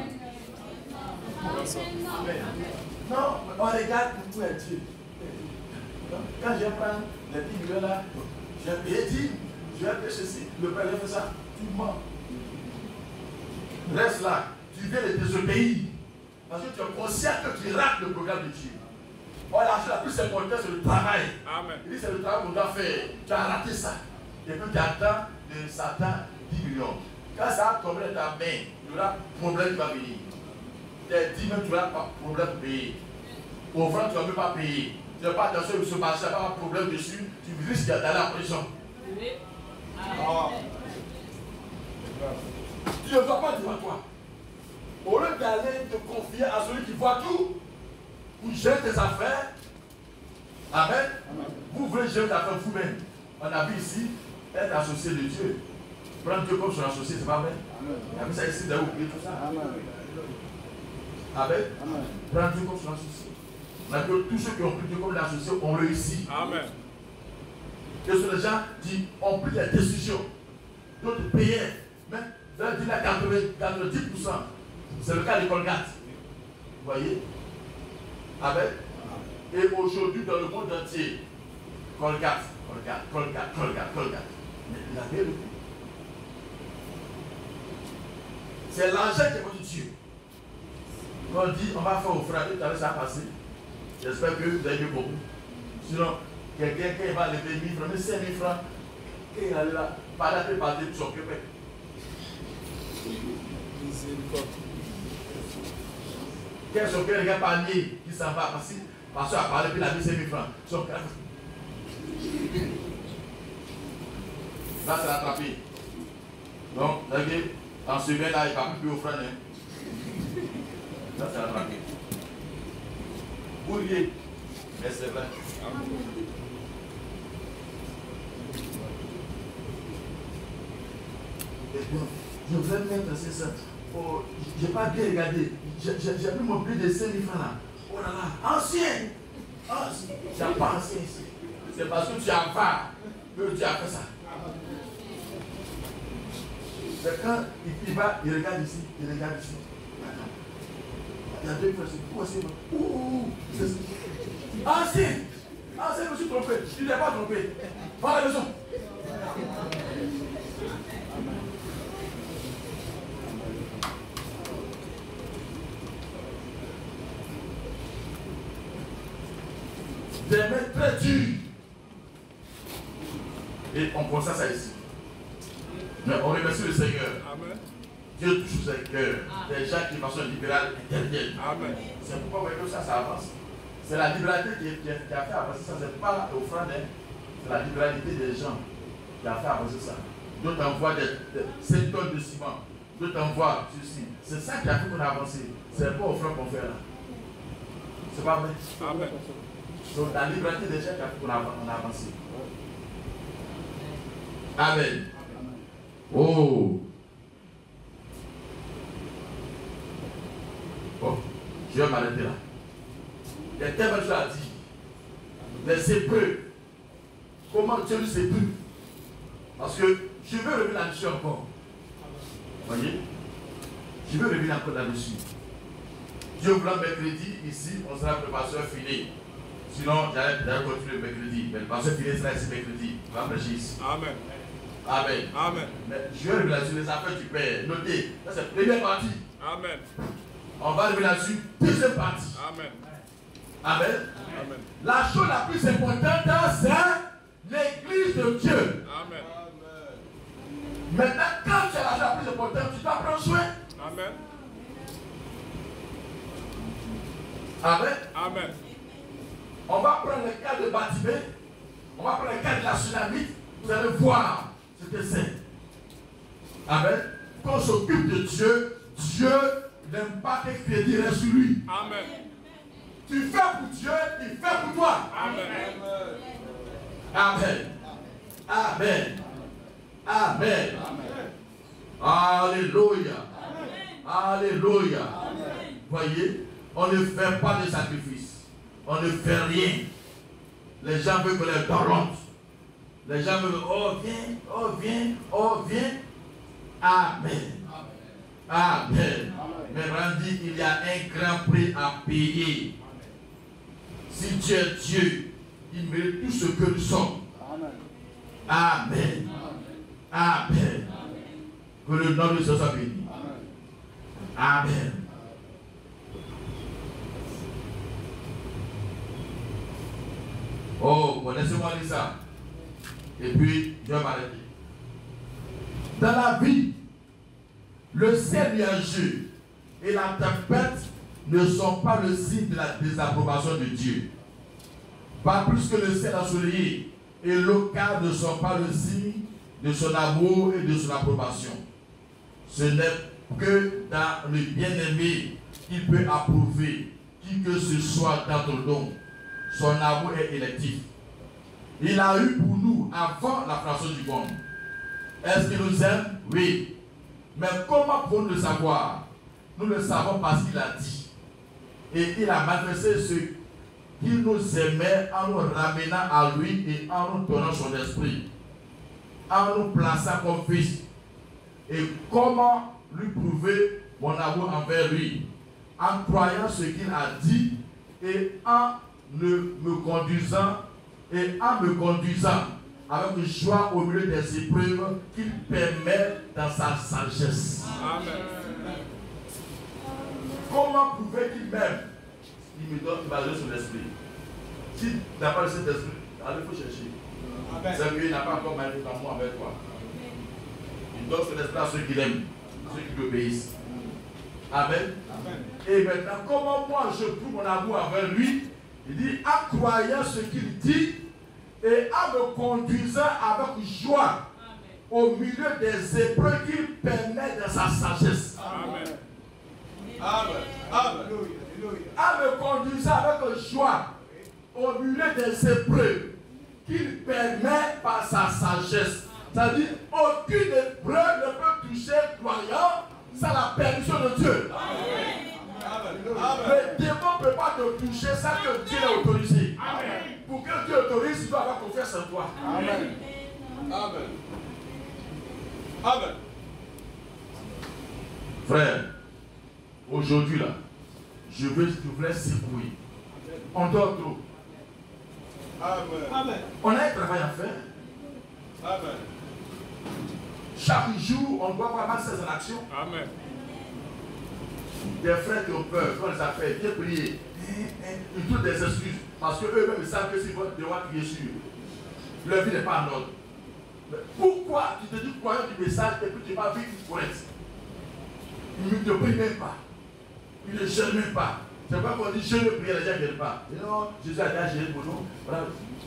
[SPEAKER 1] Amen. Non, on regarde pour tout Dieu. Quand je prends les dix millions là, je vais payer dix, je vais payer ceci. Le Père fait ça, tu mens. Reste là, tu viens de désobéir. Parce que tu es conscient que tu rates le programme de Dieu. Oh, la chose la plus importante, c'est le travail.
[SPEAKER 3] Amen.
[SPEAKER 1] Il dit c'est le travail qu'on doit faire. Tu as raté ça. Et puis tu attends de Satan dix millions. Quand ça va tomber dans ta main, il y aura problème qui va venir. Tes dix millions, tu n'auras pas de problème pour payer. Au vrai, tu ne vas même pas payer. Tu n'as pas attention à ce marché, tu n'as pas de problème dessus. Tu risques d'aller en prison.
[SPEAKER 3] Ah.
[SPEAKER 1] Tu ne vois pas devant toi. Au lieu d'aller te confier à celui qui voit tout, vous gérez tes affaires. Amen. Amen. Vous voulez gérer tes affaires vous-même. On a vu ici être associé de Dieu. Prendre Dieu comme son associé, c'est pas vrai. On a vu ça ici, d'ailleurs, oublier tout ça. Amen. Amen. Amen. Prendre Dieu comme son associé. On a vu tous ceux qui ont pris Dieu comme l'associé ont réussi.
[SPEAKER 3] Amen.
[SPEAKER 1] Et ce sont les gens qui ont pris des décisions. D'autres payaient. Mais dans le quatre-vingt-dix pour cent. C'est le cas de Colgate. Vous voyez? Amen. Et aujourd'hui, dans le monde entier, Colgate, Colgate, Colgate, Colgate, Colgate. Mais il a payé le prix. C'est l'argent qui est contre Dieu. Quand on dit, on va faire au frère, tout à l'heure ça a passé. J'espère que vous avez vu beaucoup. Sinon, quelqu'un qui va lever mille francs, mais cinq mille francs, qui est allé là, pas là, peut parler de son Québec. Quel est le gars panier qui s'en va parce que parce qu'il a parlé puis il a mis cinq mille francs. Son gars. Là, c'est rattrapé. Donc, regardez, en semaine là, il ne va plus offrir. Là, c'est rattrapé. Boulier. Mais c'est vrai. Je voulais même passer ça. Oh, j'ai pas bien regardé. J'ai pris mon prix de cinq mille francs là. Oh là là, ancien. Ancien. Tu n'as pas ancien ici. C'est parce que tu as pas que tu as fait ça. Mais quand il va, il regarde ici, il regarde ici. Il y a deux personnes. Pourquoi c'est Ouh, c'est ancien. Ancien, je me suis trompé. Je ne l'ai pas trompé. Va à la maison. Des mains très dures. Et on constate ça ici. Mais on remercie le Seigneur. Amen. Dieu touche ses cœurs. Des gens qui de façon libérale interviennent. Amen. C'est pourquoi vous voyez que ça, ça avance. C'est la libéralité qui, qui, qui a fait avancer ça. Ce n'est pas l'offrande. Hein. C'est la libéralité des gens qui a fait avancer ça. D'autres envoient des, des cinq tonnes de ciment. D'autres envoient ceci. C'est ça qui a fait qu'on a avancé. Ce n'est pas l'offrande qu'on fait là. C'est pas vrai. Amen. Donc la liberté des gens qui a fait qu'on a, on a avancé. Amen. Oh. Bon, je vais m'arrêter là. Il y a tellement de choses à dire. Les Hébreux. Comment Dieu nous éprouve. Parce que je veux revenir là-dessus encore. Vous voyez? Je veux revenir encore là-dessus. Dieu voulant mercredi, ici, on sera le pasteur fini. Sinon, j'allais continuer le mercredi. Mais le pasteur fini sera ici mercredi. On va prêcher ici. Amen. Amen. Amen. Mais je vais revenir là-dessus les affaires du Père. Notez, ça c'est la première partie. Amen. On va revenir là-dessus, deuxième partie. Amen. Amen. Amen. La chose la plus importante, c'est l'église de Dieu. Amen. Maintenant, quand tu as la chose la plus importante, tu dois prendre soin. Amen. Amen. Amen. On va prendre le cas de Batimée. On va prendre le cas de la tsunami. Vous allez voir ce que c'est. Amen. Quand on s'occupe de Dieu, Dieu n'aime pas que crédit reste sur lui. Amen. Tu fais pour Dieu, il fait pour toi. Amen. Amen. Amen. Amen. Alléluia. Alléluia. Voyez, on ne fait pas de sacrifice. On ne fait rien. Les gens veulent que les donne. Les gens veulent, oh viens, oh viens, oh viens. Amen. Amen. Mais Randy, il y a un grand prix à payer. Si Dieu est Dieu, il mérite tout ce que nous sommes. Amen. Amen. Que le nom de Dieu soit béni. Amen. Oh, connaissez-moi ça. Et puis, je vais m'arrêter. Dans la vie, le ciel nuageux et la tempête ne sont pas le signe de la désapprobation de Dieu. Pas plus que le ciel ensoleillé et l'océan ne sont pas le signe de son amour et de son approbation. Ce n'est que dans le bien-aimé qu'il peut approuver qui que ce soit dans ton don. Son amour est électif. Il a eu pour nous avant la création du monde. Est-ce qu'il nous aime? Oui. Mais comment pouvons-nous le savoir? Nous le savons parce qu'il a dit. Et il a manifesté ce qu'il nous aimait en nous ramenant à lui et en nous donnant son esprit. En nous plaçant comme fils. Et comment lui prouver mon amour envers lui? En croyant ce qu'il a dit et en ne me conduisant et en me conduisant avec joie au milieu des épreuves qu'il permet dans sa sagesse. Amen. Comment prouver qu'il m'aime? Il me donne, il m'a donné son esprit. Si tu n'as pas le Saint-Esprit, allez, il faut chercher. C'est qu'il n'a pas encore manifesté en moi avec toi. Il donne son esprit à ceux qui l'aiment, ceux qui lui obéissent. Amen. Amen. Et maintenant, comment moi je prouve mon amour envers lui? Il dit, en croyant ce qu'il dit et en me conduisant avec joie au milieu des épreuves qu'il permet dans sa sagesse. Amen. Amen. Amen. En me conduisant avec joie au milieu des épreuves qu'il permet par sa sagesse. Ça dit, aucune épreuve ne peut toucher le croyant sans la permission de Dieu. Amen. Le démon ne peut pas te toucher sans que Dieu l'ait autorisé. Amen. Pour que Dieu autorise, il doit avoir confiance en toi.
[SPEAKER 2] Amen. Amen. Amen.
[SPEAKER 1] Frère, aujourd'hui là, je veux je voulais secouer. On dort trop.
[SPEAKER 2] Amen. Amen.
[SPEAKER 1] On a un travail à faire.
[SPEAKER 2] Amen.
[SPEAKER 1] Chaque jour, on doit avoir ses en action.
[SPEAKER 2] Amen.
[SPEAKER 1] Des frères qui ont peur, quand les affaires, viens prier. Ils trouvent des excuses. Parce qu'eux-mêmes ils savent que s'ils vont devoir crier sur eux, leur vie n'est pas en ordre. Mais pourquoi tu te dis croyant du message et puis tu vas vivre une correcte? Ils ne te prient même pas. Ils ne gênent même pas. C'est pas qu'on dit je ne prie, les gens ne viennent pas. Et non, Jésus a déjà géré pour nous. Voilà.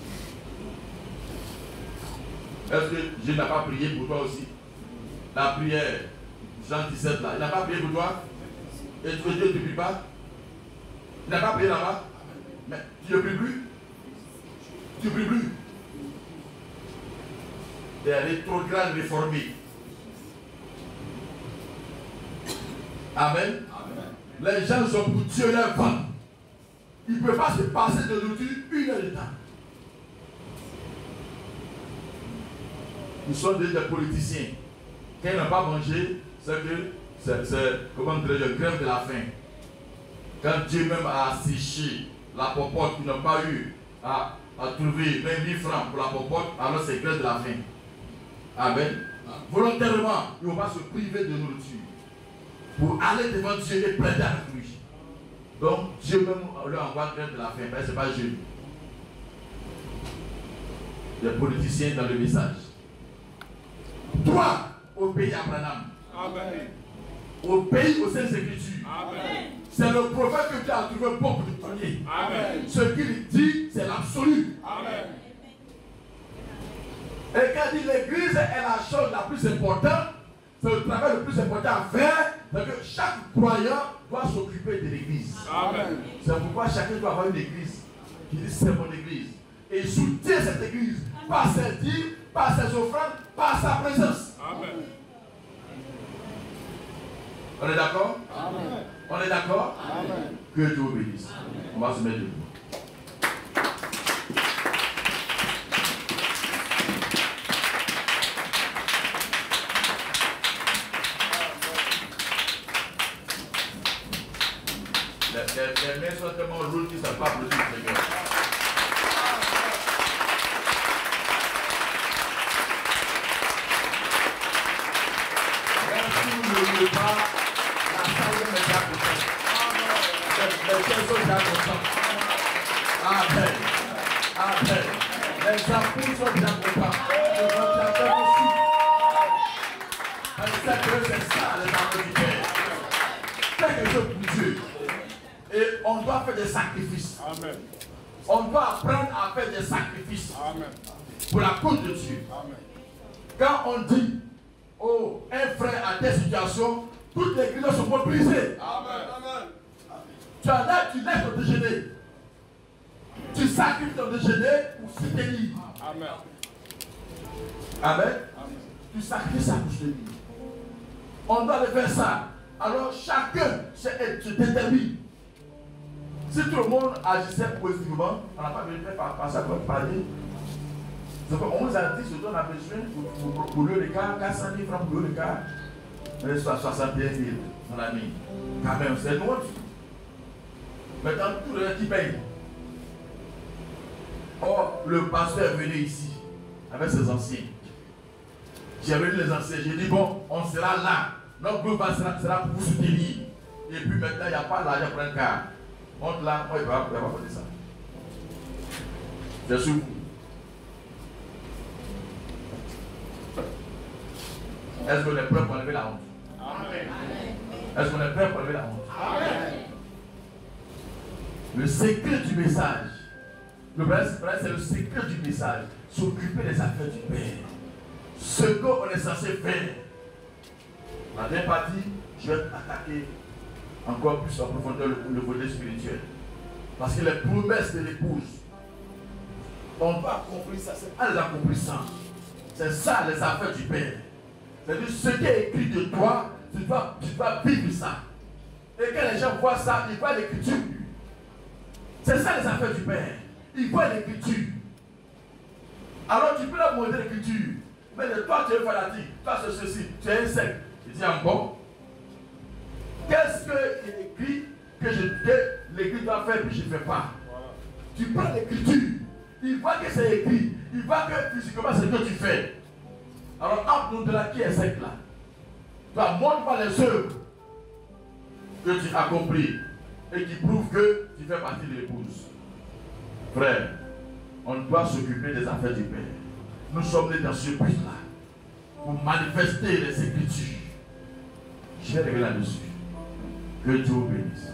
[SPEAKER 1] Est-ce que je n'ai pas prié pour toi aussi? La prière, Jean dix-sept là, il n'a pas prié pour toi? Et tu veux dire, tu ne pries pas? Il n'a pas prié là-bas? Mais tu ne pries plus? Tu ne pries plus? Des rétrogrades réformés. Amen. Amen. Les gens sont pour Dieu leur ventre. Ils ne peuvent pas se passer de nourriture une heure de temps. Nous sommes des politiciens. Quand ils n'ont pas mangé, c'est que c'est, comment dire, le grève de la faim. Quand Dieu même a asséché la popote, ils n'ont pas eu à, à trouver même mille francs pour la popote, alors c'est grève de la faim. Amen. Volontairement, ils ne vont pas se priver de nourriture pour aller devant Dieu et plaider avec lui. Donc, Dieu même leur envoie grève de la faim, mais ce n'est pas Dieu. Les politiciens dans le message. Toi, au pays Abraham.
[SPEAKER 2] Amen.
[SPEAKER 1] Au pays aux Saintes Écritures.
[SPEAKER 2] Amen.
[SPEAKER 1] C'est le prophète que tu as trouvé bon pour te donner.
[SPEAKER 2] Amen.
[SPEAKER 1] Ce qu'il dit, c'est l'absolu.
[SPEAKER 2] Amen.
[SPEAKER 1] Et quand il dit l'église est la chose la plus importante, c'est le travail le plus important à faire, c'est que chaque croyant doit s'occuper de l'église.
[SPEAKER 2] Amen.
[SPEAKER 1] C'est pourquoi chacun doit avoir une église qui dit c'est mon église. Et il soutient cette église par ses dires, par ses offrandes, par sa présence.
[SPEAKER 2] Amen.
[SPEAKER 1] On est d'accord?
[SPEAKER 2] Amen.
[SPEAKER 1] On est d'accord?
[SPEAKER 2] Amen.
[SPEAKER 1] Que Dieu vous bénisse. On va se mettre debout. Les, les, les mains sont tellement lourdes qu'ils ne savent pas applaudir le Seigneur. Même si vous ne le voulez pas, la salle est déjà contente. Les gens sont déjà contents. Amen. Amen. Les apôtres sont déjà contents. Le ventilateur aussi. Parce que c'est ça, les apôtres. Fais quelque chose pour Dieu. Et on doit faire des sacrifices. Amen. On doit apprendre à faire des sacrifices. Amen. Pour la cause de Dieu. Amen. Quand on dit, oh, un frère a des situations, toutes les églises sont mobilisées. Amen. Amen. Tu as là, tu lèves ton déjeuner. Tu sacrifies ton déjeuner pour soutenir. Amen. Amen. Amen. Tu sacrifies ça pour soutenir. On doit le faire ça. Alors chacun se détermine. Si tout le monde agissait positivement, on n'a pas besoin de faire par, par ça comme parler. Donc on nous a dit ce dont on a besoin pour, pour, pour le cas, quatre cent mille francs pour le cas, soixante et un mille dans l'année. Quand même, c'est loin. Maintenant, tout le monde qui paye. Or, le pasteur est venu ici avec ses anciens. J'ai venu les anciens, j'ai dit bon, on sera là. Notre groupe sera, sera pour vous soutenir. Et puis maintenant, il n'y a pas l'argent pour un quart. Monte là, moi, il ne va pas faire ça. C'est sûr. Est-ce qu'on est prêt pour enlever la honte? Amen. Est-ce qu'on est prêt pour enlever la honte? Amen. Le secret du message. Le vrai, c'est le secret du message. S'occuper des affaires du Père. Ce qu'on est censé faire. La dernière partie, je vais attaquer encore plus en profondeur le, le volet spirituel. Parce que les promesses de l'épouse, on doit accomplir ça, c'est pas l'accomplissement. C'est ça les affaires du Père. C'est-à-dire ce qui est écrit de toi, tu dois, tu dois vivre ça. Et quand les gens voient ça, ils voient l'écriture. C'est ça les affaires du Père. Ils voient l'écriture. Alors tu peux leur montrer l'écriture. Mais toi tu es fanatique, toi c'est ceci, tu es un secte. Il dit en bon. Qu'est-ce qu'il est écrit que, je, que l'église doit faire puis je ne fais pas? Voilà. Tu prends l'écriture. Il voit que c'est écrit. Il voit que physiquement c'est ce que tu fais. Alors entre nous de là qui est secte là. Toi montre-moi les œuvres que tu as compris et qui prouvent que tu fais partie de l'épouse. Frère, on doit s'occuper des affaires du Père. Nous sommes nés dans ce but-là pour manifester les Écritures. Je vais revenir là-dessus. Que Dieu vous bénisse.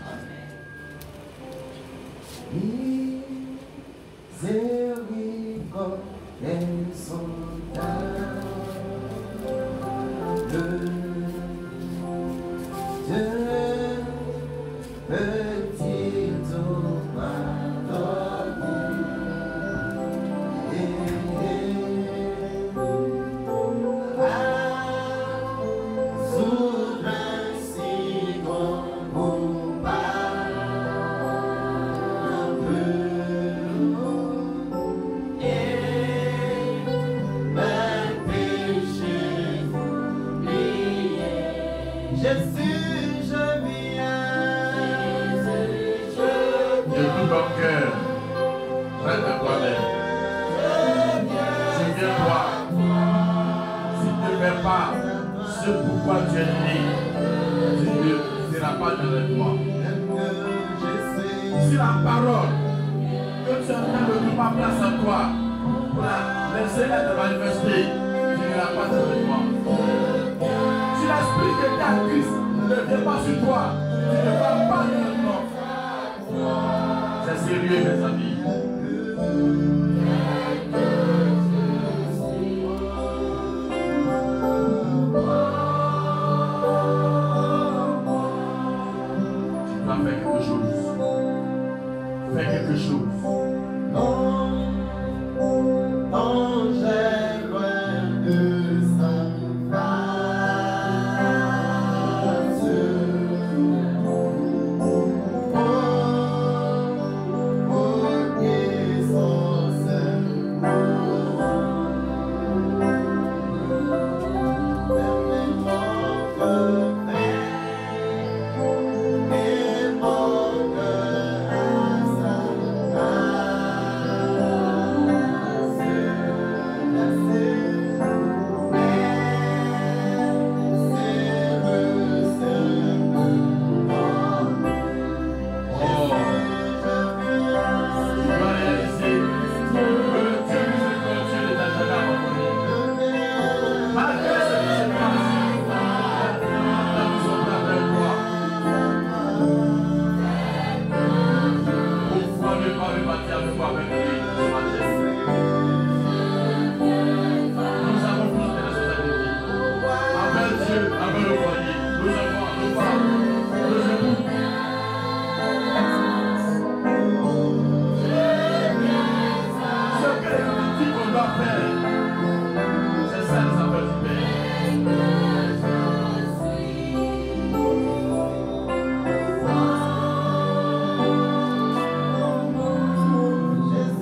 [SPEAKER 4] Just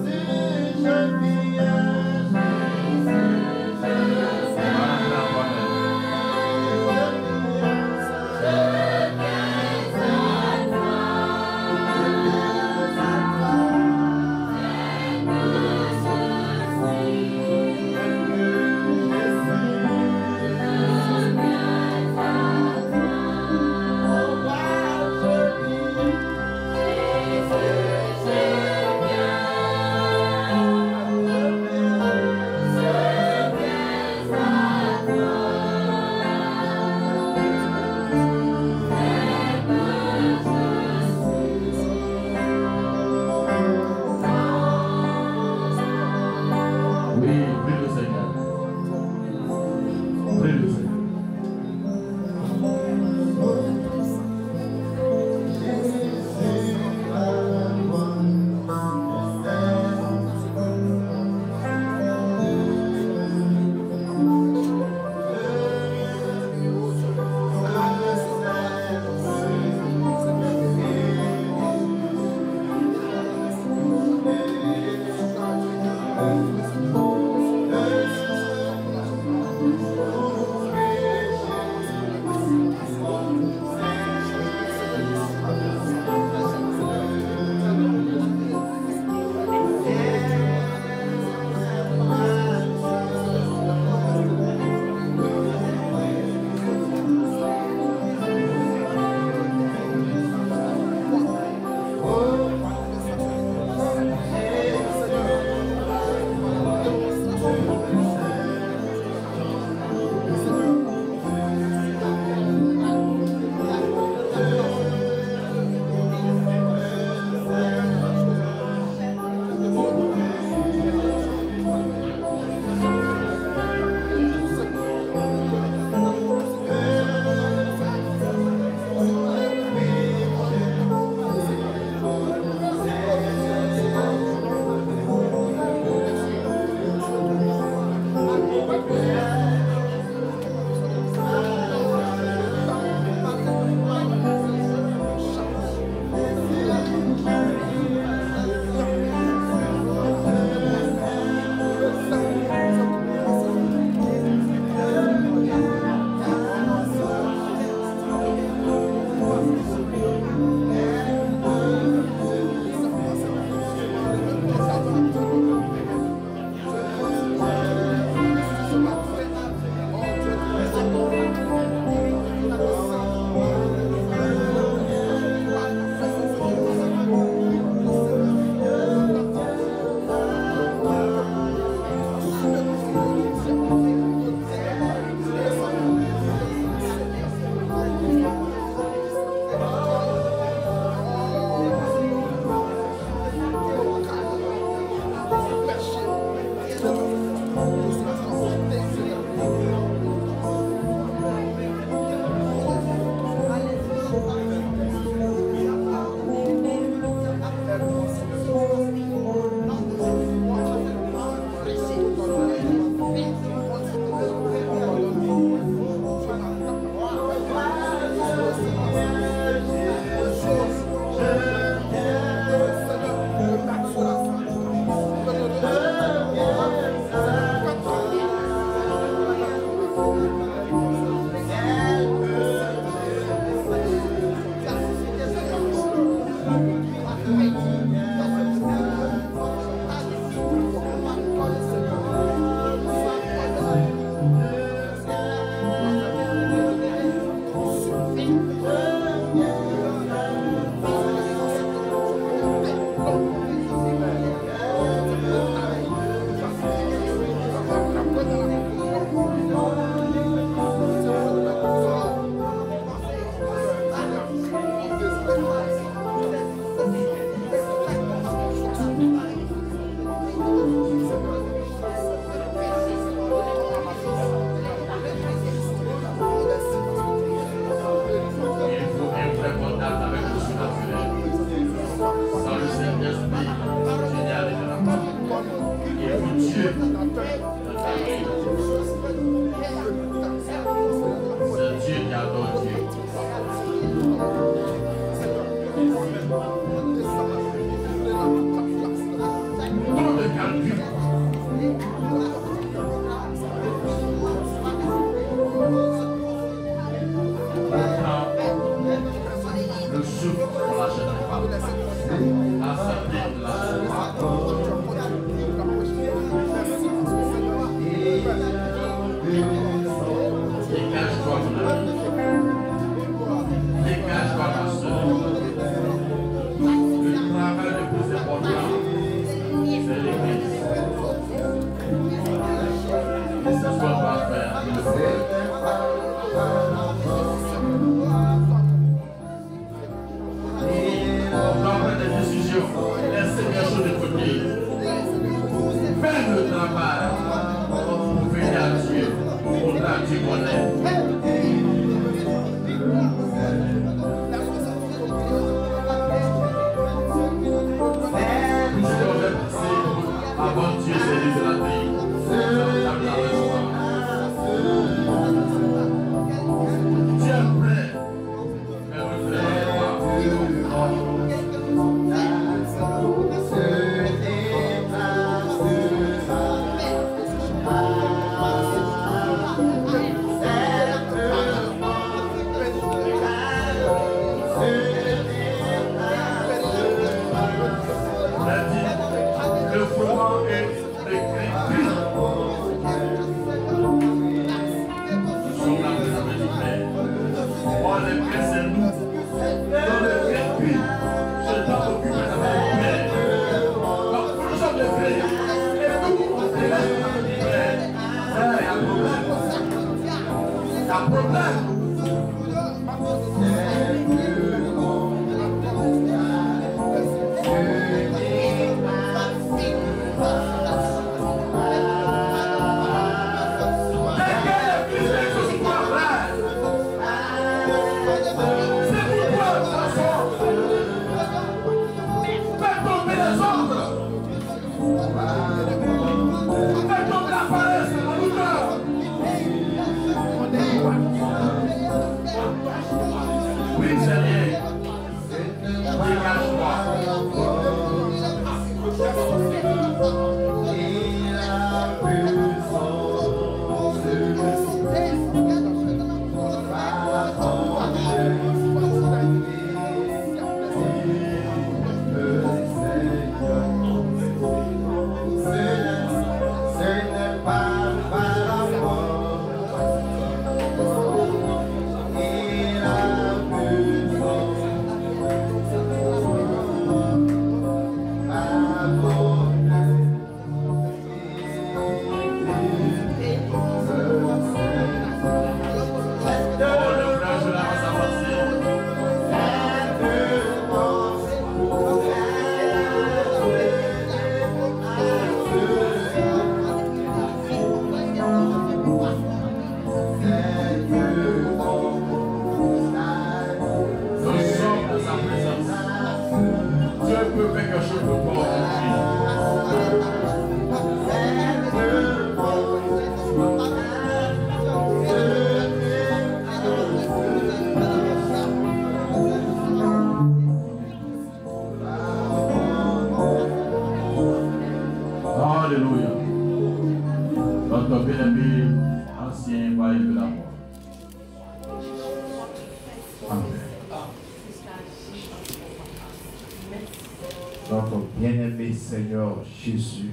[SPEAKER 4] Notre bien-aimé Seigneur Jésus,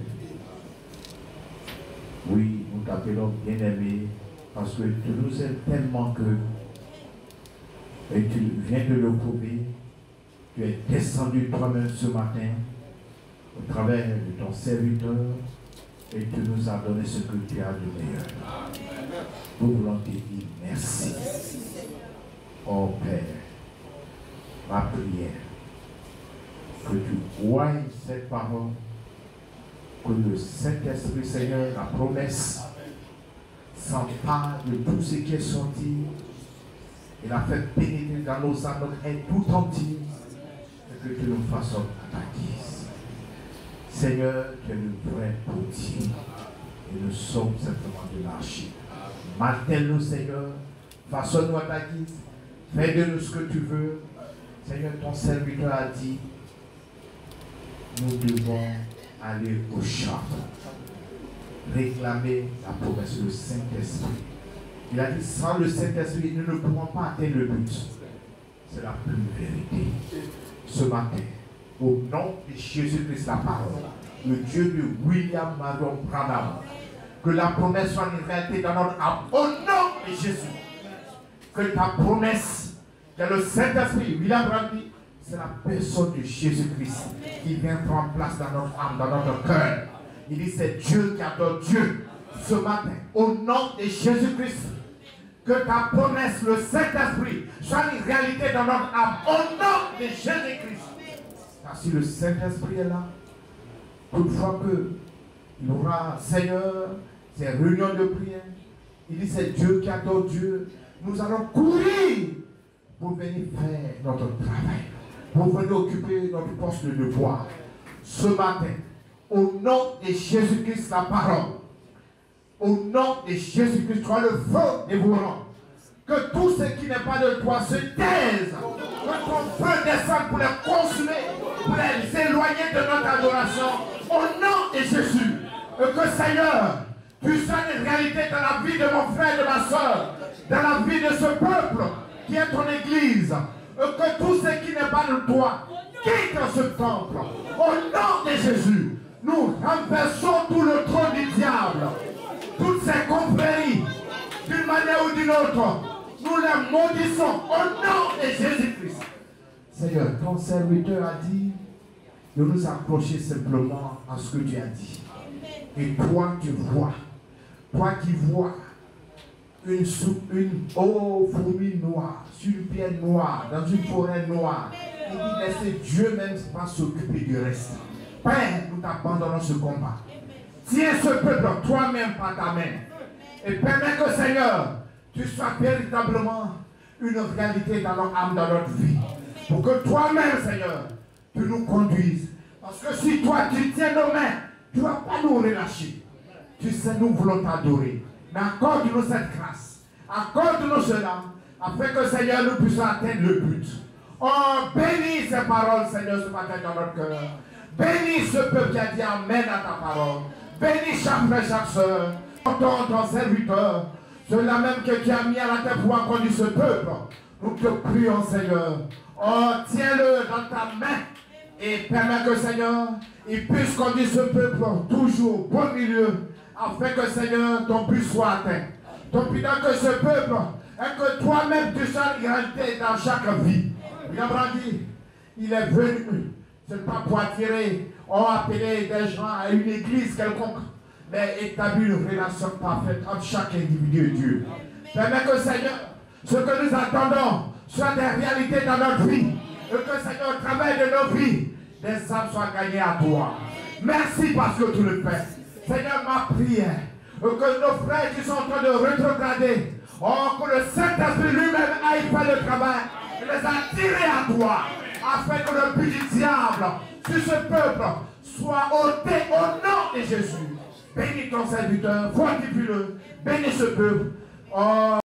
[SPEAKER 4] oui, nous t'appelons bien-aimé parce que tu nous aimes tellement que, et tu viens de le prouver, tu es descendu toi-même ce matin au travers de ton serviteur, et tu nous as donné ce que tu as de meilleur. Nous voulons te dire merci. Oh Père, ma prière, que tu voies cette parole, que le Saint-Esprit, Seigneur, la promesse, s'empare de tout ce qui est sorti et l'a fait pénétrer dans nos âmes, notre être tout entier, et que tu nous façonnes à ta guise. Seigneur, tu es le vrai potier et nous sommes simplement de l'archi. Martèle-nous, Seigneur, façonne-nous à ta guise, fais de nous ce que tu veux. Seigneur, ton serviteur a dit, nous devons aller au champ, réclamer la promesse du Saint-Esprit. Il a dit, sans le Saint-Esprit, nous ne pourrons pas atteindre le but. C'est la plus vérité. Ce matin, au nom de Jésus-Christ, la parole, le Dieu de William Marion Branham, que la promesse soit une réalité dans notre âme. Au nom de Jésus, que ta promesse, que le Saint-Esprit, William Branham dit, c'est la personne de Jésus-Christ qui vient prendre place dans notre âme, dans notre cœur. Il dit, c'est Dieu qui adore Dieu. Ce matin, au nom de Jésus-Christ, que ta promesse, le Saint-Esprit, soit une réalité dans notre âme. Au nom de Jésus-Christ. Car si le Saint-Esprit est là, toutefois que il y aura, Seigneur, ces réunions de prière, il dit, c'est Dieu qui adore Dieu. Nous allons courir pour venir faire notre travail, pour venir occuper notre poste de devoir. Ce matin, au nom de Jésus-Christ, la parole, au nom de Jésus-Christ, toi le feu dévorant, que tout ce qui n'est pas de toi se taise, que ton feu descende pour les consumer, pour les éloigner de notre adoration, au nom de Jésus. Et que Seigneur, tu sois une réalité dans la vie de mon frère et de ma soeur, dans la vie de ce peuple qui est ton église, et que tout ce qui n'est pas de toi quitte ce temple. Au nom de Jésus, nous renversons tout le trône du diable, toutes ces confréries, d'une manière ou d'une autre, nous les maudissons au nom de Jésus-Christ. Seigneur, ton serviteur a dit de nous accrocher simplement à ce que tu as dit. Et toi, tu vois, toi qui vois une, une oh, fourmi noire, sur une pierre noire, dans une forêt noire, il dit, laissez Dieu même pas s'occuper du reste. Père, nous t'abandonnons ce combat. Tiens ce peuple toi-même par ta main. Et permets que, Seigneur, tu sois véritablement une réalité dans notre âme, dans notre vie. Pour que toi-même, Seigneur, tu nous conduises. Parce que si toi, tu tiens nos mains, tu ne vas pas nous relâcher. Tu sais, nous voulons t'adorer. Mais accorde-nous cette grâce. Accorde-nous cela, afin que, Seigneur, nous puissions atteindre le but. Oh, bénis ces paroles, Seigneur, ce matin dans notre cœur. Bénis ce peuple qui a dit Amen à ta parole. Bénis chaque frère, chaque soeur. Entends ton serviteur. Cela même que tu as mis à la tête pour conduire ce peuple. Nous te prions, Seigneur. Oh, tiens-le dans ta main. Et permets que, Seigneur, il puisse conduire ce peuple toujours au bon milieu. Afin que, Seigneur, ton but soit atteint. Ton but dans que ce peuple, et que toi-même tu sois une réalité dans chaque vie. Il a dit, il est venu. Ce n'est pas pour attirer, ou appeler des gens à une église quelconque, mais établir une relation parfaite entre chaque individu et Dieu. Permets que, Seigneur, ce que nous attendons soit des réalités dans notre vie. Et que, Seigneur, au travers de nos vies, des âmes soient gagnées à toi. Merci parce que tu le fais. Seigneur, ma prière, que nos frères qui sont en train de rétrograder, oh, que le Saint-Esprit lui-même aille faire le travail et les attirer à toi, afin que le but du diable sur ce peuple soit ôté au nom de Jésus. Bénis ton serviteur, fortifie-le, bénis ce peuple. Oh.